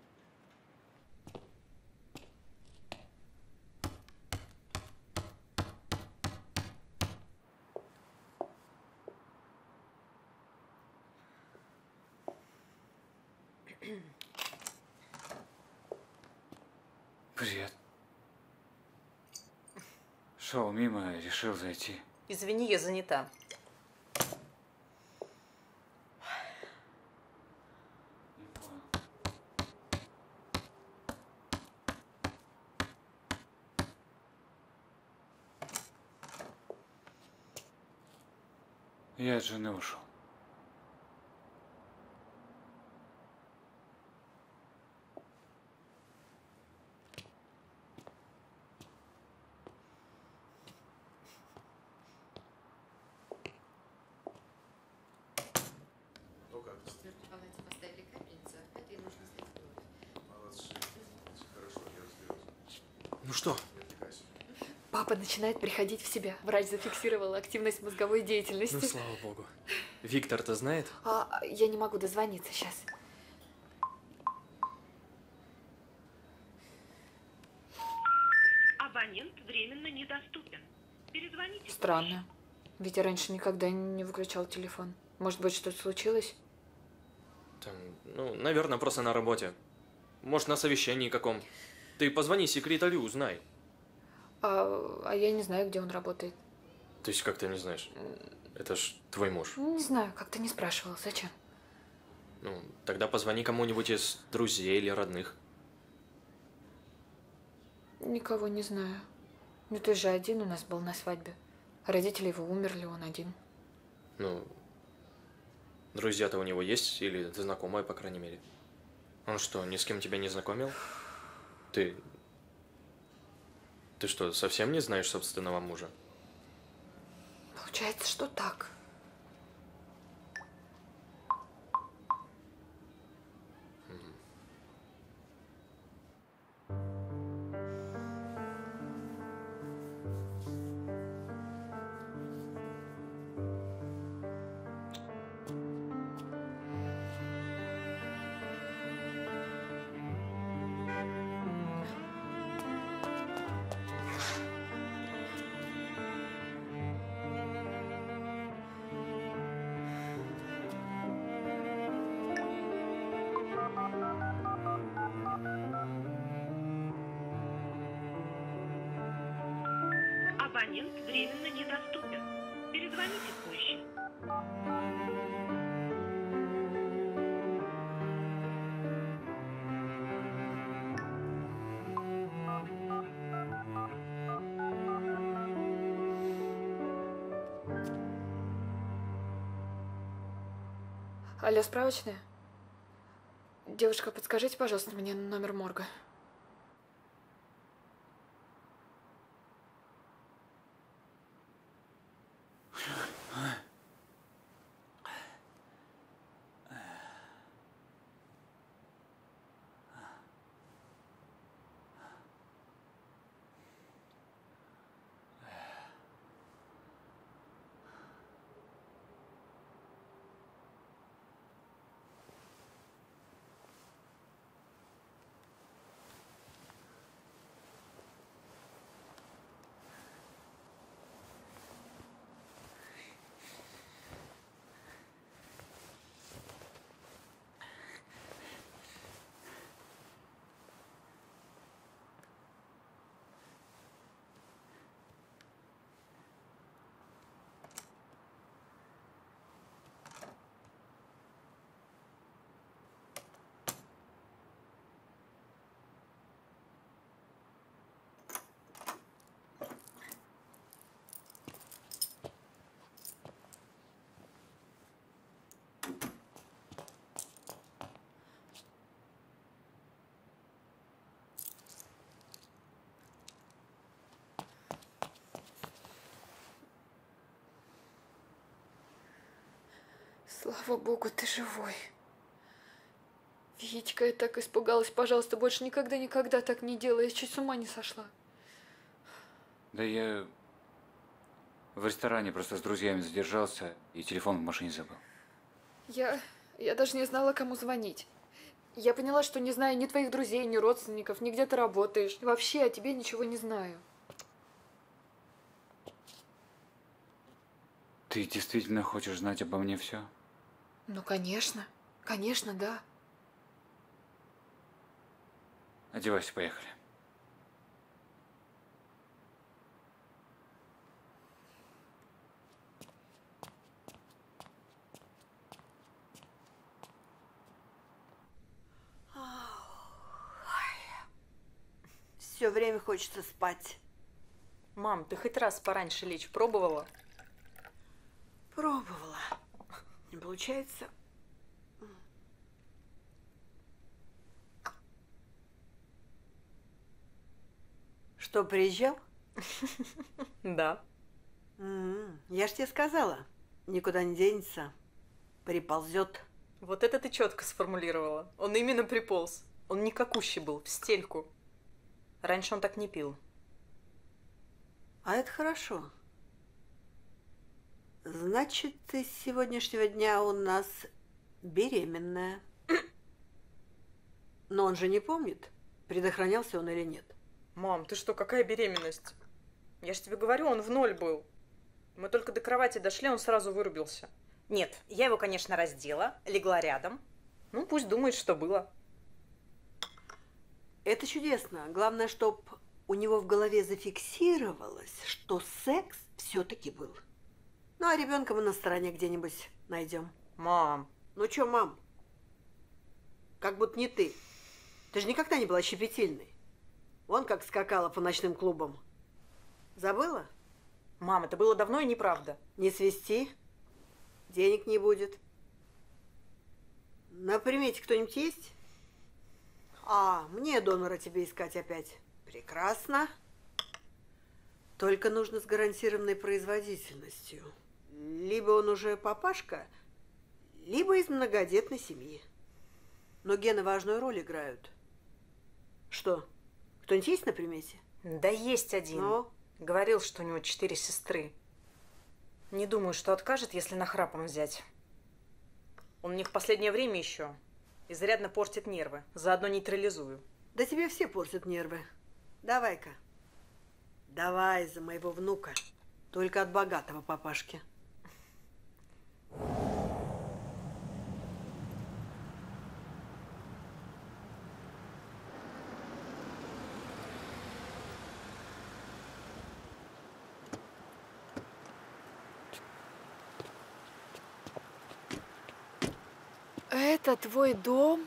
[SPEAKER 4] Привет. Шел мимо, решил зайти.
[SPEAKER 10] Извини, я занята.
[SPEAKER 4] Я от жены ушел.
[SPEAKER 16] Ну что?
[SPEAKER 8] Папа начинает приходить в себя. Врач зафиксировал активность мозговой деятельности.
[SPEAKER 16] Ну, слава богу. Виктор-то знает?
[SPEAKER 8] Я не могу дозвониться сейчас.
[SPEAKER 6] Абонент временно недоступен. Перезвоните.
[SPEAKER 8] Странно. Ведь я раньше никогда не выключал телефон. Может быть, что-то случилось?
[SPEAKER 16] Там, ну, наверное, просто на работе. Может, на совещании каком. Ты позвони секретарю, узнай.
[SPEAKER 8] А я не знаю, где он работает.
[SPEAKER 16] То есть, как ты не знаешь? Это ж твой муж.
[SPEAKER 8] Не знаю, как-то не спрашивал. Зачем?
[SPEAKER 16] Ну, тогда позвони кому-нибудь из друзей или родных.
[SPEAKER 8] Никого не знаю. Ну, ты же один у нас был на свадьбе. Родители его умерли, он один.
[SPEAKER 16] Ну, друзья-то у него есть? Или знакомые, по крайней мере? Он что, ни с кем тебя не знакомил? Ты что, совсем не знаешь собственного мужа?
[SPEAKER 8] Получается, что так.
[SPEAKER 6] Абонент временно недоступен. Перезвоните позже.
[SPEAKER 8] Алло, справочная? Девушка, подскажите, пожалуйста, мне номер морга. Слава богу, ты живой. Витька, я так испугалась. Пожалуйста, больше никогда так не делай. Я чуть с ума не сошла.
[SPEAKER 4] Да я в ресторане просто с друзьями задержался и телефон в машине забыл.
[SPEAKER 8] Я даже не знала, кому звонить. Я поняла, что не знаю ни твоих друзей, ни родственников, ни где ты работаешь. Вообще о тебе ничего не знаю.
[SPEAKER 4] Ты действительно хочешь знать обо мне все?
[SPEAKER 8] Ну, конечно. Конечно, да.
[SPEAKER 4] Одевайся, поехали.
[SPEAKER 15] Все время хочется спать.
[SPEAKER 3] Мам, ты хоть раз пораньше лечь пробовала?
[SPEAKER 15] Пробовала. Не получается. Что, приезжал?
[SPEAKER 3] Да.
[SPEAKER 15] Я ж тебе сказала, никуда не денется, приползет.
[SPEAKER 3] Вот это ты четко сформулировала. Он именно приполз. Он никакущий был, в стельку. Раньше он так не пил.
[SPEAKER 15] А это хорошо. Значит, ты с сегодняшнего дня у нас беременная. Но он же не помнит, предохранялся он или нет.
[SPEAKER 3] Мам, ты что, какая беременность? Я же тебе говорю, он в 0 был. Мы только до кровати дошли, он сразу вырубился. Нет, я его, конечно, раздела, легла рядом. Ну, пусть думает, что было.
[SPEAKER 15] Это чудесно. Главное, чтоб у него в голове зафиксировалось, что секс все-таки был. Ну, а ребенка мы на стороне где-нибудь найдем.
[SPEAKER 3] Мам.
[SPEAKER 15] Ну что, мам? Как будто не ты. Ты же никогда не была щепетильной. Вон как скакала по ночным клубам. Забыла?
[SPEAKER 3] Мам, это было давно и неправда.
[SPEAKER 15] Не свисти. Денег не будет. На примете кто-нибудь есть? А, мне донора тебе искать опять. Прекрасно. Только нужно с гарантированной производительностью. Либо он уже папашка, либо из многодетной семьи. Но гены важную роль играют. Что, кто-нибудь есть на примете?
[SPEAKER 3] Да есть один.
[SPEAKER 15] Ну?
[SPEAKER 3] Говорил, что у него 4 сестры. Не думаю, что откажет, если нахрапом взять. Он мне в последнее время еще изрядно портит нервы. Заодно нейтрализую.
[SPEAKER 15] Да тебе все портят нервы. Давай-ка. Давай за моего внука. Только от богатого папашки.
[SPEAKER 8] Это твой дом?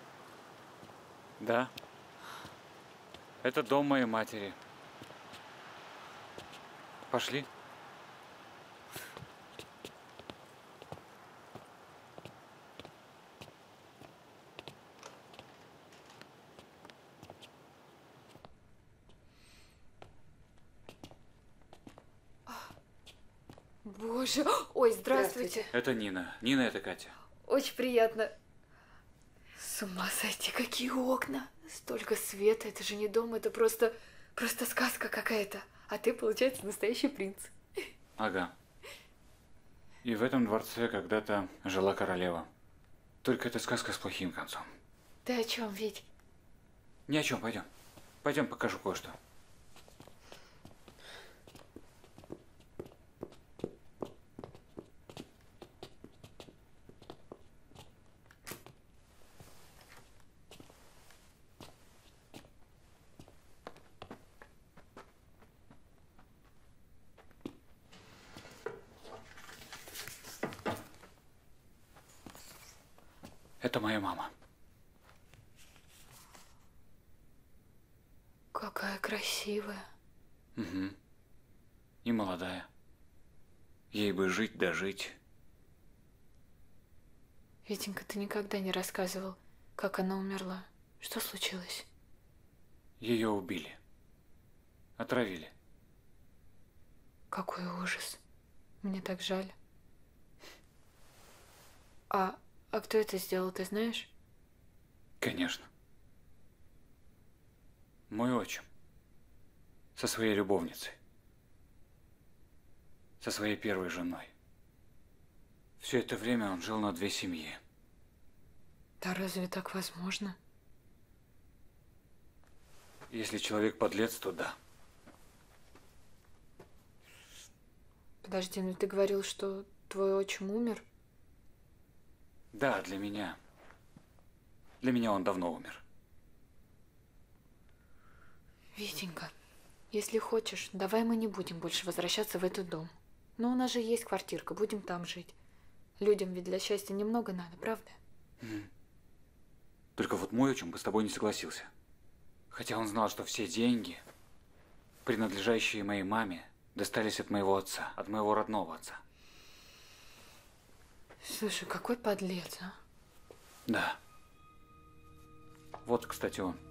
[SPEAKER 4] Да. Это дом моей матери. Пошли.
[SPEAKER 8] Боже, ой, здравствуйте.
[SPEAKER 4] Это Нина. Нина, это Катя.
[SPEAKER 8] Очень приятно. С ума сойти, какие окна. Столько света, это же не дом, это просто сказка какая-то. А ты, получается, настоящий принц.
[SPEAKER 4] Ага. И в этом дворце когда-то жила королева. Только это сказка с плохим концом.
[SPEAKER 8] Ты о чем, Вить?
[SPEAKER 4] Ни о чем, пойдем. Пойдем, покажу кое-что. Это моя мама.
[SPEAKER 8] Какая красивая.
[SPEAKER 4] Угу. И молодая. Ей бы жить да жить.
[SPEAKER 8] Витенька, ты никогда не рассказывал, как она умерла. Что случилось?
[SPEAKER 4] Ее убили. Отравили.
[SPEAKER 8] Какой ужас. Мне так жаль. А кто это сделал, ты знаешь?
[SPEAKER 4] Конечно. Мой отчим. Со своей любовницей. Со своей первой женой. Все это время он жил на 2 семьи.
[SPEAKER 8] Да разве так возможно?
[SPEAKER 4] Если человек подлец, то да.
[SPEAKER 8] Подожди, ну ты говорил, что твой отчим умер?
[SPEAKER 4] Да, для меня. Для меня он давно умер.
[SPEAKER 8] Витенька, если хочешь, давай мы не будем больше возвращаться в этот дом. Но у нас же есть квартирка, будем там жить. Людям ведь для счастья немного надо, правда?
[SPEAKER 4] Только вот мой отчим бы с тобой не согласился. Хотя он знал, что все деньги, принадлежащие моей маме, достались от моего отца, от моего родного отца.
[SPEAKER 8] Слушай, какой подлец, а?
[SPEAKER 4] Да. Вот, кстати, он.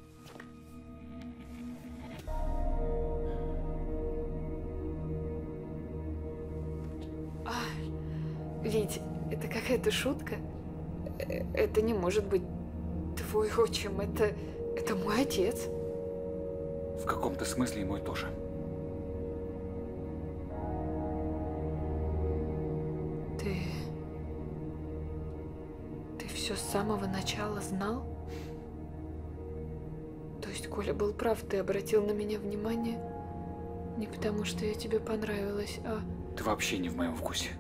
[SPEAKER 8] Вить, это какая-то шутка? Это не может быть твой отчим, это мой отец.
[SPEAKER 4] В каком-то смысле и мой тоже.
[SPEAKER 8] Ты все с самого начала знал? То есть Коля был прав, ты обратил на меня внимание не потому, что я тебе понравилась, а...
[SPEAKER 4] Ты вообще не в моем вкусе.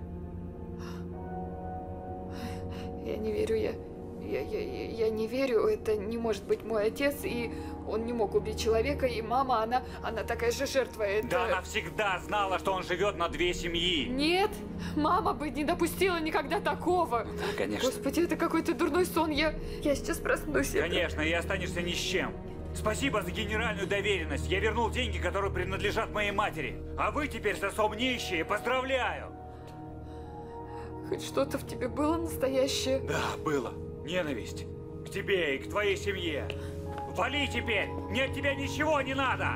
[SPEAKER 8] Я не верю, я не верю, это не может быть мой отец, и он не мог убить человека, и мама, она такая же жертва, это...
[SPEAKER 4] Да она всегда знала, что он живет на 2 семьи.
[SPEAKER 8] Нет, мама бы не допустила никогда такого.
[SPEAKER 4] Да, конечно.
[SPEAKER 8] Господи, это какой-то дурной сон, я сейчас проснусь.
[SPEAKER 4] Конечно, и останешься ни с чем. Спасибо за генеральную доверенность. Я вернул деньги, которые принадлежат моей матери. А вы теперь с отцом нищие. Поздравляю!
[SPEAKER 8] Хоть что-то в тебе было настоящее?
[SPEAKER 4] Да, было. Ненависть. К тебе и к твоей семье. Вали теперь! Мне от тебя ничего не надо!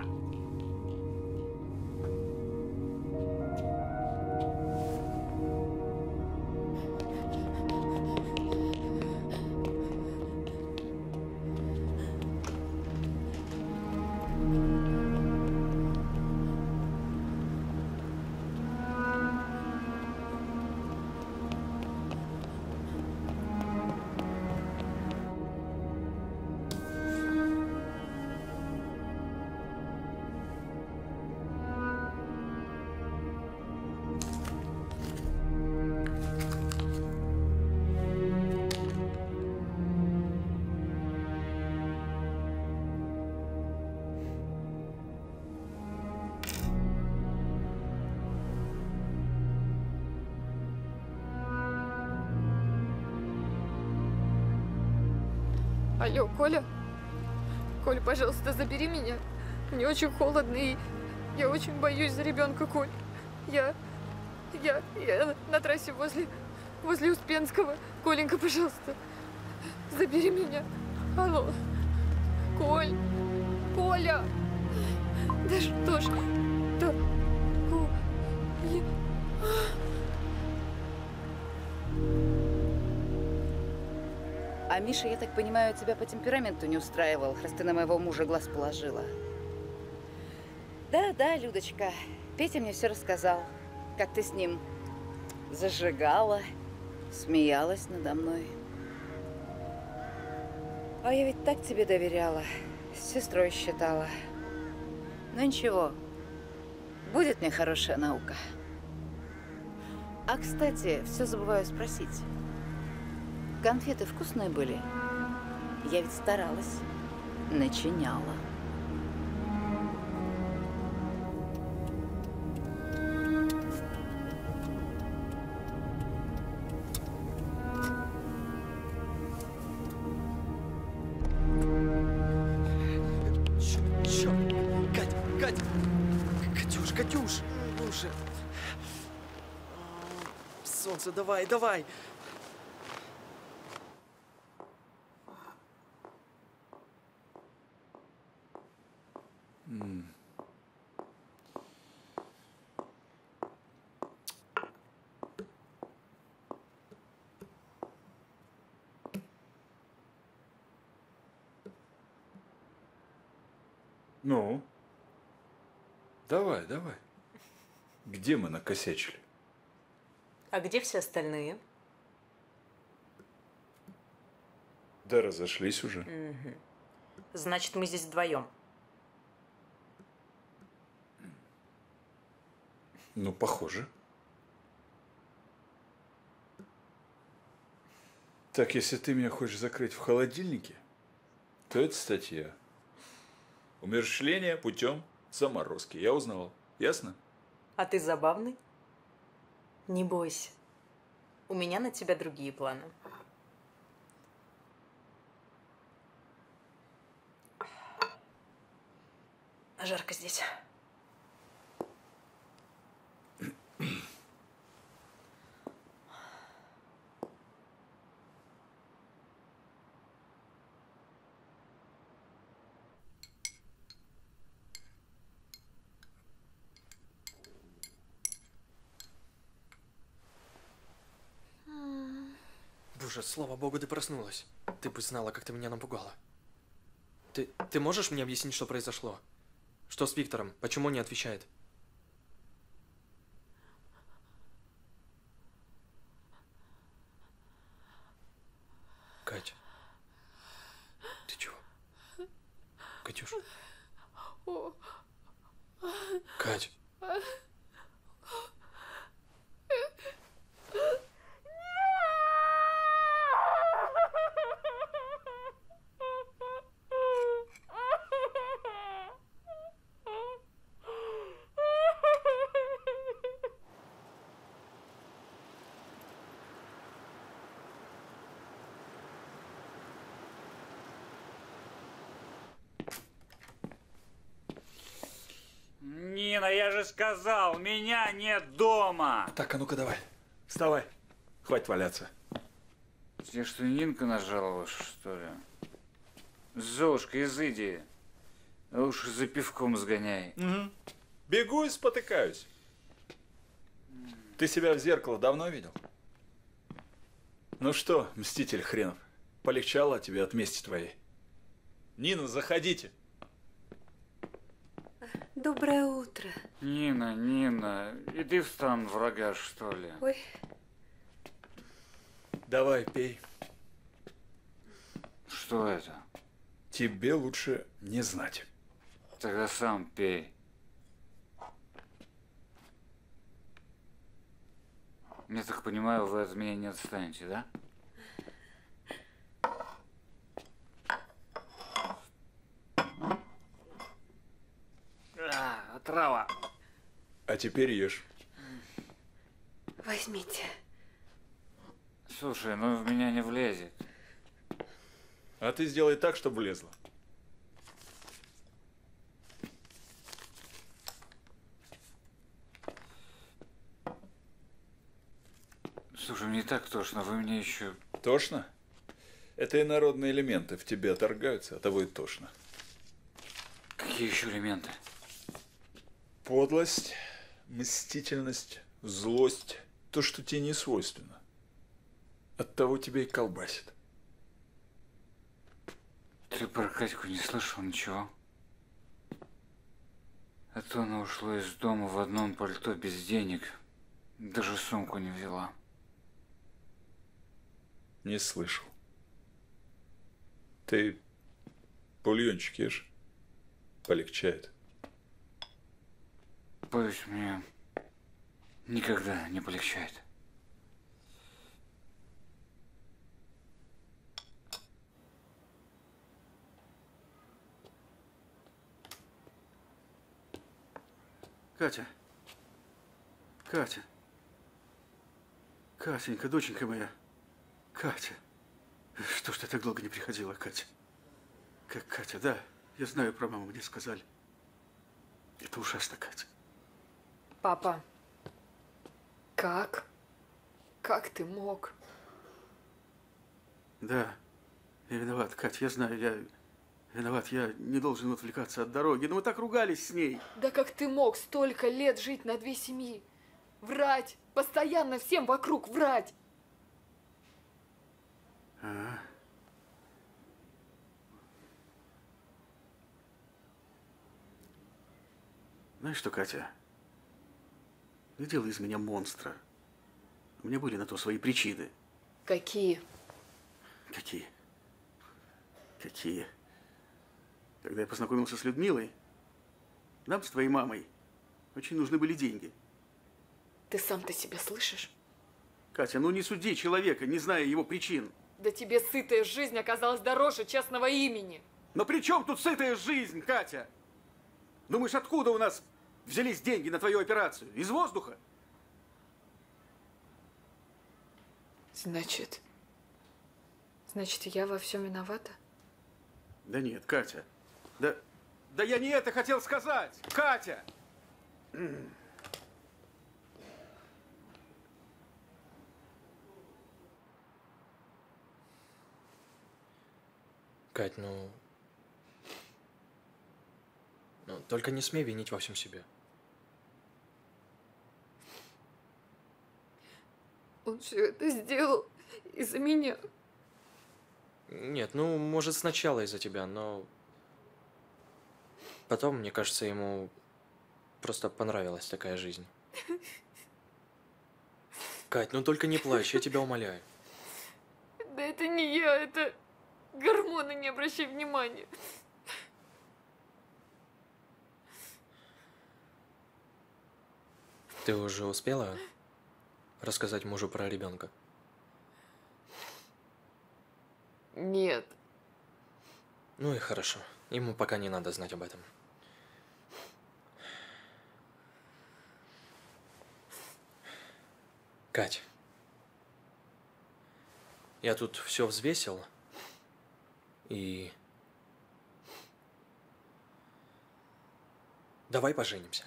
[SPEAKER 8] Алло, Коля? Коля, пожалуйста, забери меня. Мне очень холодно, и я очень боюсь за ребенка, Коль. Я на трассе возле Успенского. Коленька, пожалуйста, забери меня. Алло. Коль. Коля. Да что ж. Да. Коля.
[SPEAKER 10] А Миша, я так понимаю, тебя по темпераменту не устраивал, раз ты на моего мужа глаз положила. Да, Людочка, Петя мне все рассказал, как ты с ним зажигала, смеялась надо мной. А я ведь так тебе доверяла, с сестрой считала. Ну ничего, будет мне хорошая наука. А, кстати, все забываю спросить. Конфеты вкусные были? Я ведь старалась, начиняла.
[SPEAKER 19] Чё? Катя! Катюш! Ну же! Солнце, давай!
[SPEAKER 12] Ну? Давай. Где мы накосячили?
[SPEAKER 7] А где все остальные?
[SPEAKER 12] Да разошлись уже.
[SPEAKER 7] Угу. Значит, мы здесь вдвоем.
[SPEAKER 12] Ну, похоже. Так, если ты меня хочешь закрыть в холодильнике, то это статья. Умерщвление путем заморозки. Я узнавал. Ясно?
[SPEAKER 7] А ты забавный? Не бойся. У меня на тебя другие планы. Жарко здесь.
[SPEAKER 19] Боже, слава богу, ты проснулась. Ты бы знала, как ты меня напугала. Ты можешь мне объяснить, что произошло? Что с Виктором? Почему он не отвечает? Катя. Ты чего? Катюш. Кать.
[SPEAKER 4] Нина, я же сказал, меня нет дома.
[SPEAKER 12] Так, а ну-ка давай. Вставай. Хватит валяться.
[SPEAKER 4] Тебе что, Нинка нажаловалась, что ли? Золушка, изыди. Лучше за пивком сгоняй.
[SPEAKER 12] Угу. Бегу и спотыкаюсь. Ты себя в зеркало давно видел? Ну что, мститель хренов, полегчало тебе от мести твоей? Нина, заходите.
[SPEAKER 15] Доброе утро.
[SPEAKER 4] Нина, иди в стан врага, что ли?
[SPEAKER 15] Ой.
[SPEAKER 12] Давай, пей.
[SPEAKER 4] Что это?
[SPEAKER 12] Тебе лучше не знать.
[SPEAKER 4] Тогда сам пей. Я так понимаю, вы от меня не отстанете, да? Отрава.
[SPEAKER 12] А теперь ешь.
[SPEAKER 15] Возьмите.
[SPEAKER 4] Слушай, ну в меня не влезет.
[SPEAKER 12] А ты сделай так, чтобы влезло.
[SPEAKER 4] Слушай, мне так тошно, вы мне еще...
[SPEAKER 12] Тошно? Это инородные элементы в тебе отторгаются, от того и тошно.
[SPEAKER 4] Какие еще элементы?
[SPEAKER 12] Подлость, мстительность, злость. То, что тебе не свойственно. Оттого тебя и колбасит.
[SPEAKER 4] Ты про Катьку не слышал ничего? А то она ушла из дома в одном пальто без денег. Даже сумку не взяла.
[SPEAKER 12] Не слышал. Ты бульончик ешь? Полегчает.
[SPEAKER 4] Боюсь, мне никогда не полегчает.
[SPEAKER 1] Катя. Катя. Катенька, доченька моя. Катя. Что ж ты так долго не приходила, Катя? Как Катя, да. Я знаю про маму, мне сказали. Это ужасно, Катя.
[SPEAKER 8] Папа, как? Как ты мог?
[SPEAKER 1] Да, я виноват, Катя, я знаю, я виноват, я не должен отвлекаться от дороги, но мы так ругались с ней.
[SPEAKER 8] Да как ты мог столько лет жить на две семьи? Врать, постоянно всем вокруг врать.
[SPEAKER 1] А? Знаешь что, Катя? Не делай из меня монстра. У меня были на то свои причины.
[SPEAKER 8] Какие?
[SPEAKER 1] Какие? Какие? Когда я познакомился с Людмилой, нам с твоей мамой очень нужны были деньги.
[SPEAKER 8] Ты сам-то себя слышишь?
[SPEAKER 1] Катя, ну не суди человека, не зная его причин.
[SPEAKER 8] Да тебе сытая жизнь оказалась дороже честного имени.
[SPEAKER 1] Но при чем тут сытая жизнь, Катя? Думаешь, откуда у нас взялись деньги на твою операцию? Из воздуха?
[SPEAKER 8] Значит, я во всем виновата?
[SPEAKER 1] Да нет, Катя. Да я не это хотел сказать! Катя!
[SPEAKER 19] Кать, ну, только не смей винить во всем себя.
[SPEAKER 8] Он все это сделал из-за меня.
[SPEAKER 16] Нет, ну, может, сначала из-за тебя, но... Потом, мне кажется, ему просто понравилась такая жизнь. Кать, ну только не плачь, я тебя умоляю.
[SPEAKER 8] Да это не я, это гормоны, не обращай внимания.
[SPEAKER 16] Ты уже успела рассказать мужу про ребенка?
[SPEAKER 8] Нет.
[SPEAKER 16] Ну и хорошо. Ему пока не надо знать об этом. Кать, я тут все взвесил и... Давай поженимся.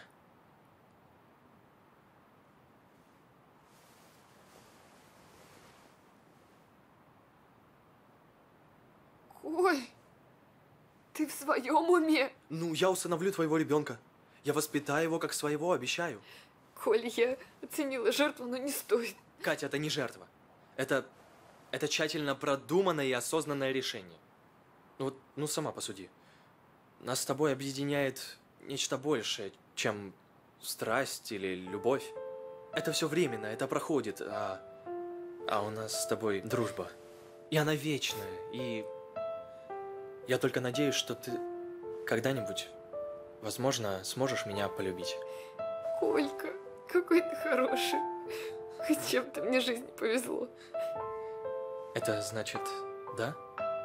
[SPEAKER 8] Коль, ты в своем уме?
[SPEAKER 19] Ну, я усыновлю твоего ребенка. Я воспитаю его как своего, обещаю.
[SPEAKER 8] Коль, я оценила жертву, но не стоит.
[SPEAKER 19] Катя, это не жертва. Это тщательно продуманное и осознанное решение. Ну вот, ну сама посуди. Нас с тобой объединяет нечто большее, чем страсть или любовь. Это все временно, это проходит, а у нас с тобой дружба. И она вечная, и я только надеюсь, что ты когда-нибудь, возможно, сможешь меня полюбить.
[SPEAKER 8] Колька, какой ты хороший. Хоть чем-то мне жизнь повезло.
[SPEAKER 19] Это значит, да?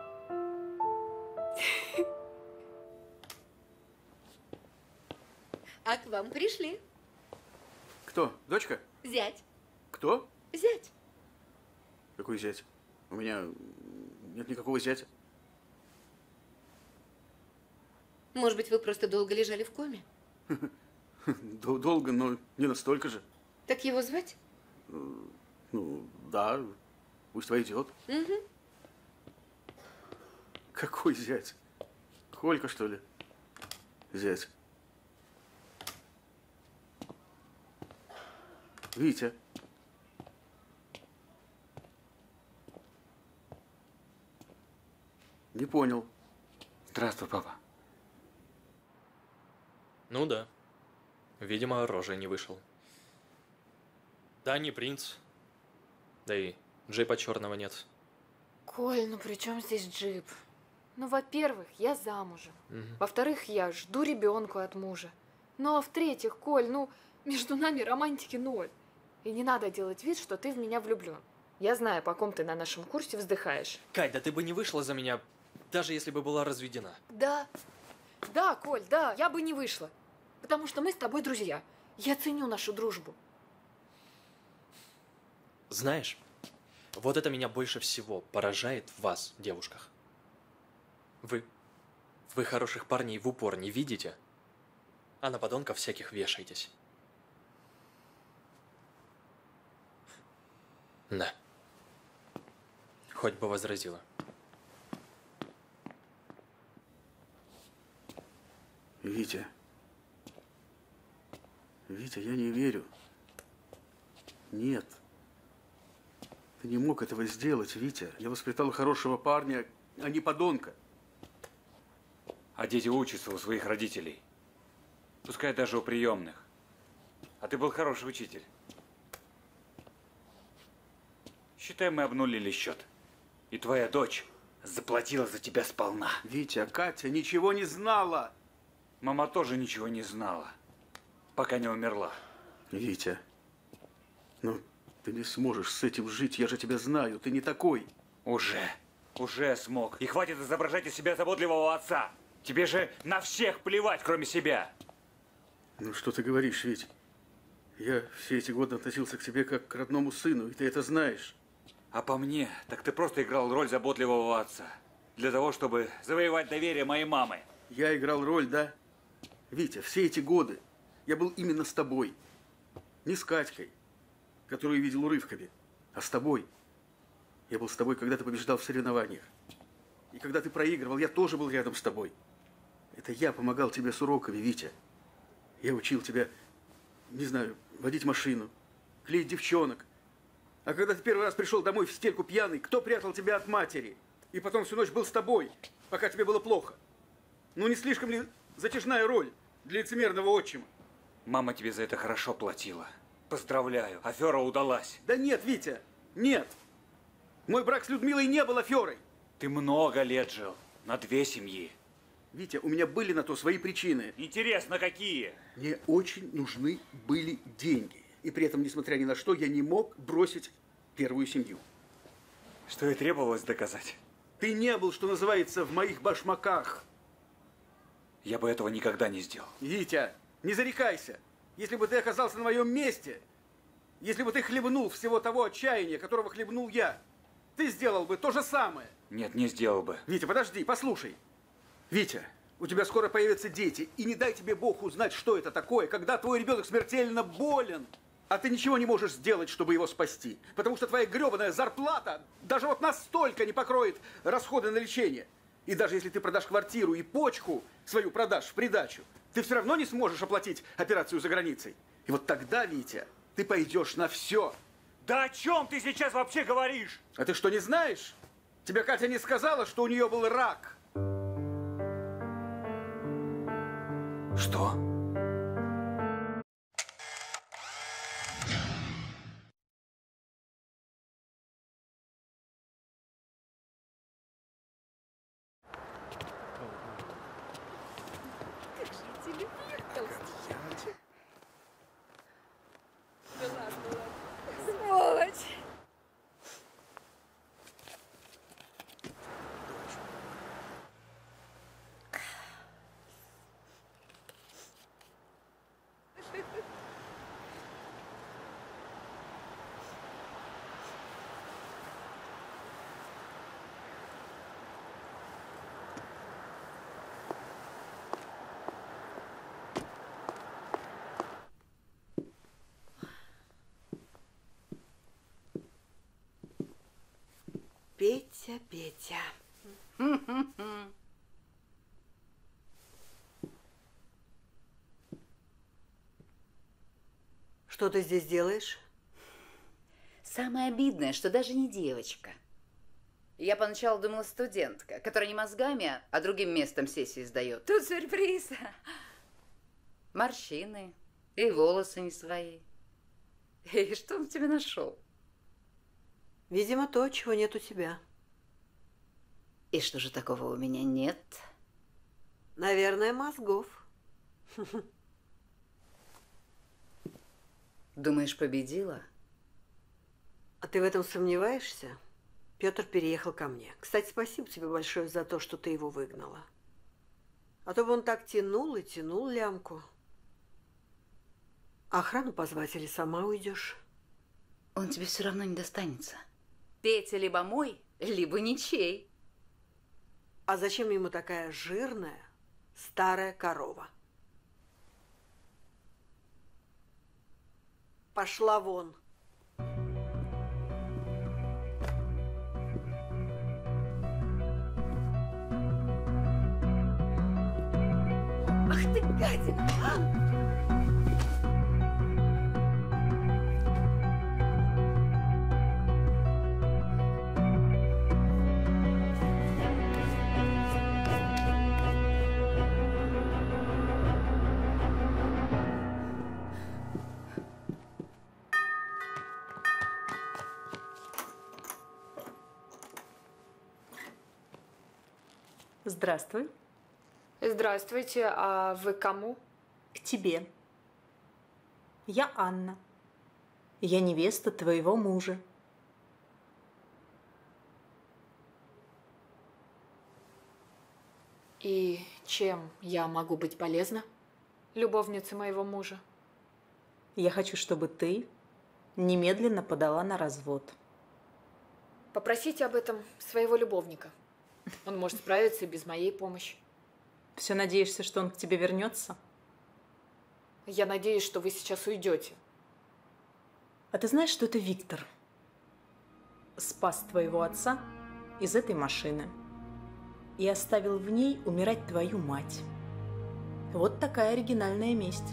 [SPEAKER 7] А к вам пришли.
[SPEAKER 1] Кто? Дочка?
[SPEAKER 7] Зять.
[SPEAKER 1] Кто?
[SPEAKER 7] Зять.
[SPEAKER 1] Какой зять? У меня нет никакого зятя.
[SPEAKER 7] Может быть, вы просто долго лежали в коме?
[SPEAKER 1] Долго, но не настолько же.
[SPEAKER 7] Так его звать?
[SPEAKER 1] Ну, да, пусть войдет.
[SPEAKER 7] Угу.
[SPEAKER 1] Какой зять? Колька, что ли? Зять. Витя. Не понял.
[SPEAKER 4] Здравствуй, папа.
[SPEAKER 16] Ну да. Видимо, рожей не вышел. Да, не принц. Да и джипа черного нет.
[SPEAKER 8] Коль, ну при чем здесь джип? Ну, во-первых, я замужем.
[SPEAKER 16] Мгм.
[SPEAKER 8] Во-вторых, я жду ребенка от мужа. Ну, а в-третьих, Коль, ну, между нами романтики ноль. И не надо делать вид, что ты в меня влюблен. Я знаю, по ком ты на нашем курсе вздыхаешь.
[SPEAKER 19] Кать, да ты бы не вышла за меня, даже если бы была разведена.
[SPEAKER 8] Да. Да, Коль, да, я бы не вышла. Потому что мы с тобой друзья. Я ценю нашу дружбу.
[SPEAKER 19] Знаешь, вот это меня больше всего поражает в вас, девушках. Вы хороших парней в упор не видите, а на подонков всяких вешаетесь. Да. Хоть бы возразила.
[SPEAKER 1] Витя. Витя, я не верю. Нет. Ты не мог этого сделать, Витя. Я воспитал хорошего парня, а не подонка.
[SPEAKER 4] А дети учатся у своих родителей. Пускай даже у приемных. А ты был хороший учитель. Считай, мы обнулили счет. И твоя дочь заплатила за тебя сполна.
[SPEAKER 1] Витя, Катя ничего не знала.
[SPEAKER 4] Мама тоже ничего не знала, пока не умерла.
[SPEAKER 1] Витя, ну ты не сможешь с этим жить, я же тебя знаю, ты не такой.
[SPEAKER 4] Уже смог. И хватит изображать из себя заботливого отца. Тебе же на всех плевать, кроме себя.
[SPEAKER 1] Ну что ты говоришь, Вить? Я все эти годы относился к тебе как к родному сыну, и ты это знаешь.
[SPEAKER 4] А по мне, так ты просто играл роль заботливого отца. Для того, чтобы завоевать доверие моей мамы.
[SPEAKER 1] Я играл роль, да? Витя, все эти годы я был именно с тобой. Не с Катькой, которую видел урывками, а с тобой. Я был с тобой, когда ты побеждал в соревнованиях. И когда ты проигрывал, я тоже был рядом с тобой. Это я помогал тебе с уроками, Витя. Я учил тебя, не знаю, водить машину, клеить девчонок. А когда ты первый раз пришел домой в стельку пьяный, кто прятал тебя от матери? И потом всю ночь был с тобой, пока тебе было плохо. Ну не слишком ли затяжная роль для лицемерного отчима?
[SPEAKER 4] Мама тебе за это хорошо платила. Поздравляю, афера удалась.
[SPEAKER 1] Да нет, Витя, нет. Мой брак с Людмилой не был аферой.
[SPEAKER 4] Ты много лет жил на 2 семьи.
[SPEAKER 1] Витя, у меня были на то свои причины.
[SPEAKER 4] Интересно, какие?
[SPEAKER 1] Мне очень нужны были деньги. И при этом, несмотря ни на что, я не мог бросить первую семью.
[SPEAKER 4] Что и требовалось доказать.
[SPEAKER 1] Ты не был, что называется, в моих башмаках.
[SPEAKER 4] Я бы этого никогда не сделал.
[SPEAKER 1] Витя, не зарекайся. Если бы ты оказался на моем месте, если бы ты хлебнул всего того отчаяния, которого хлебнул я, ты сделал бы то же самое.
[SPEAKER 4] Нет, не сделал бы.
[SPEAKER 1] Витя, подожди, послушай. Витя, у тебя скоро появятся дети, и не дай тебе Бог узнать, что это такое, когда твой ребенок смертельно болен, а ты ничего не можешь сделать, чтобы его спасти, потому что твоя гребаная зарплата даже вот настолько не покроет расходы на лечение. И даже если ты продашь квартиру и почку свою продашь в придачу, ты все равно не сможешь оплатить операцию за границей. И вот тогда, Витя, ты пойдешь на все.
[SPEAKER 4] Да о чем ты сейчас вообще говоришь?
[SPEAKER 1] А ты что, не знаешь? Тебе Катя не сказала, что у нее был рак?
[SPEAKER 4] Что?
[SPEAKER 8] Сволочь!
[SPEAKER 15] Петя, Петя. Что ты здесь делаешь?
[SPEAKER 10] Самое обидное, что даже не девочка. Я поначалу думала студентка, которая не мозгами, а другим местом сессии сдает. Тут сюрприз. Морщины и волосы не свои. И что он в тебе нашел?
[SPEAKER 15] Видимо, то, чего нет у тебя.
[SPEAKER 10] И что же такого у меня нет?
[SPEAKER 15] Наверное, мозгов.
[SPEAKER 10] Думаешь, победила?
[SPEAKER 15] А ты в этом сомневаешься? Петр переехал ко мне. Кстати, спасибо тебе большое за то, что ты его выгнала. А то бы он так тянул и тянул лямку. Охрану позвать или сама уйдешь?
[SPEAKER 10] Он тебе все равно не достанется. Петя либо мой, либо ничей.
[SPEAKER 15] А зачем ему такая жирная старая корова? Пошла вон.
[SPEAKER 10] Ах ты гадина!
[SPEAKER 3] Здравствуй.
[SPEAKER 8] Здравствуйте, а вы к кому?
[SPEAKER 3] К тебе. Я Анна. Я невеста твоего мужа.
[SPEAKER 8] И чем я могу быть полезна? Любовница моего мужа.
[SPEAKER 3] Я хочу, чтобы ты немедленно подала на развод.
[SPEAKER 8] Попросите об этом своего любовника. Он может справиться и без моей помощи.
[SPEAKER 3] Все надеешься, что он к тебе вернется?
[SPEAKER 8] Я надеюсь, что вы сейчас уйдете.
[SPEAKER 3] А ты знаешь, что это Виктор спас твоего отца из этой машины и оставил в ней умирать твою мать? Вот такая оригинальная месть.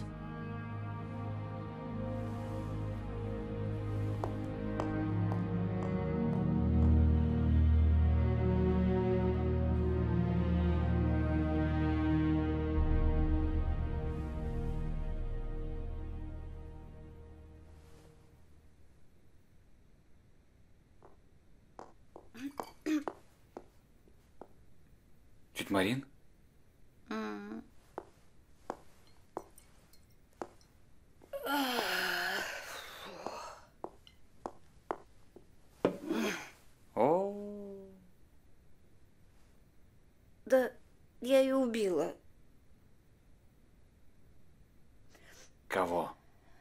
[SPEAKER 4] Тетя Марин? О.
[SPEAKER 10] Да, я ее убила.
[SPEAKER 4] Кого?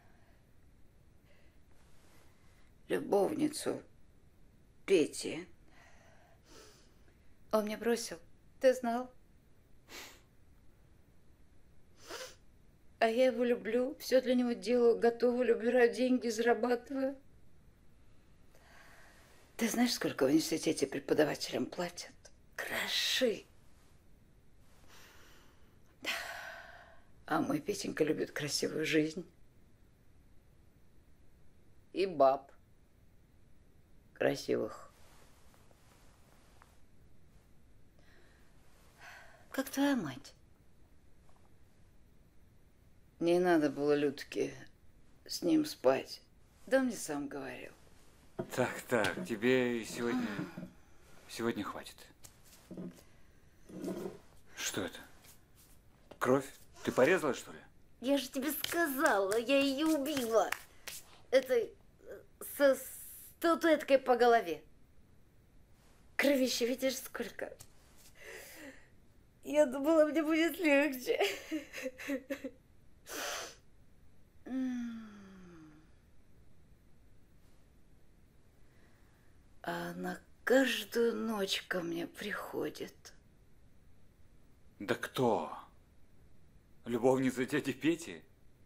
[SPEAKER 10] Любовницу Пети. Он меня бросил. Ты знал? А я его люблю, все для него делаю, готовлю, убираю деньги, зарабатываю. Ты знаешь, сколько в университете преподавателям платят? Гроши. А мой Петенька любит красивую жизнь. И баб красивых. Как твоя мать? Не надо было Людке с ним спать. Да он мне сам говорил.
[SPEAKER 4] Так, тебе сегодня хватит. Что это? Кровь? Ты порезала, что ли?
[SPEAKER 10] Я же тебе сказала, я ее убила. Это со статуэткой по голове. Кровище, видишь, сколько? Я думала, мне будет легче. А она каждую ночь ко мне приходит.
[SPEAKER 4] Да кто? Любовница тети Пети?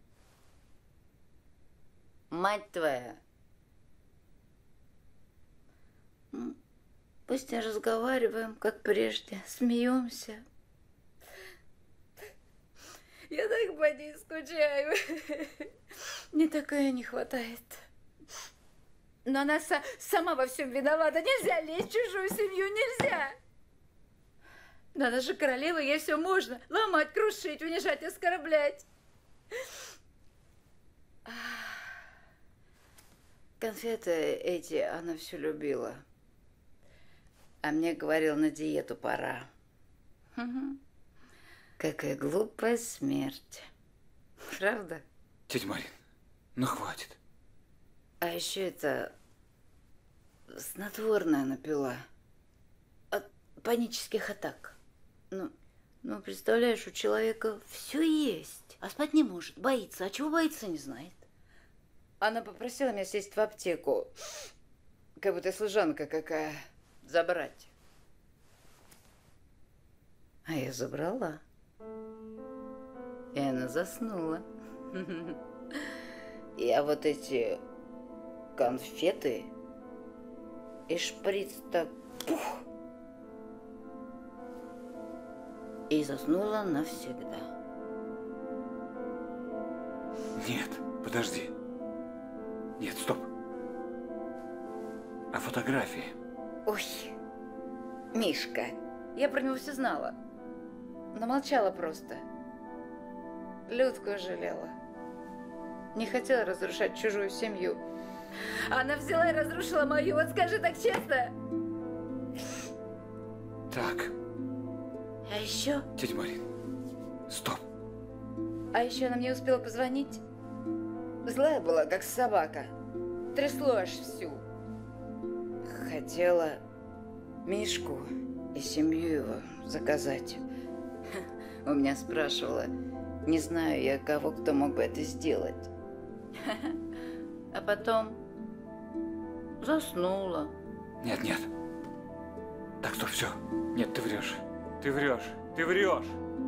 [SPEAKER 10] Мать твоя. Пусть не разговариваем, как прежде, смеемся. Я так по ней скучаю. Мне такое не хватает. Но она сама во всем виновата. Нельзя лезть в чужую семью, нельзя. Но она же королева, ей все можно. Ломать, крушить, унижать, оскорблять. Конфеты эти она все любила. А мне говорил, на диету пора. Какая глупая смерть. Правда?
[SPEAKER 4] Тетя Марин, ну хватит.
[SPEAKER 10] А еще это снотворное напила. От панических атак. Ну, представляешь, у человека все есть, а спать не может, боится. А чего боится, не знает. Она попросила меня сесть в аптеку, как будто служанка какая, забрать. А я забрала. И она заснула. Я вот эти конфеты и шприц-то пух, и заснула навсегда.
[SPEAKER 4] Нет, подожди. Нет, стоп. А фотографии?
[SPEAKER 10] Ой, Мишка, я про него все знала. Но молчала просто. Людку жалела. Не хотела разрушать чужую семью. Она взяла и разрушила мою, вот скажи так честно.
[SPEAKER 4] Так.
[SPEAKER 10] А еще?
[SPEAKER 4] Тетя Марин, стоп.
[SPEAKER 10] А еще она мне успела позвонить. Злая была, как собака. Трясло аж всю. Хотела Мишку и семью его заказать. У меня спрашивала, не знаю я кого, кто мог бы это сделать. А потом заснула.
[SPEAKER 4] Нет. Так, стоп, все. Нет, ты врешь. Ты врешь. Ты врешь.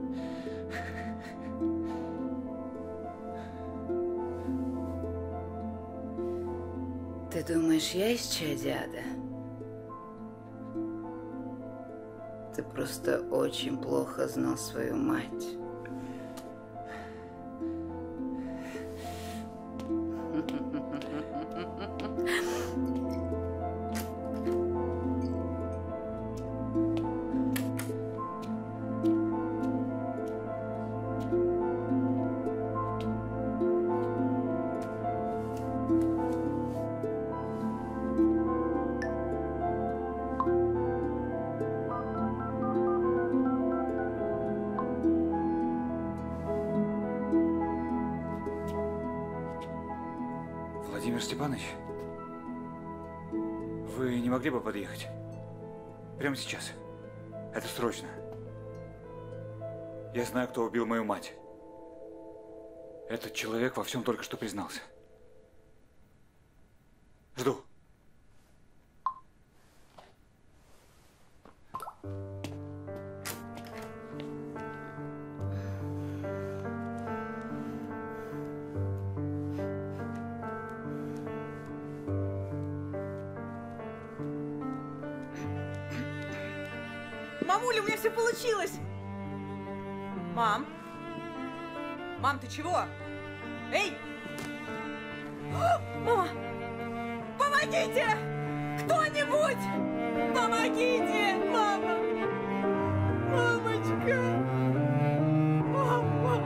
[SPEAKER 10] Ты думаешь, я из чадиада? Ты просто очень плохо знал свою мать.
[SPEAKER 4] Владимир Степанович, вы не могли бы подъехать? Прямо сейчас. Это срочно. Я знаю, кто убил мою мать. Этот человек во всем только что признался. Жду.
[SPEAKER 3] Мамуля, у меня все получилось! Мам! Мам, ты чего? Эй! Мама! Помогите! Кто-нибудь! Помогите! Мама! Мамочка! Мама!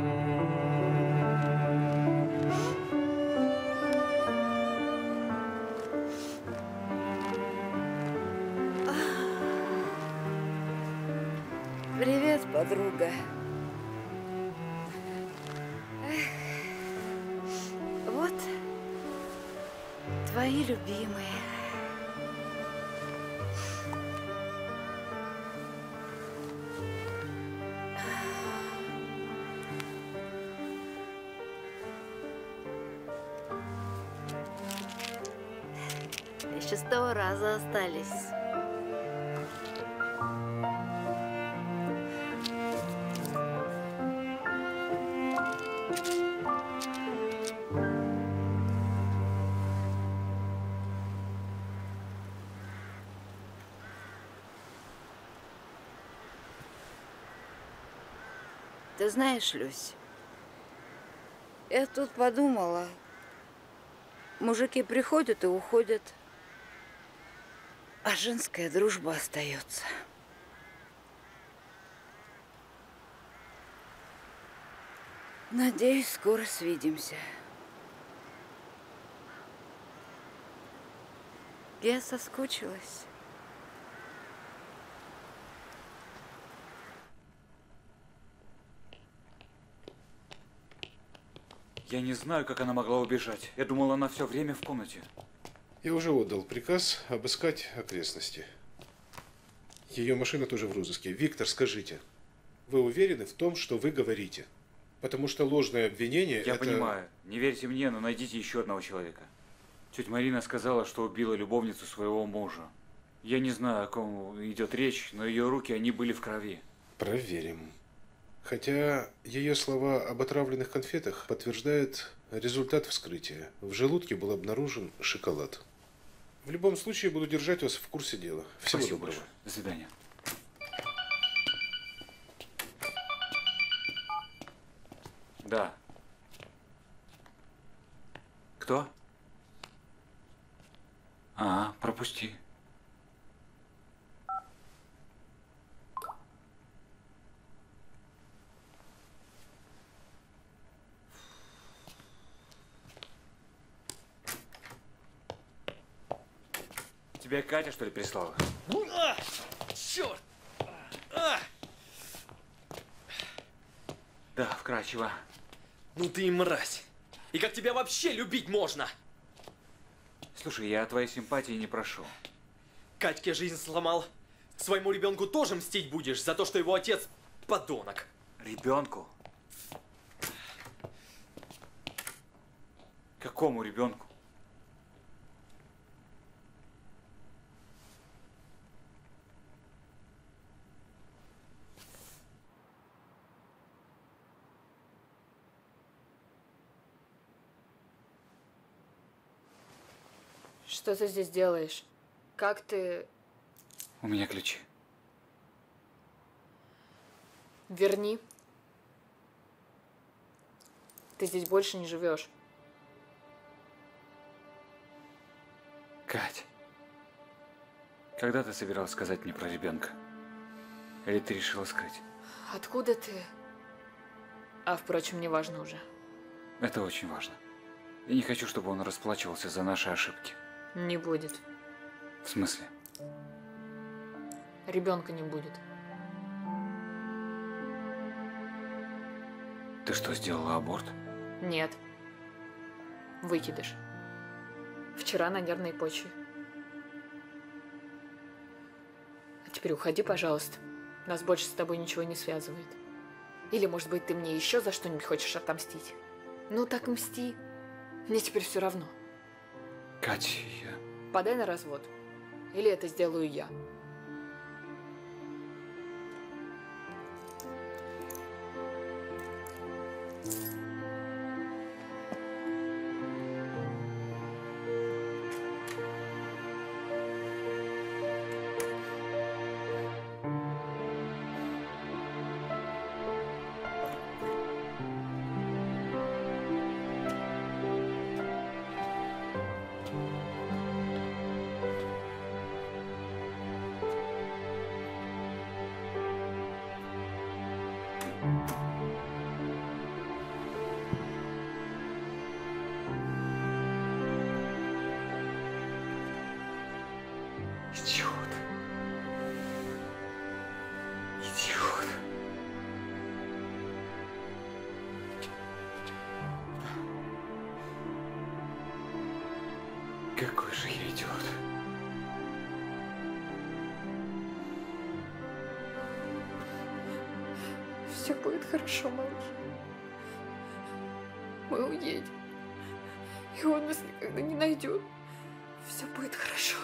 [SPEAKER 10] Привет, подруга. Вот твои любимые. Еще 100 раза остались. Ты знаешь, Люсь, я тут подумала, мужики приходят и уходят, а женская дружба остается. Надеюсь, скоро свидимся. Я соскучилась.
[SPEAKER 4] Я не знаю, как она могла убежать. Я думал, она все время в комнате.
[SPEAKER 5] Я уже отдал приказ обыскать окрестности. Ее машина тоже в розыске. Виктор, скажите, вы уверены в том, что вы говорите? Потому что ложное обвинение
[SPEAKER 4] Я
[SPEAKER 5] это...
[SPEAKER 4] понимаю. Не верьте мне, но найдите еще одного человека. Тетя Марина сказала, что убила любовницу своего мужа. Я не знаю, о ком идет речь, но ее руки, они были в крови.
[SPEAKER 5] Проверим. Хотя ее слова об отравленных конфетах подтверждают результат вскрытия. В желудке был обнаружен шоколад. В любом случае, буду держать вас в курсе дела. Всего
[SPEAKER 4] Спасибо
[SPEAKER 5] доброго.
[SPEAKER 4] большое. До свидания. Да. Кто? А, пропусти. Тебя Катя, что ли, прислала?
[SPEAKER 19] Черт!
[SPEAKER 4] Да, вкрадчиво.
[SPEAKER 19] Ну ты и мразь. И как тебя вообще любить можно?
[SPEAKER 4] Слушай, я твоей симпатии не прошу.
[SPEAKER 19] Катьке жизнь сломал. Своему ребенку тоже мстить будешь за то, что его отец подонок.
[SPEAKER 4] Ребенку? Какому ребенку?
[SPEAKER 8] Что ты здесь делаешь? Как ты...
[SPEAKER 4] У меня ключи.
[SPEAKER 8] Верни. Ты здесь больше не живешь.
[SPEAKER 4] Кать, когда ты собиралась сказать мне про ребенка? Или ты решила скрыть?
[SPEAKER 8] Откуда ты? А, впрочем, не важно уже.
[SPEAKER 4] Это очень важно. Я не хочу, чтобы он расплачивался за наши ошибки.
[SPEAKER 8] Не будет.
[SPEAKER 4] В смысле?
[SPEAKER 8] Ребенка не будет.
[SPEAKER 4] Ты что, сделала аборт?
[SPEAKER 8] Нет. Выкидыш. вчера на нервной почве. А теперь уходи, пожалуйста. Нас больше с тобой ничего не связывает. Или, может быть, ты мне еще за что-нибудь хочешь отомстить? Ну так мсти. Мне теперь все равно.
[SPEAKER 4] Катя,
[SPEAKER 8] Подай на развод. Или это сделаю я.
[SPEAKER 4] Идиот. Идиот. Какой же я идиот.
[SPEAKER 8] Все будет хорошо, малыш. Мы уедем. И он нас никогда не найдет. Все будет хорошо.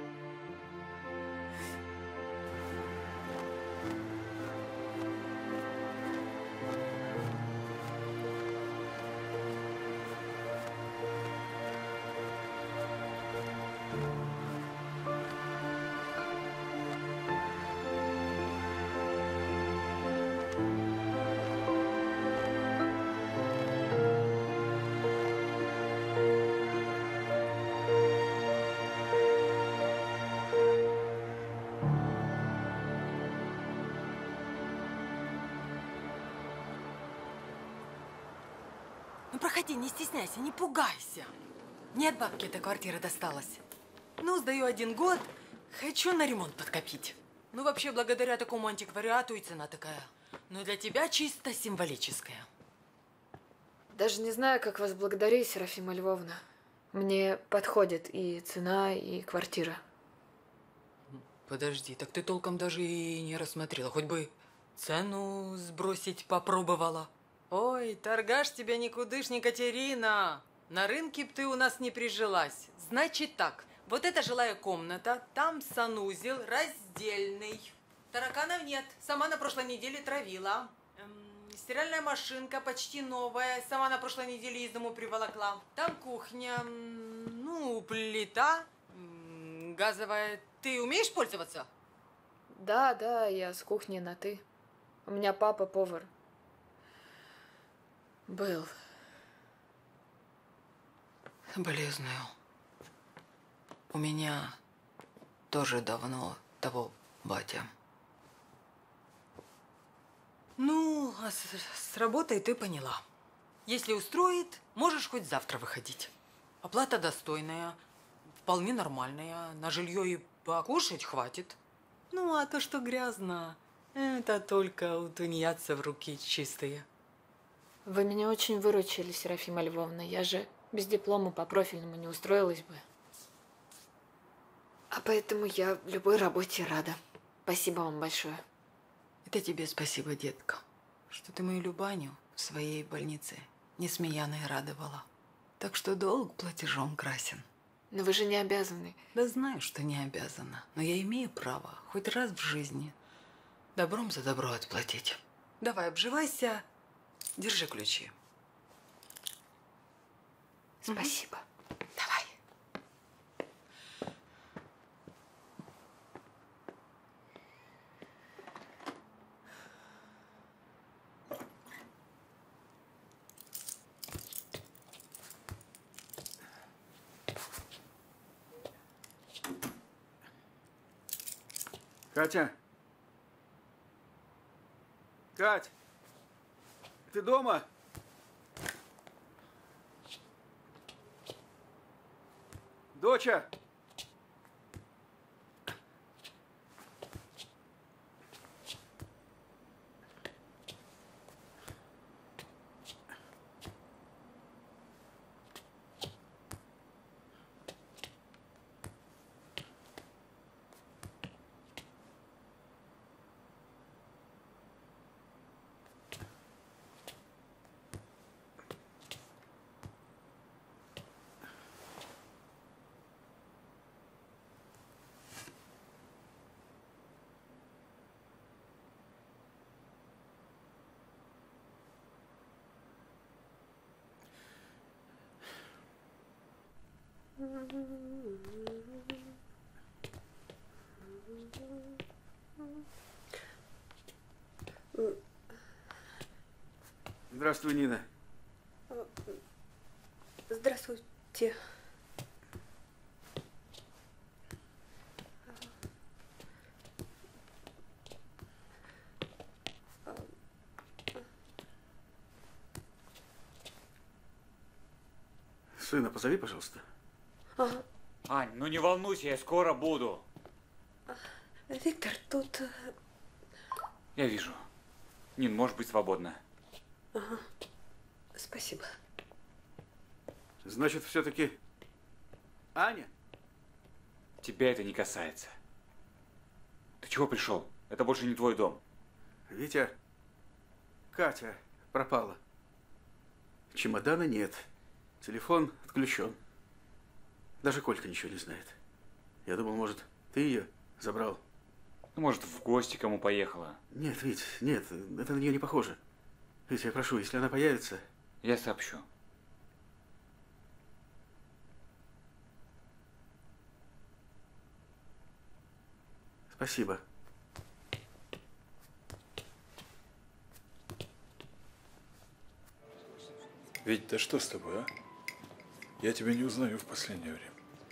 [SPEAKER 21] Ну, проходи, не стесняйся, не пугайся. Не от бабки эта квартира досталась. Ну, сдаю 1 год, хочу на ремонт подкопить. Ну, вообще, благодаря такому антиквариату и цена такая. Но для тебя чисто символическая.
[SPEAKER 8] Даже не знаю, как вас благодарить, Серафима Львовна. Мне подходит и цена, и квартира.
[SPEAKER 21] Подожди, так ты толком даже и не рассмотрела. Хоть бы цену сбросить попробовала. Ой, торгаш тебя никудышний, Катерина. На рынке б ты у нас не прижилась. Значит так, вот эта жилая комната, там санузел раздельный. Тараканов нет, сама на прошлой неделе травила. Стиральная машинка почти новая, сама на прошлой неделе из дому приволокла. Там кухня, ну, плита, газовая. Ты умеешь пользоваться?
[SPEAKER 8] Да, я с кухни на «ты». У меня папа повар. Был.
[SPEAKER 21] Соболезную. У меня тоже давно того батя. Ну, а с работой ты поняла. Если устроит, можешь хоть завтра выходить. Оплата достойная, вполне нормальная. На жилье и покушать хватит. Ну, а то, что грязно, это только у тунеядцев руки чистые.
[SPEAKER 8] Вы меня очень выручили, Серафима Львовна. Я же без диплома по профильному не устроилась бы. А поэтому я в любой работе рада. Спасибо вам большое.
[SPEAKER 21] Это тебе спасибо, детка, что ты мою Любаню в своей больнице несмеяной радовала. Так что долг платежом красен.
[SPEAKER 8] Но вы же не обязаны.
[SPEAKER 21] Да знаю, что не обязана. Но я имею право хоть раз в жизни добром за добро отплатить. Давай, обживайся. Держи ключи.
[SPEAKER 8] Спасибо.
[SPEAKER 21] Давай.
[SPEAKER 1] Катя! Кать! Ты дома? Доча! Здравствуй, Нина.
[SPEAKER 15] Здравствуйте.
[SPEAKER 1] Сына позови, пожалуйста.
[SPEAKER 4] Ань, ну не волнуйся, я скоро буду.
[SPEAKER 15] Виктор, тут...
[SPEAKER 4] Я вижу. Нин, можешь быть свободна.
[SPEAKER 15] Ага. Спасибо.
[SPEAKER 1] Значит, все-таки Аня?
[SPEAKER 4] Тебя это не касается. Ты чего пришел? Это больше не твой дом.
[SPEAKER 1] Витя, Катя пропала. Чемодана нет. Телефон отключен. Даже Колька ничего не знает. Я думал, может, ты ее забрал.
[SPEAKER 4] Ну, может, в гости кому поехала.
[SPEAKER 1] Нет, Вить, нет, это на нее не похоже. Витя, я прошу, если она появится...
[SPEAKER 4] Я сообщу.
[SPEAKER 1] Спасибо.
[SPEAKER 12] Ведь да что с тобой, а? Я тебя не узнаю в последнее время.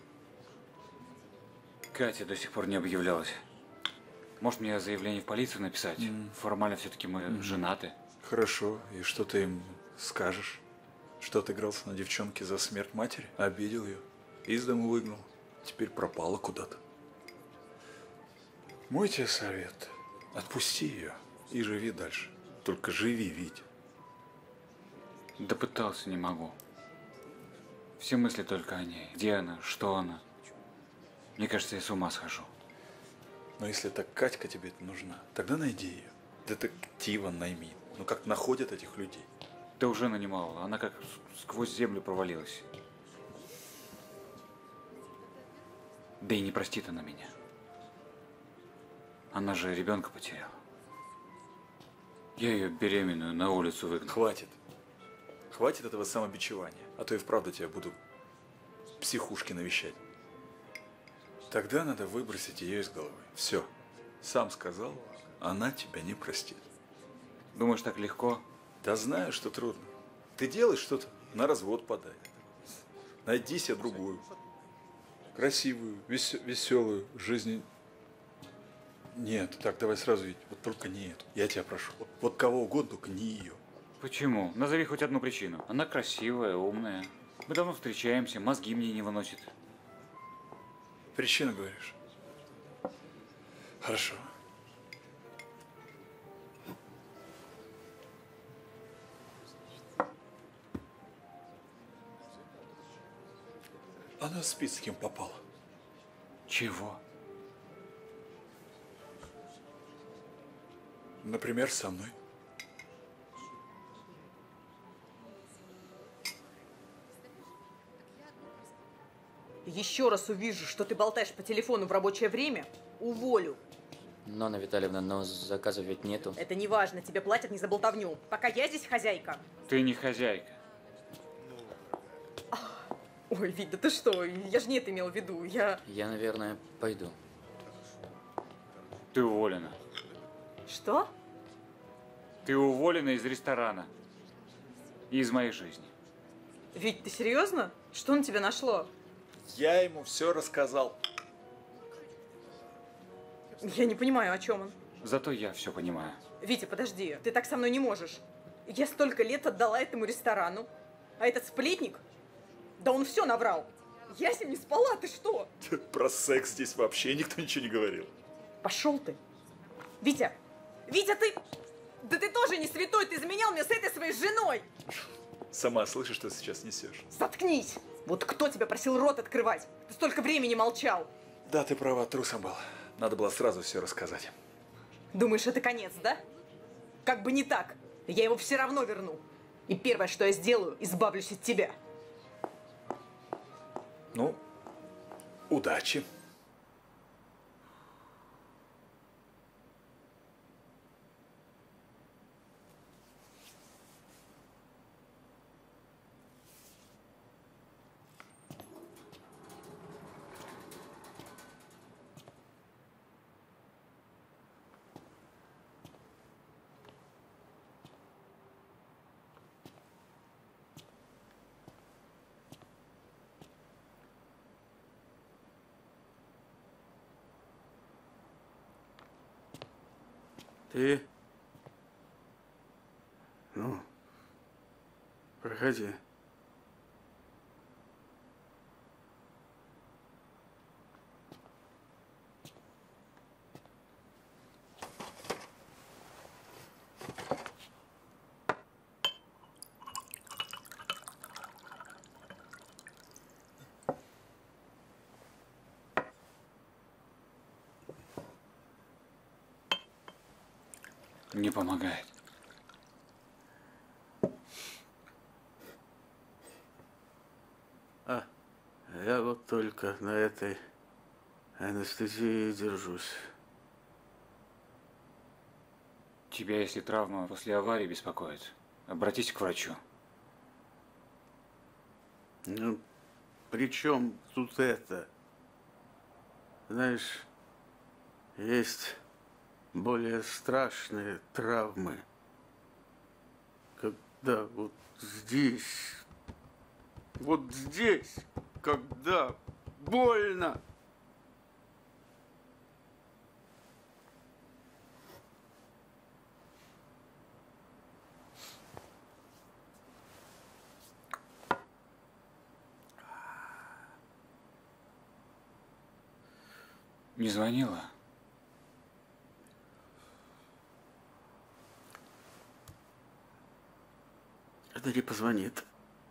[SPEAKER 4] Катя до сих пор не объявлялась. Может, мне заявление в полицию написать? Формально все-таки мы женаты.
[SPEAKER 12] Хорошо. И что ты им скажешь? Что отыгрался на девчонке за смерть матери? Обидел ее. Из дому выгнал. Теперь пропала куда-то. Мой тебе совет. Отпусти ее и живи дальше. Только живи, Витя.
[SPEAKER 4] Да пытался, не могу. Все мысли только о ней. Где она? Что она? Мне кажется, я с ума схожу.
[SPEAKER 12] Но если так Катька тебе это нужна, тогда найди ее. Детектива найми. Ну как находят этих людей?
[SPEAKER 4] Ты уже нанимал. Она как сквозь землю провалилась. Да и не простит она меня. Она же ребенка потеряла. Я ее беременную на улицу выгнал.
[SPEAKER 12] Хватит. Хватит этого самобичевания. А то и вправду тебя буду в психушке навещать. Тогда надо выбросить ее из головы. Все. Сам сказал, она тебя не простит.
[SPEAKER 4] Думаешь, так легко?
[SPEAKER 12] Да знаю, что трудно. Ты делаешь что-то, на развод подай. Найди себе другую. Красивую, веселую, жизнь. Нет, так, давай сразу ведь. Вот только не эту. Я тебя прошу. Вот кого угодно, только не ее.
[SPEAKER 4] Почему? Назови хоть одну причину. Она красивая, умная. Мы давно встречаемся, мозги мне не выносит.
[SPEAKER 12] Причина, говоришь? Хорошо. Она спит с кем попала.
[SPEAKER 4] Чего?
[SPEAKER 12] Например, со мной.
[SPEAKER 3] Еще раз увижу, что ты болтаешь по телефону в рабочее время, уволю.
[SPEAKER 16] Нонна Витальевна, но заказов ведь нету.
[SPEAKER 3] Это не важно, тебе платят не за болтовню. Пока я здесь хозяйка.
[SPEAKER 4] Ты не хозяйка.
[SPEAKER 3] Ой, Вить, да ты что? Я же не это имел в виду. Я,
[SPEAKER 16] наверное, пойду.
[SPEAKER 4] Ты уволена.
[SPEAKER 3] Что?
[SPEAKER 4] Ты уволена из ресторана. И из моей жизни.
[SPEAKER 3] Вить, ты серьезно? Что на тебя нашло?
[SPEAKER 12] Я ему все рассказал.
[SPEAKER 3] Я не понимаю, о чем он.
[SPEAKER 4] Зато я все понимаю.
[SPEAKER 3] Витя, подожди, ты так со мной не можешь. Я столько лет отдала этому ресторану, а этот сплетник, да он все наврал. Я с ним не спала, ты что?
[SPEAKER 12] Про секс здесь вообще никто ничего не говорил.
[SPEAKER 3] Пошел ты. Витя, Витя, ты... Да ты тоже не святой, ты изменял мне с этой своей женой.
[SPEAKER 12] Сама слышишь, что сейчас несешь?
[SPEAKER 3] Заткнись. Вот кто тебя просил рот открывать? Ты столько времени молчал.
[SPEAKER 12] Да, ты права, трусом был. Надо было сразу все рассказать.
[SPEAKER 3] Думаешь, это конец, да? Как бы не так. Я его все равно верну. И первое, что я сделаю, избавлюсь от тебя.
[SPEAKER 12] Ну, удачи.
[SPEAKER 1] Ты? Ну, проходи.
[SPEAKER 4] Не помогает.
[SPEAKER 1] Я вот только на этой анестезии держусь.
[SPEAKER 4] Тебя, если травма после аварии беспокоит, обратись к врачу.
[SPEAKER 1] Ну, при чем тут это? Знаешь, есть более страшные травмы, когда вот здесь, когда больно.
[SPEAKER 4] Не звонила?
[SPEAKER 1] Это не позвонит.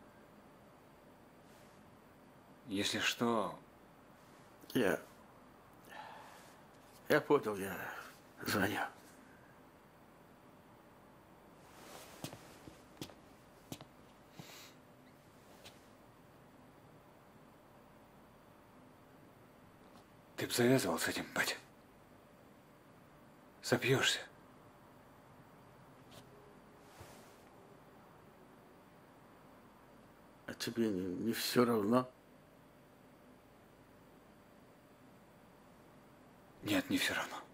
[SPEAKER 4] Если что...
[SPEAKER 1] Я понял, я звоню.
[SPEAKER 4] Ты б завязывал с этим, батя. Сопьешься.
[SPEAKER 1] А тебе не все равно?
[SPEAKER 4] Нет, не все равно.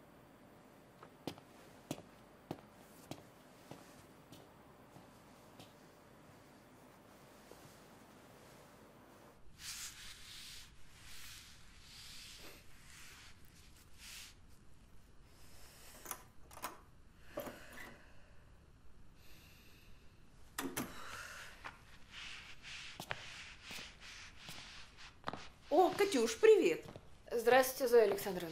[SPEAKER 2] О, Катюш, привет.
[SPEAKER 8] Здравствуйте, Зоя Александровна.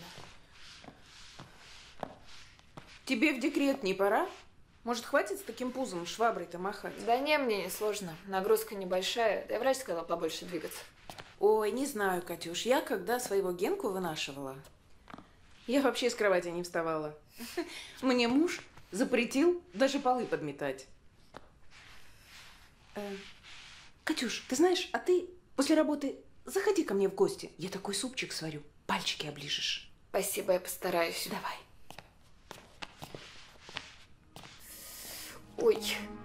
[SPEAKER 2] Тебе в декрет не пора? Может, хватит с таким пузом шваброй-то махать?
[SPEAKER 8] Да не, мне не сложно. Нагрузка небольшая. Да и врач сказал побольше двигаться.
[SPEAKER 2] Ой, не знаю, Катюш. Я когда своего Генку вынашивала, я вообще с кровати не вставала. Мне муж запретил даже полы подметать. Катюш, ты знаешь, а ты после работы заходи ко мне в гости. Я такой супчик сварю. Пальчики оближешь.
[SPEAKER 8] Спасибо, я постараюсь.
[SPEAKER 2] Давай.
[SPEAKER 8] Ой.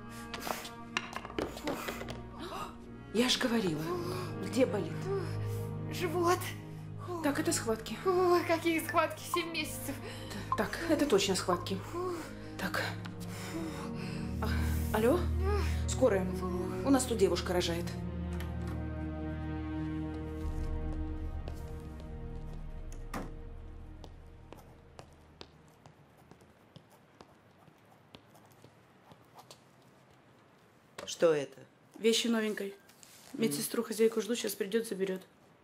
[SPEAKER 2] Я ж говорила. Где болит?
[SPEAKER 8] Живот.
[SPEAKER 2] Так, это схватки.
[SPEAKER 8] Ой, какие схватки? 7 месяцев.
[SPEAKER 2] Так, это точно схватки. Так. Алло? Скорая. У нас тут девушка рожает.
[SPEAKER 11] Что это?
[SPEAKER 22] Вещи новенькой. Медсестру, хозяйку жду, сейчас придет, заберет.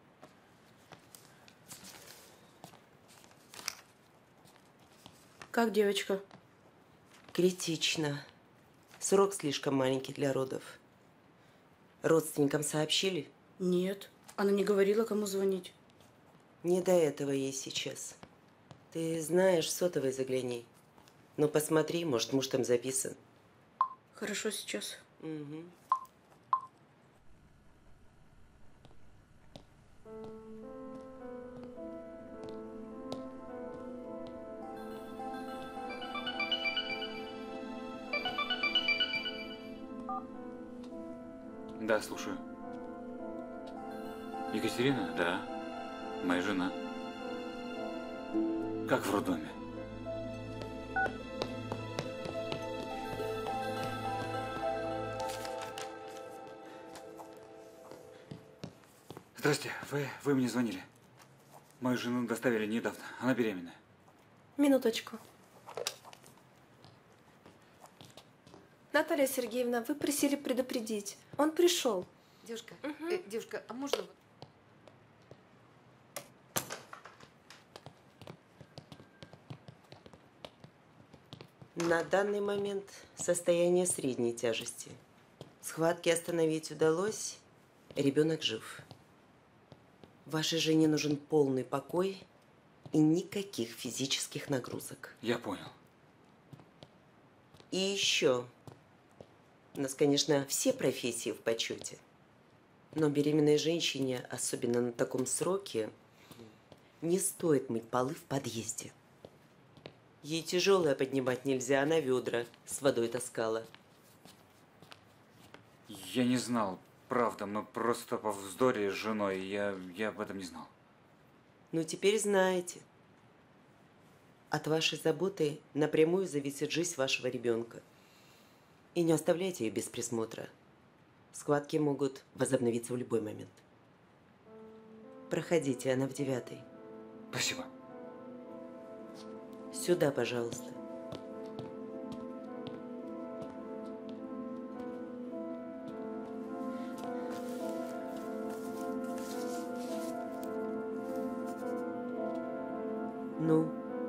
[SPEAKER 22] Как девочка?
[SPEAKER 11] Критично. Срок слишком маленький для родов. Родственникам сообщили?
[SPEAKER 22] Нет. Она не говорила, кому звонить.
[SPEAKER 11] Не до этого ей сейчас. Ты знаешь, в сотовый загляни. Ну, посмотри, может, муж там записан.
[SPEAKER 22] Хорошо сейчас.
[SPEAKER 11] Угу.
[SPEAKER 4] Да, слушаю. Екатерина? Да. Моя жена. Как в роддоме? Здрасте, вы мне звонили. Мою жену доставили недавно. Она беременна.
[SPEAKER 3] Минуточку.
[SPEAKER 9] Наталья Сергеевна, вы просили предупредить. Он пришел.
[SPEAKER 10] Девушка, девушка, а можно...
[SPEAKER 11] На данный момент состояние средней тяжести. Схватки остановить удалось, ребенок жив. Вашей жене нужен полный покой и никаких физических нагрузок.
[SPEAKER 4] Я понял.
[SPEAKER 11] И еще. У нас, конечно, все профессии в почете. Но беременной женщине, особенно на таком сроке, не стоит мыть полы в подъезде. Ей тяжелое поднимать нельзя, она ведра с водой таскала.
[SPEAKER 4] Я не знал, правда, мы просто повздорили с женой, я об этом не знал.
[SPEAKER 11] Ну, теперь знаете. От вашей заботы напрямую зависит жизнь вашего ребенка. И не оставляйте ее без присмотра. Схватки могут возобновиться в любой момент. Проходите, она в 9-й.
[SPEAKER 4] Спасибо.
[SPEAKER 11] Сюда, пожалуйста. Ну?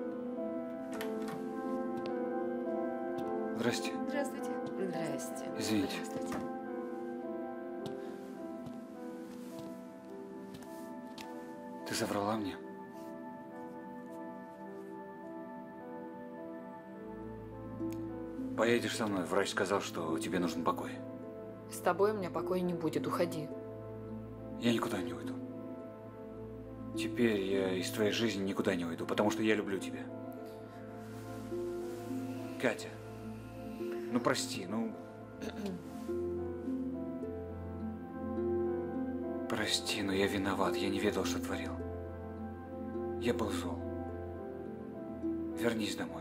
[SPEAKER 4] Здрасте.
[SPEAKER 10] Здравствуйте. Здрасте.
[SPEAKER 4] Извините.
[SPEAKER 10] Здравствуйте.
[SPEAKER 4] Ты соврала мне? Поедешь со мной. Врач сказал, что тебе нужен покой.
[SPEAKER 8] С тобой у меня покоя не будет, уходи.
[SPEAKER 4] Я никуда не уйду. Теперь я из твоей жизни никуда не уйду, потому что я люблю тебя. Катя, ну прости, ну... Прости, но я виноват, я не ведал, что творил. Я был зол. Вернись домой.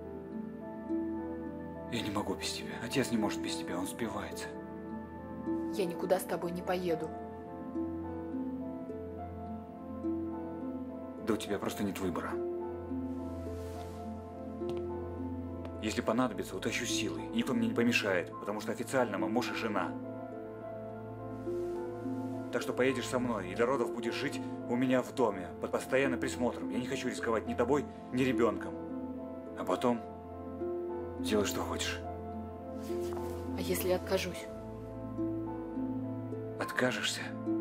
[SPEAKER 4] Я не могу без тебя. Отец не может без тебя, он спивается.
[SPEAKER 8] Я никуда с тобой не поеду.
[SPEAKER 4] Да у тебя просто нет выбора. Если понадобится, утащу силой. Никто мне не помешает, потому что официально мы муж и жена. Так что поедешь со мной, и до родов будешь жить у меня в доме, под постоянным присмотром. Я не хочу рисковать ни тобой, ни ребенком. А потом делай, что хочешь.
[SPEAKER 8] А если я откажусь?
[SPEAKER 4] Откажешься?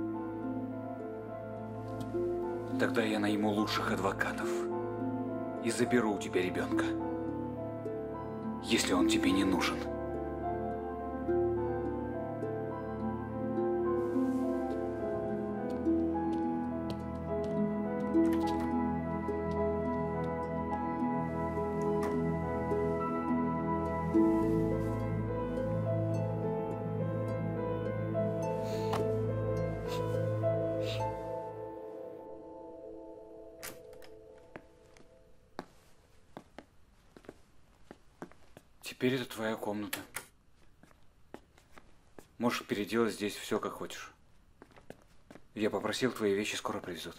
[SPEAKER 4] Тогда я найму лучших адвокатов и заберу у тебя ребенка, если он тебе не нужен. Теперь это твоя комната. Можешь переделать здесь все, как хочешь. Я попросил, твои вещи скоро привезут.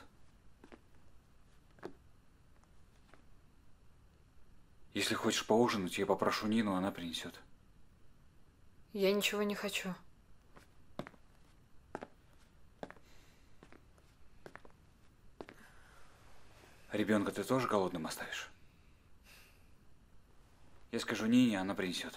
[SPEAKER 4] Если хочешь поужинать, я попрошу Нину, она принесет.
[SPEAKER 8] Я ничего не хочу.
[SPEAKER 4] Ребенка ты тоже голодным оставишь? Я скажу Нине, она принесет.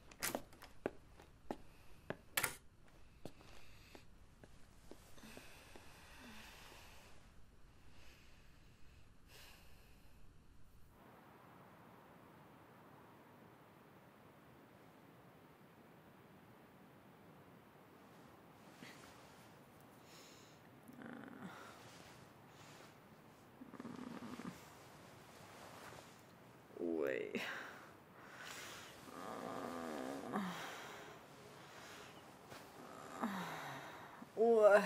[SPEAKER 3] Ой. Ой.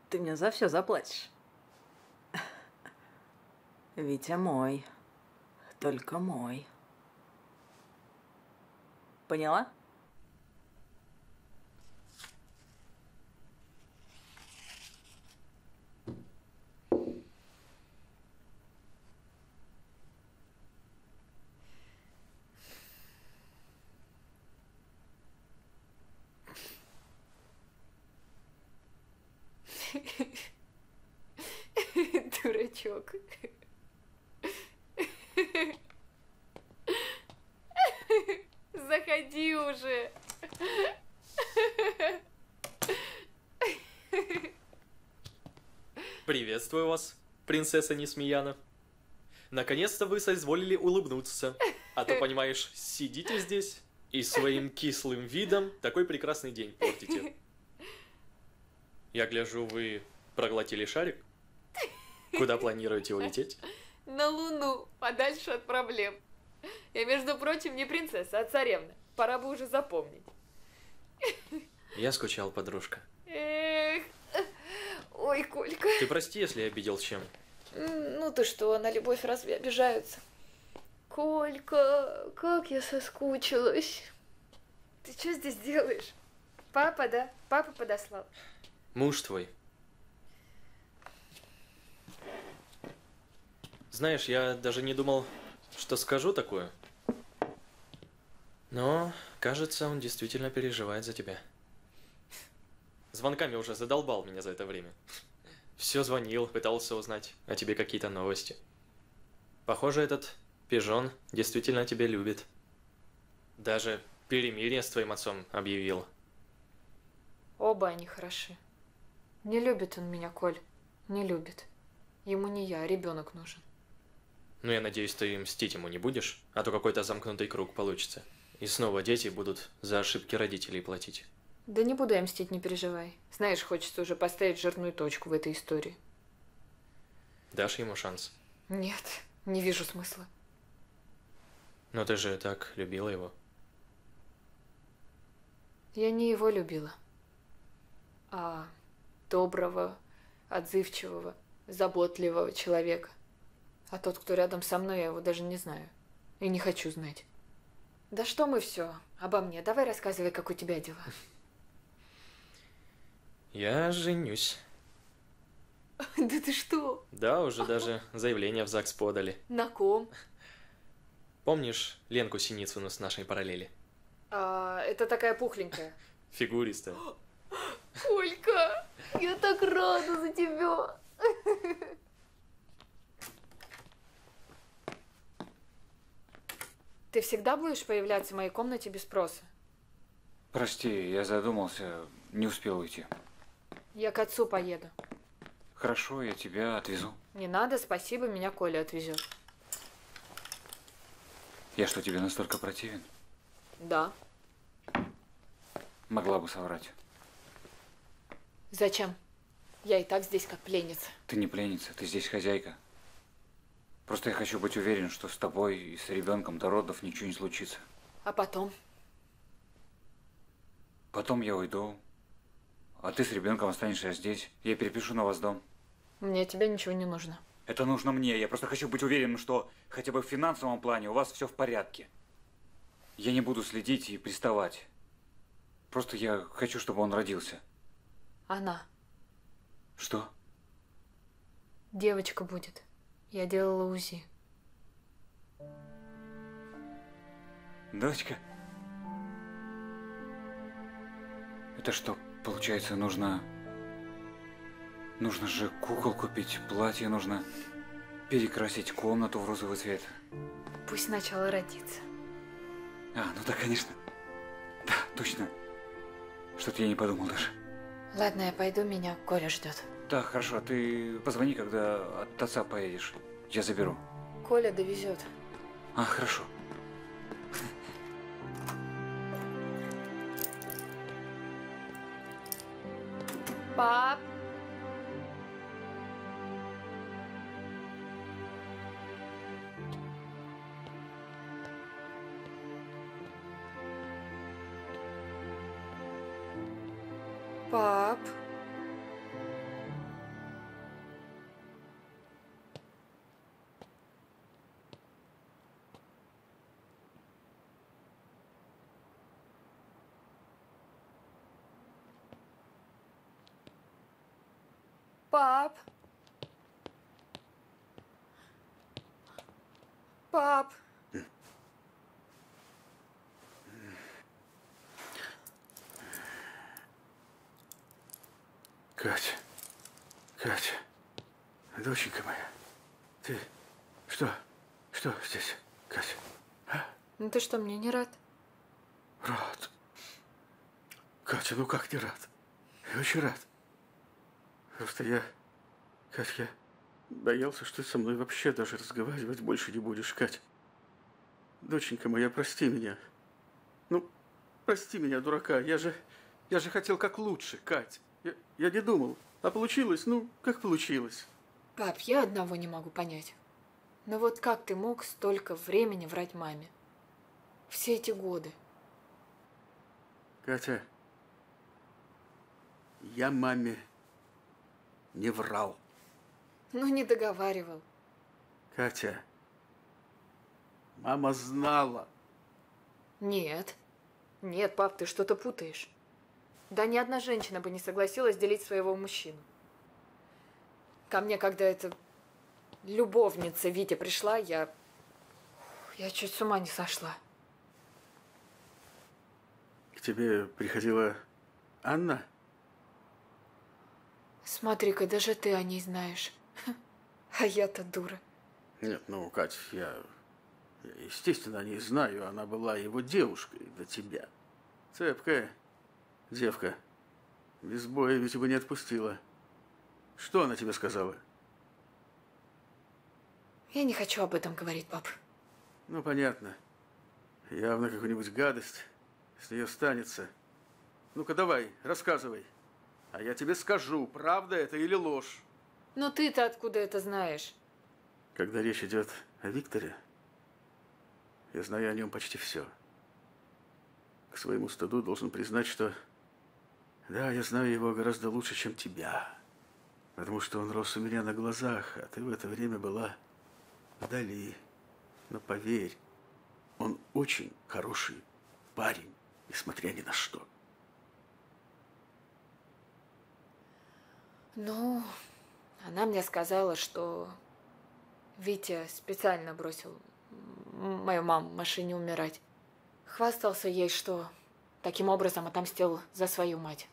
[SPEAKER 3] Ты мне за все заплатишь. Витя мой. Только мой. Поняла?
[SPEAKER 8] Дурачок. Заходи уже.
[SPEAKER 19] Приветствую вас, принцесса Несмеяна. Наконец-то вы соизволили улыбнуться. А то, понимаешь, сидите здесь и своим кислым видом такой прекрасный день портите. Я гляжу, вы проглотили шарик? Куда планируете улететь?
[SPEAKER 8] На Луну, подальше от проблем. Я, между прочим, не принцесса, а царевна. Пора бы уже запомнить.
[SPEAKER 19] Я скучал, подружка.
[SPEAKER 8] Эх. Ой, Колька.
[SPEAKER 19] Ты прости, если я обидел чем.
[SPEAKER 8] Ну ты что, на любовь разве обижаются? Колька, как я соскучилась. Ты что здесь делаешь? Папа, да? Папа подослал.
[SPEAKER 19] Муж твой. Знаешь, я даже не думал, что скажу такое. Но, кажется, он действительно переживает за тебя. Звонками уже задолбал меня за это время. Все звонил, пытался узнать о тебе какие-то новости. Похоже, этот пижон действительно тебя любит. Даже перемирие с твоим отцом объявил.
[SPEAKER 8] Оба они хороши. Не любит он меня, Коль. Не любит. Ему не я, а ребенок нужен.
[SPEAKER 19] Ну, я надеюсь, ты мстить ему не будешь, а то какой-то замкнутый круг получится. И снова дети будут за ошибки родителей платить.
[SPEAKER 8] Да не буду я мстить, не переживай. Знаешь, хочется уже поставить жирную точку в этой истории.
[SPEAKER 19] Дашь ему шанс?
[SPEAKER 8] Нет, не вижу смысла.
[SPEAKER 19] Но ты же так любила его.
[SPEAKER 8] Я не его любила, а доброго, отзывчивого, заботливого человека. А тот, кто рядом со мной, я его даже не знаю. И не хочу знать. Да что мы все обо мне? Давай рассказывай, как у тебя дела.
[SPEAKER 19] Я женюсь.
[SPEAKER 8] Да ты что?
[SPEAKER 19] Да, уже даже заявление в ЗАГС подали.
[SPEAKER 8] На ком?
[SPEAKER 19] Помнишь Ленку Синицыну с нашей параллели?
[SPEAKER 8] Это такая пухленькая.
[SPEAKER 19] Фигуристая.
[SPEAKER 8] Колька, я так рада за тебя. Ты всегда будешь появляться в моей комнате без спроса?
[SPEAKER 4] Прости, я задумался, не успел уйти.
[SPEAKER 8] Я к отцу поеду.
[SPEAKER 4] Хорошо, я тебя отвезу.
[SPEAKER 8] Не надо, спасибо, меня Коля отвезет.
[SPEAKER 4] Я что, тебе настолько противен?
[SPEAKER 8] Да.
[SPEAKER 4] Могла бы соврать.
[SPEAKER 8] Зачем? Я и так здесь как пленница.
[SPEAKER 4] Ты не пленница, ты здесь хозяйка. Просто я хочу быть уверен, что с тобой и с ребенком до родов ничего не случится.
[SPEAKER 8] А потом?
[SPEAKER 4] Потом я уйду, а ты с ребенком останешься здесь. Я перепишу на вас дом.
[SPEAKER 8] Мне от тебя ничего не нужно.
[SPEAKER 4] Это нужно мне. Я просто хочу быть уверенным, что хотя бы в финансовом плане у вас все в порядке. Я не буду следить и приставать. Просто я хочу, чтобы он родился.
[SPEAKER 8] Она.
[SPEAKER 4] Что?
[SPEAKER 8] Девочка будет. Я делала УЗИ.
[SPEAKER 4] Дочка? Это что, получается, нужно же кукол купить, платье нужно, перекрасить комнату в розовый цвет.
[SPEAKER 8] Пусть сначала родится.
[SPEAKER 4] Ну да, конечно. Да, точно. Что-то я не подумал даже.
[SPEAKER 8] Ладно, я пойду, меня Коля ждет.
[SPEAKER 4] Да, хорошо, ты позвони, когда от отца поедешь. Я заберу.
[SPEAKER 8] Коля довезет.
[SPEAKER 4] Хорошо.
[SPEAKER 8] Пап! Пап! Пап. Пап.
[SPEAKER 1] Катя, Катя, доченька моя, ты что здесь, Катя?
[SPEAKER 8] Ну ты что, мне не рад?
[SPEAKER 1] Рад. Катя, ну как не рад? Я очень рад. Просто Катя, я боялся, что ты со мной вообще даже разговаривать больше не будешь, Катя. Доченька моя, прости меня. Ну, прости меня, дурака. Я же хотел как лучше, Катя. Я не думал. А получилось, ну, как получилось.
[SPEAKER 8] Пап, я одного не могу понять. Ну вот как ты мог столько времени врать маме? Все эти годы.
[SPEAKER 1] Катя, я маме не врал.
[SPEAKER 8] Ну, не договаривал.
[SPEAKER 1] Катя, мама знала.
[SPEAKER 8] Нет. Нет, пап, ты что-то путаешь. Да ни одна женщина бы не согласилась делить своего мужчину. Ко мне, когда эта любовница Витя пришла, я чуть с ума не сошла.
[SPEAKER 1] К тебе приходила Анна?
[SPEAKER 8] Смотри-ка, даже ты о ней знаешь. А я-то дура.
[SPEAKER 1] Нет, ну, Катя, я естественно, о ней знаю. Она была его девушкой до тебя. Цепкая девка. Без боя ведь бы не отпустила. Что она тебе сказала?
[SPEAKER 8] Я не хочу об этом говорить, пап.
[SPEAKER 1] Ну, понятно. Явно какую-нибудь гадость с нее станется. Ну-ка, давай, рассказывай. А я тебе скажу, правда это или ложь.
[SPEAKER 8] Но ты-то откуда это знаешь?
[SPEAKER 1] Когда речь идет о Викторе, я знаю о нем почти все. К своему стыду должен признать, что да, я знаю его гораздо лучше, чем тебя. Потому что он рос у меня на глазах, а ты в это время была вдали. Но поверь, он очень хороший парень, несмотря ни на что.
[SPEAKER 8] Ну, она мне сказала, что Витя специально бросил мою маму в машине умирать. Хвастался ей, что таким образом отомстил за свою мать.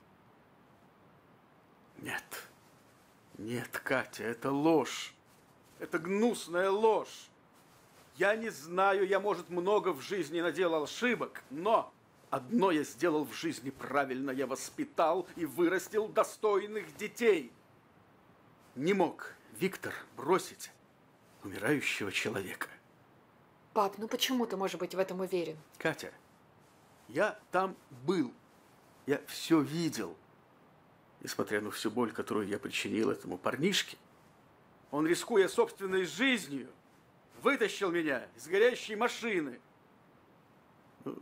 [SPEAKER 1] Нет. Нет, Катя, это ложь. Это гнусная ложь. Я не знаю, я, может, много в жизни наделал ошибок, но одно я сделал в жизни правильно. Я воспитал и вырастил достойных детей. Не мог Виктор бросить умирающего человека.
[SPEAKER 8] Пап, ну почему ты можешь быть в этом уверен?
[SPEAKER 1] Катя, я там был. Я все видел. Несмотря на всю боль, которую я причинил этому парнишке, он, рискуя собственной жизнью, вытащил меня из горящей машины. Ну,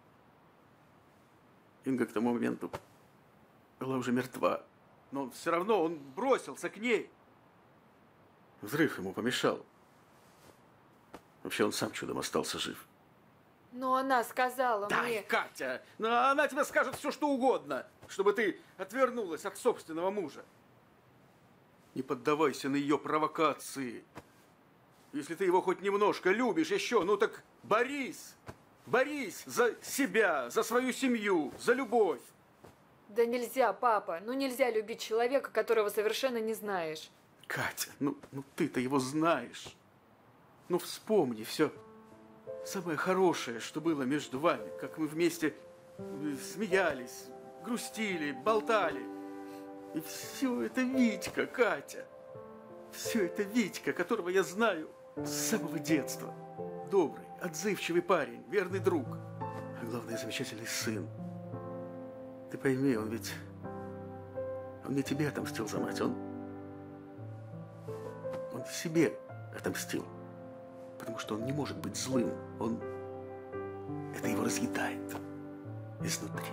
[SPEAKER 1] Инга к тому моменту была уже мертва. Но все равно он бросился к ней. Взрыв ему помешал. Вообще он сам чудом остался жив.
[SPEAKER 8] Но она сказала мне...
[SPEAKER 1] Катя, ну, она тебе скажет все, что угодно, чтобы ты отвернулась от собственного мужа. Не поддавайся на ее провокации. Если ты его хоть немножко любишь еще, ну так борись. Борись за себя, за свою семью, за любовь.
[SPEAKER 8] Да нельзя, папа. Ну нельзя любить человека, которого совершенно не знаешь.
[SPEAKER 1] Катя, ну ты-то его знаешь. Ну вспомни все самое хорошее, что было между вами, как мы вместе смеялись, грустили, болтали. И все это Витька, Катя. Все это Витька, которого я знаю с самого детства. Добрый, отзывчивый парень, верный друг. А главное, замечательный сын. Ты пойми, он не тебе отомстил за мать, он себе отомстил. Потому что он не может быть злым. Это его разъедает изнутри.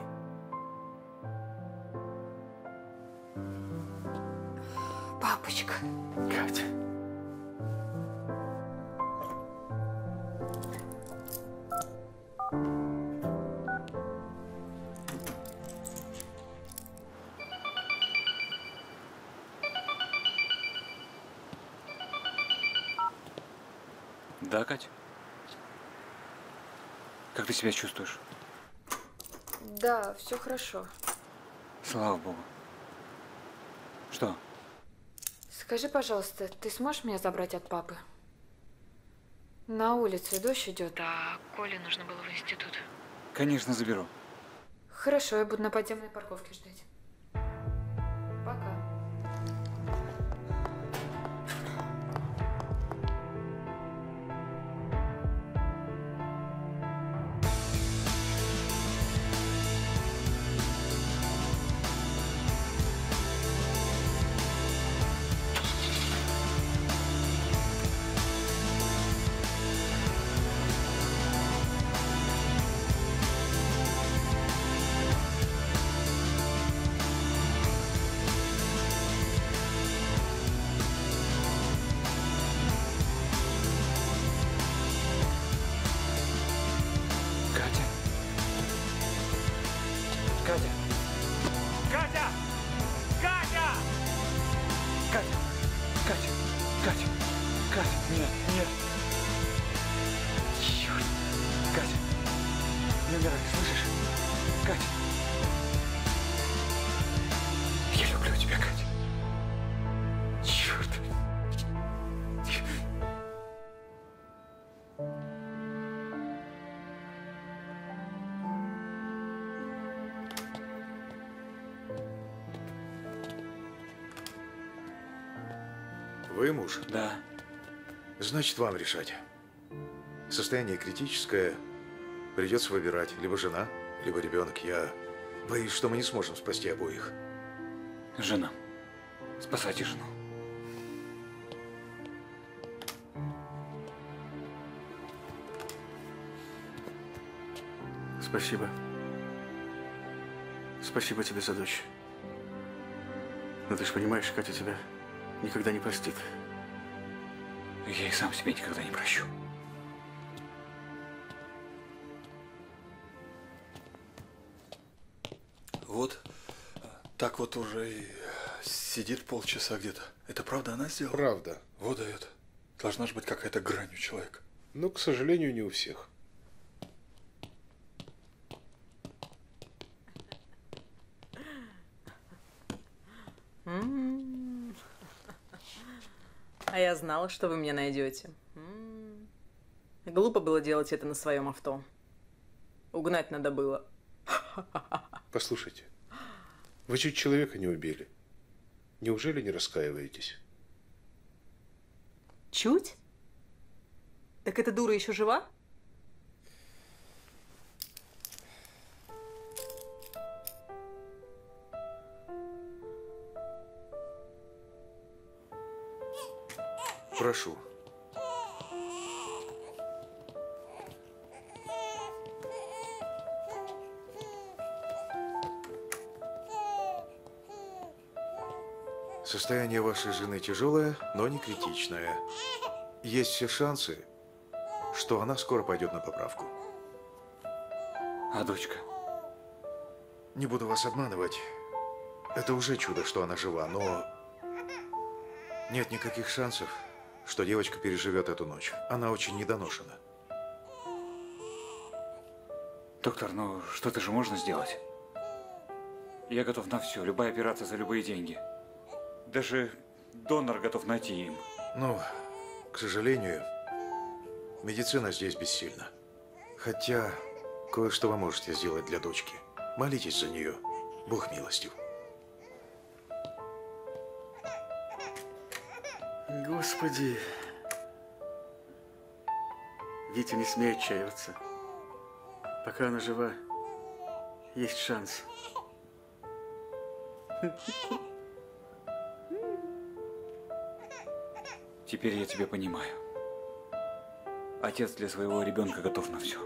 [SPEAKER 8] Папочка.
[SPEAKER 1] Катя.
[SPEAKER 4] Да, Кать? Как ты себя чувствуешь?
[SPEAKER 8] Да, все хорошо.
[SPEAKER 4] Слава Богу. Что?
[SPEAKER 8] Скажи, пожалуйста, ты сможешь меня забрать от папы? На улице дождь идет, а Коле нужно было в институт.
[SPEAKER 4] Конечно, заберу.
[SPEAKER 8] Хорошо, я буду на подземной парковке ждать. Пока.
[SPEAKER 4] Катя? Катя? Катя! Катя! Катя! Катя! Катя! Катя! Нет, нет! Черт! Катя! Не умирай, слышишь? Катя! Я люблю тебя, Катя! Черт!
[SPEAKER 13] Вы муж?
[SPEAKER 4] Да.
[SPEAKER 13] Значит, вам решать. Состояние критическое. Придется выбирать. Либо жена, либо ребенок. Я боюсь, что мы не сможем спасти обоих.
[SPEAKER 4] Жена. Спасайте жену.
[SPEAKER 1] Спасибо. Спасибо тебе за дочь. Но ты же понимаешь, Катя тебя никогда не простит.
[SPEAKER 4] Я и сам себе никогда не прощу.
[SPEAKER 12] Вот так вот уже и сидит полчаса где-то. Это правда она сделала?
[SPEAKER 5] Правда.
[SPEAKER 12] Вот дает. Должна же быть какая-то грань у человека.
[SPEAKER 5] Но, к сожалению, не у всех.
[SPEAKER 3] А я знала, что вы меня найдете. Глупо было делать это на своем авто. Угнать надо было.
[SPEAKER 5] Послушайте, вы чуть человека не убили. Неужели не раскаиваетесь?
[SPEAKER 3] Чуть? Так эта дура еще жива?
[SPEAKER 13] Прошу. Состояние вашей жены тяжелое, но не критичное. Есть все шансы, что она скоро пойдет на поправку.
[SPEAKER 4] А дочка?
[SPEAKER 13] Не буду вас обманывать. Это уже чудо, что она жива, но нет никаких шансов, что девочка переживет эту ночь. Она очень недоношена.
[SPEAKER 4] Доктор, ну что-то же можно сделать? Я готов на все, любая операция за любые деньги. Даже донор готов найти им.
[SPEAKER 13] Ну, к сожалению, медицина здесь бессильна. Хотя, кое-что вы можете сделать для дочки. Молитесь за нее. Бог милостив.
[SPEAKER 1] Господи. Витя, не смей отчаиваться. Пока она жива, есть шанс.
[SPEAKER 4] Теперь я тебя понимаю. Отец для своего ребенка готов на все.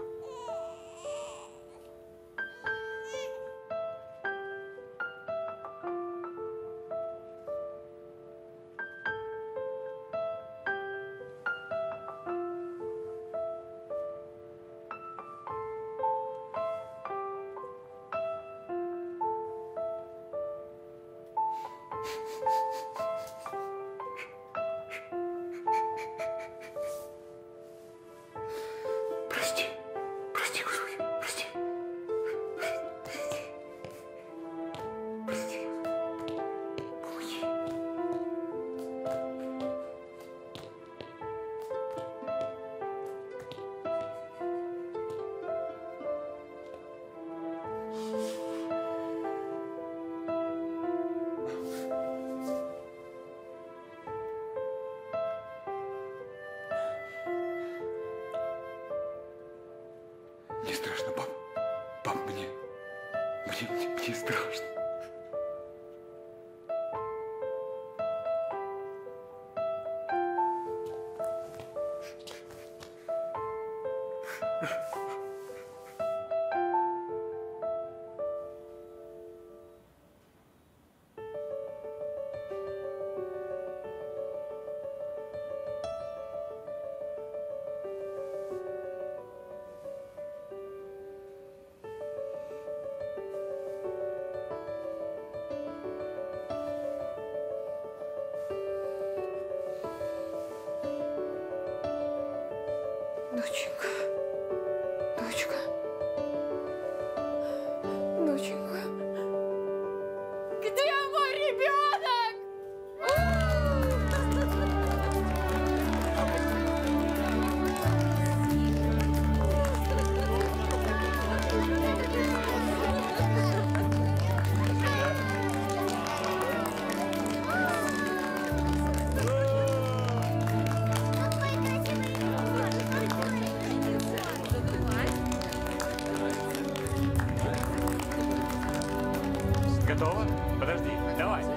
[SPEAKER 4] Мне страшно, пап. Пап, мне страшно.
[SPEAKER 8] Доченька, дочка, доченька. Где мой ребенок?
[SPEAKER 4] Готово? Подожди, давай.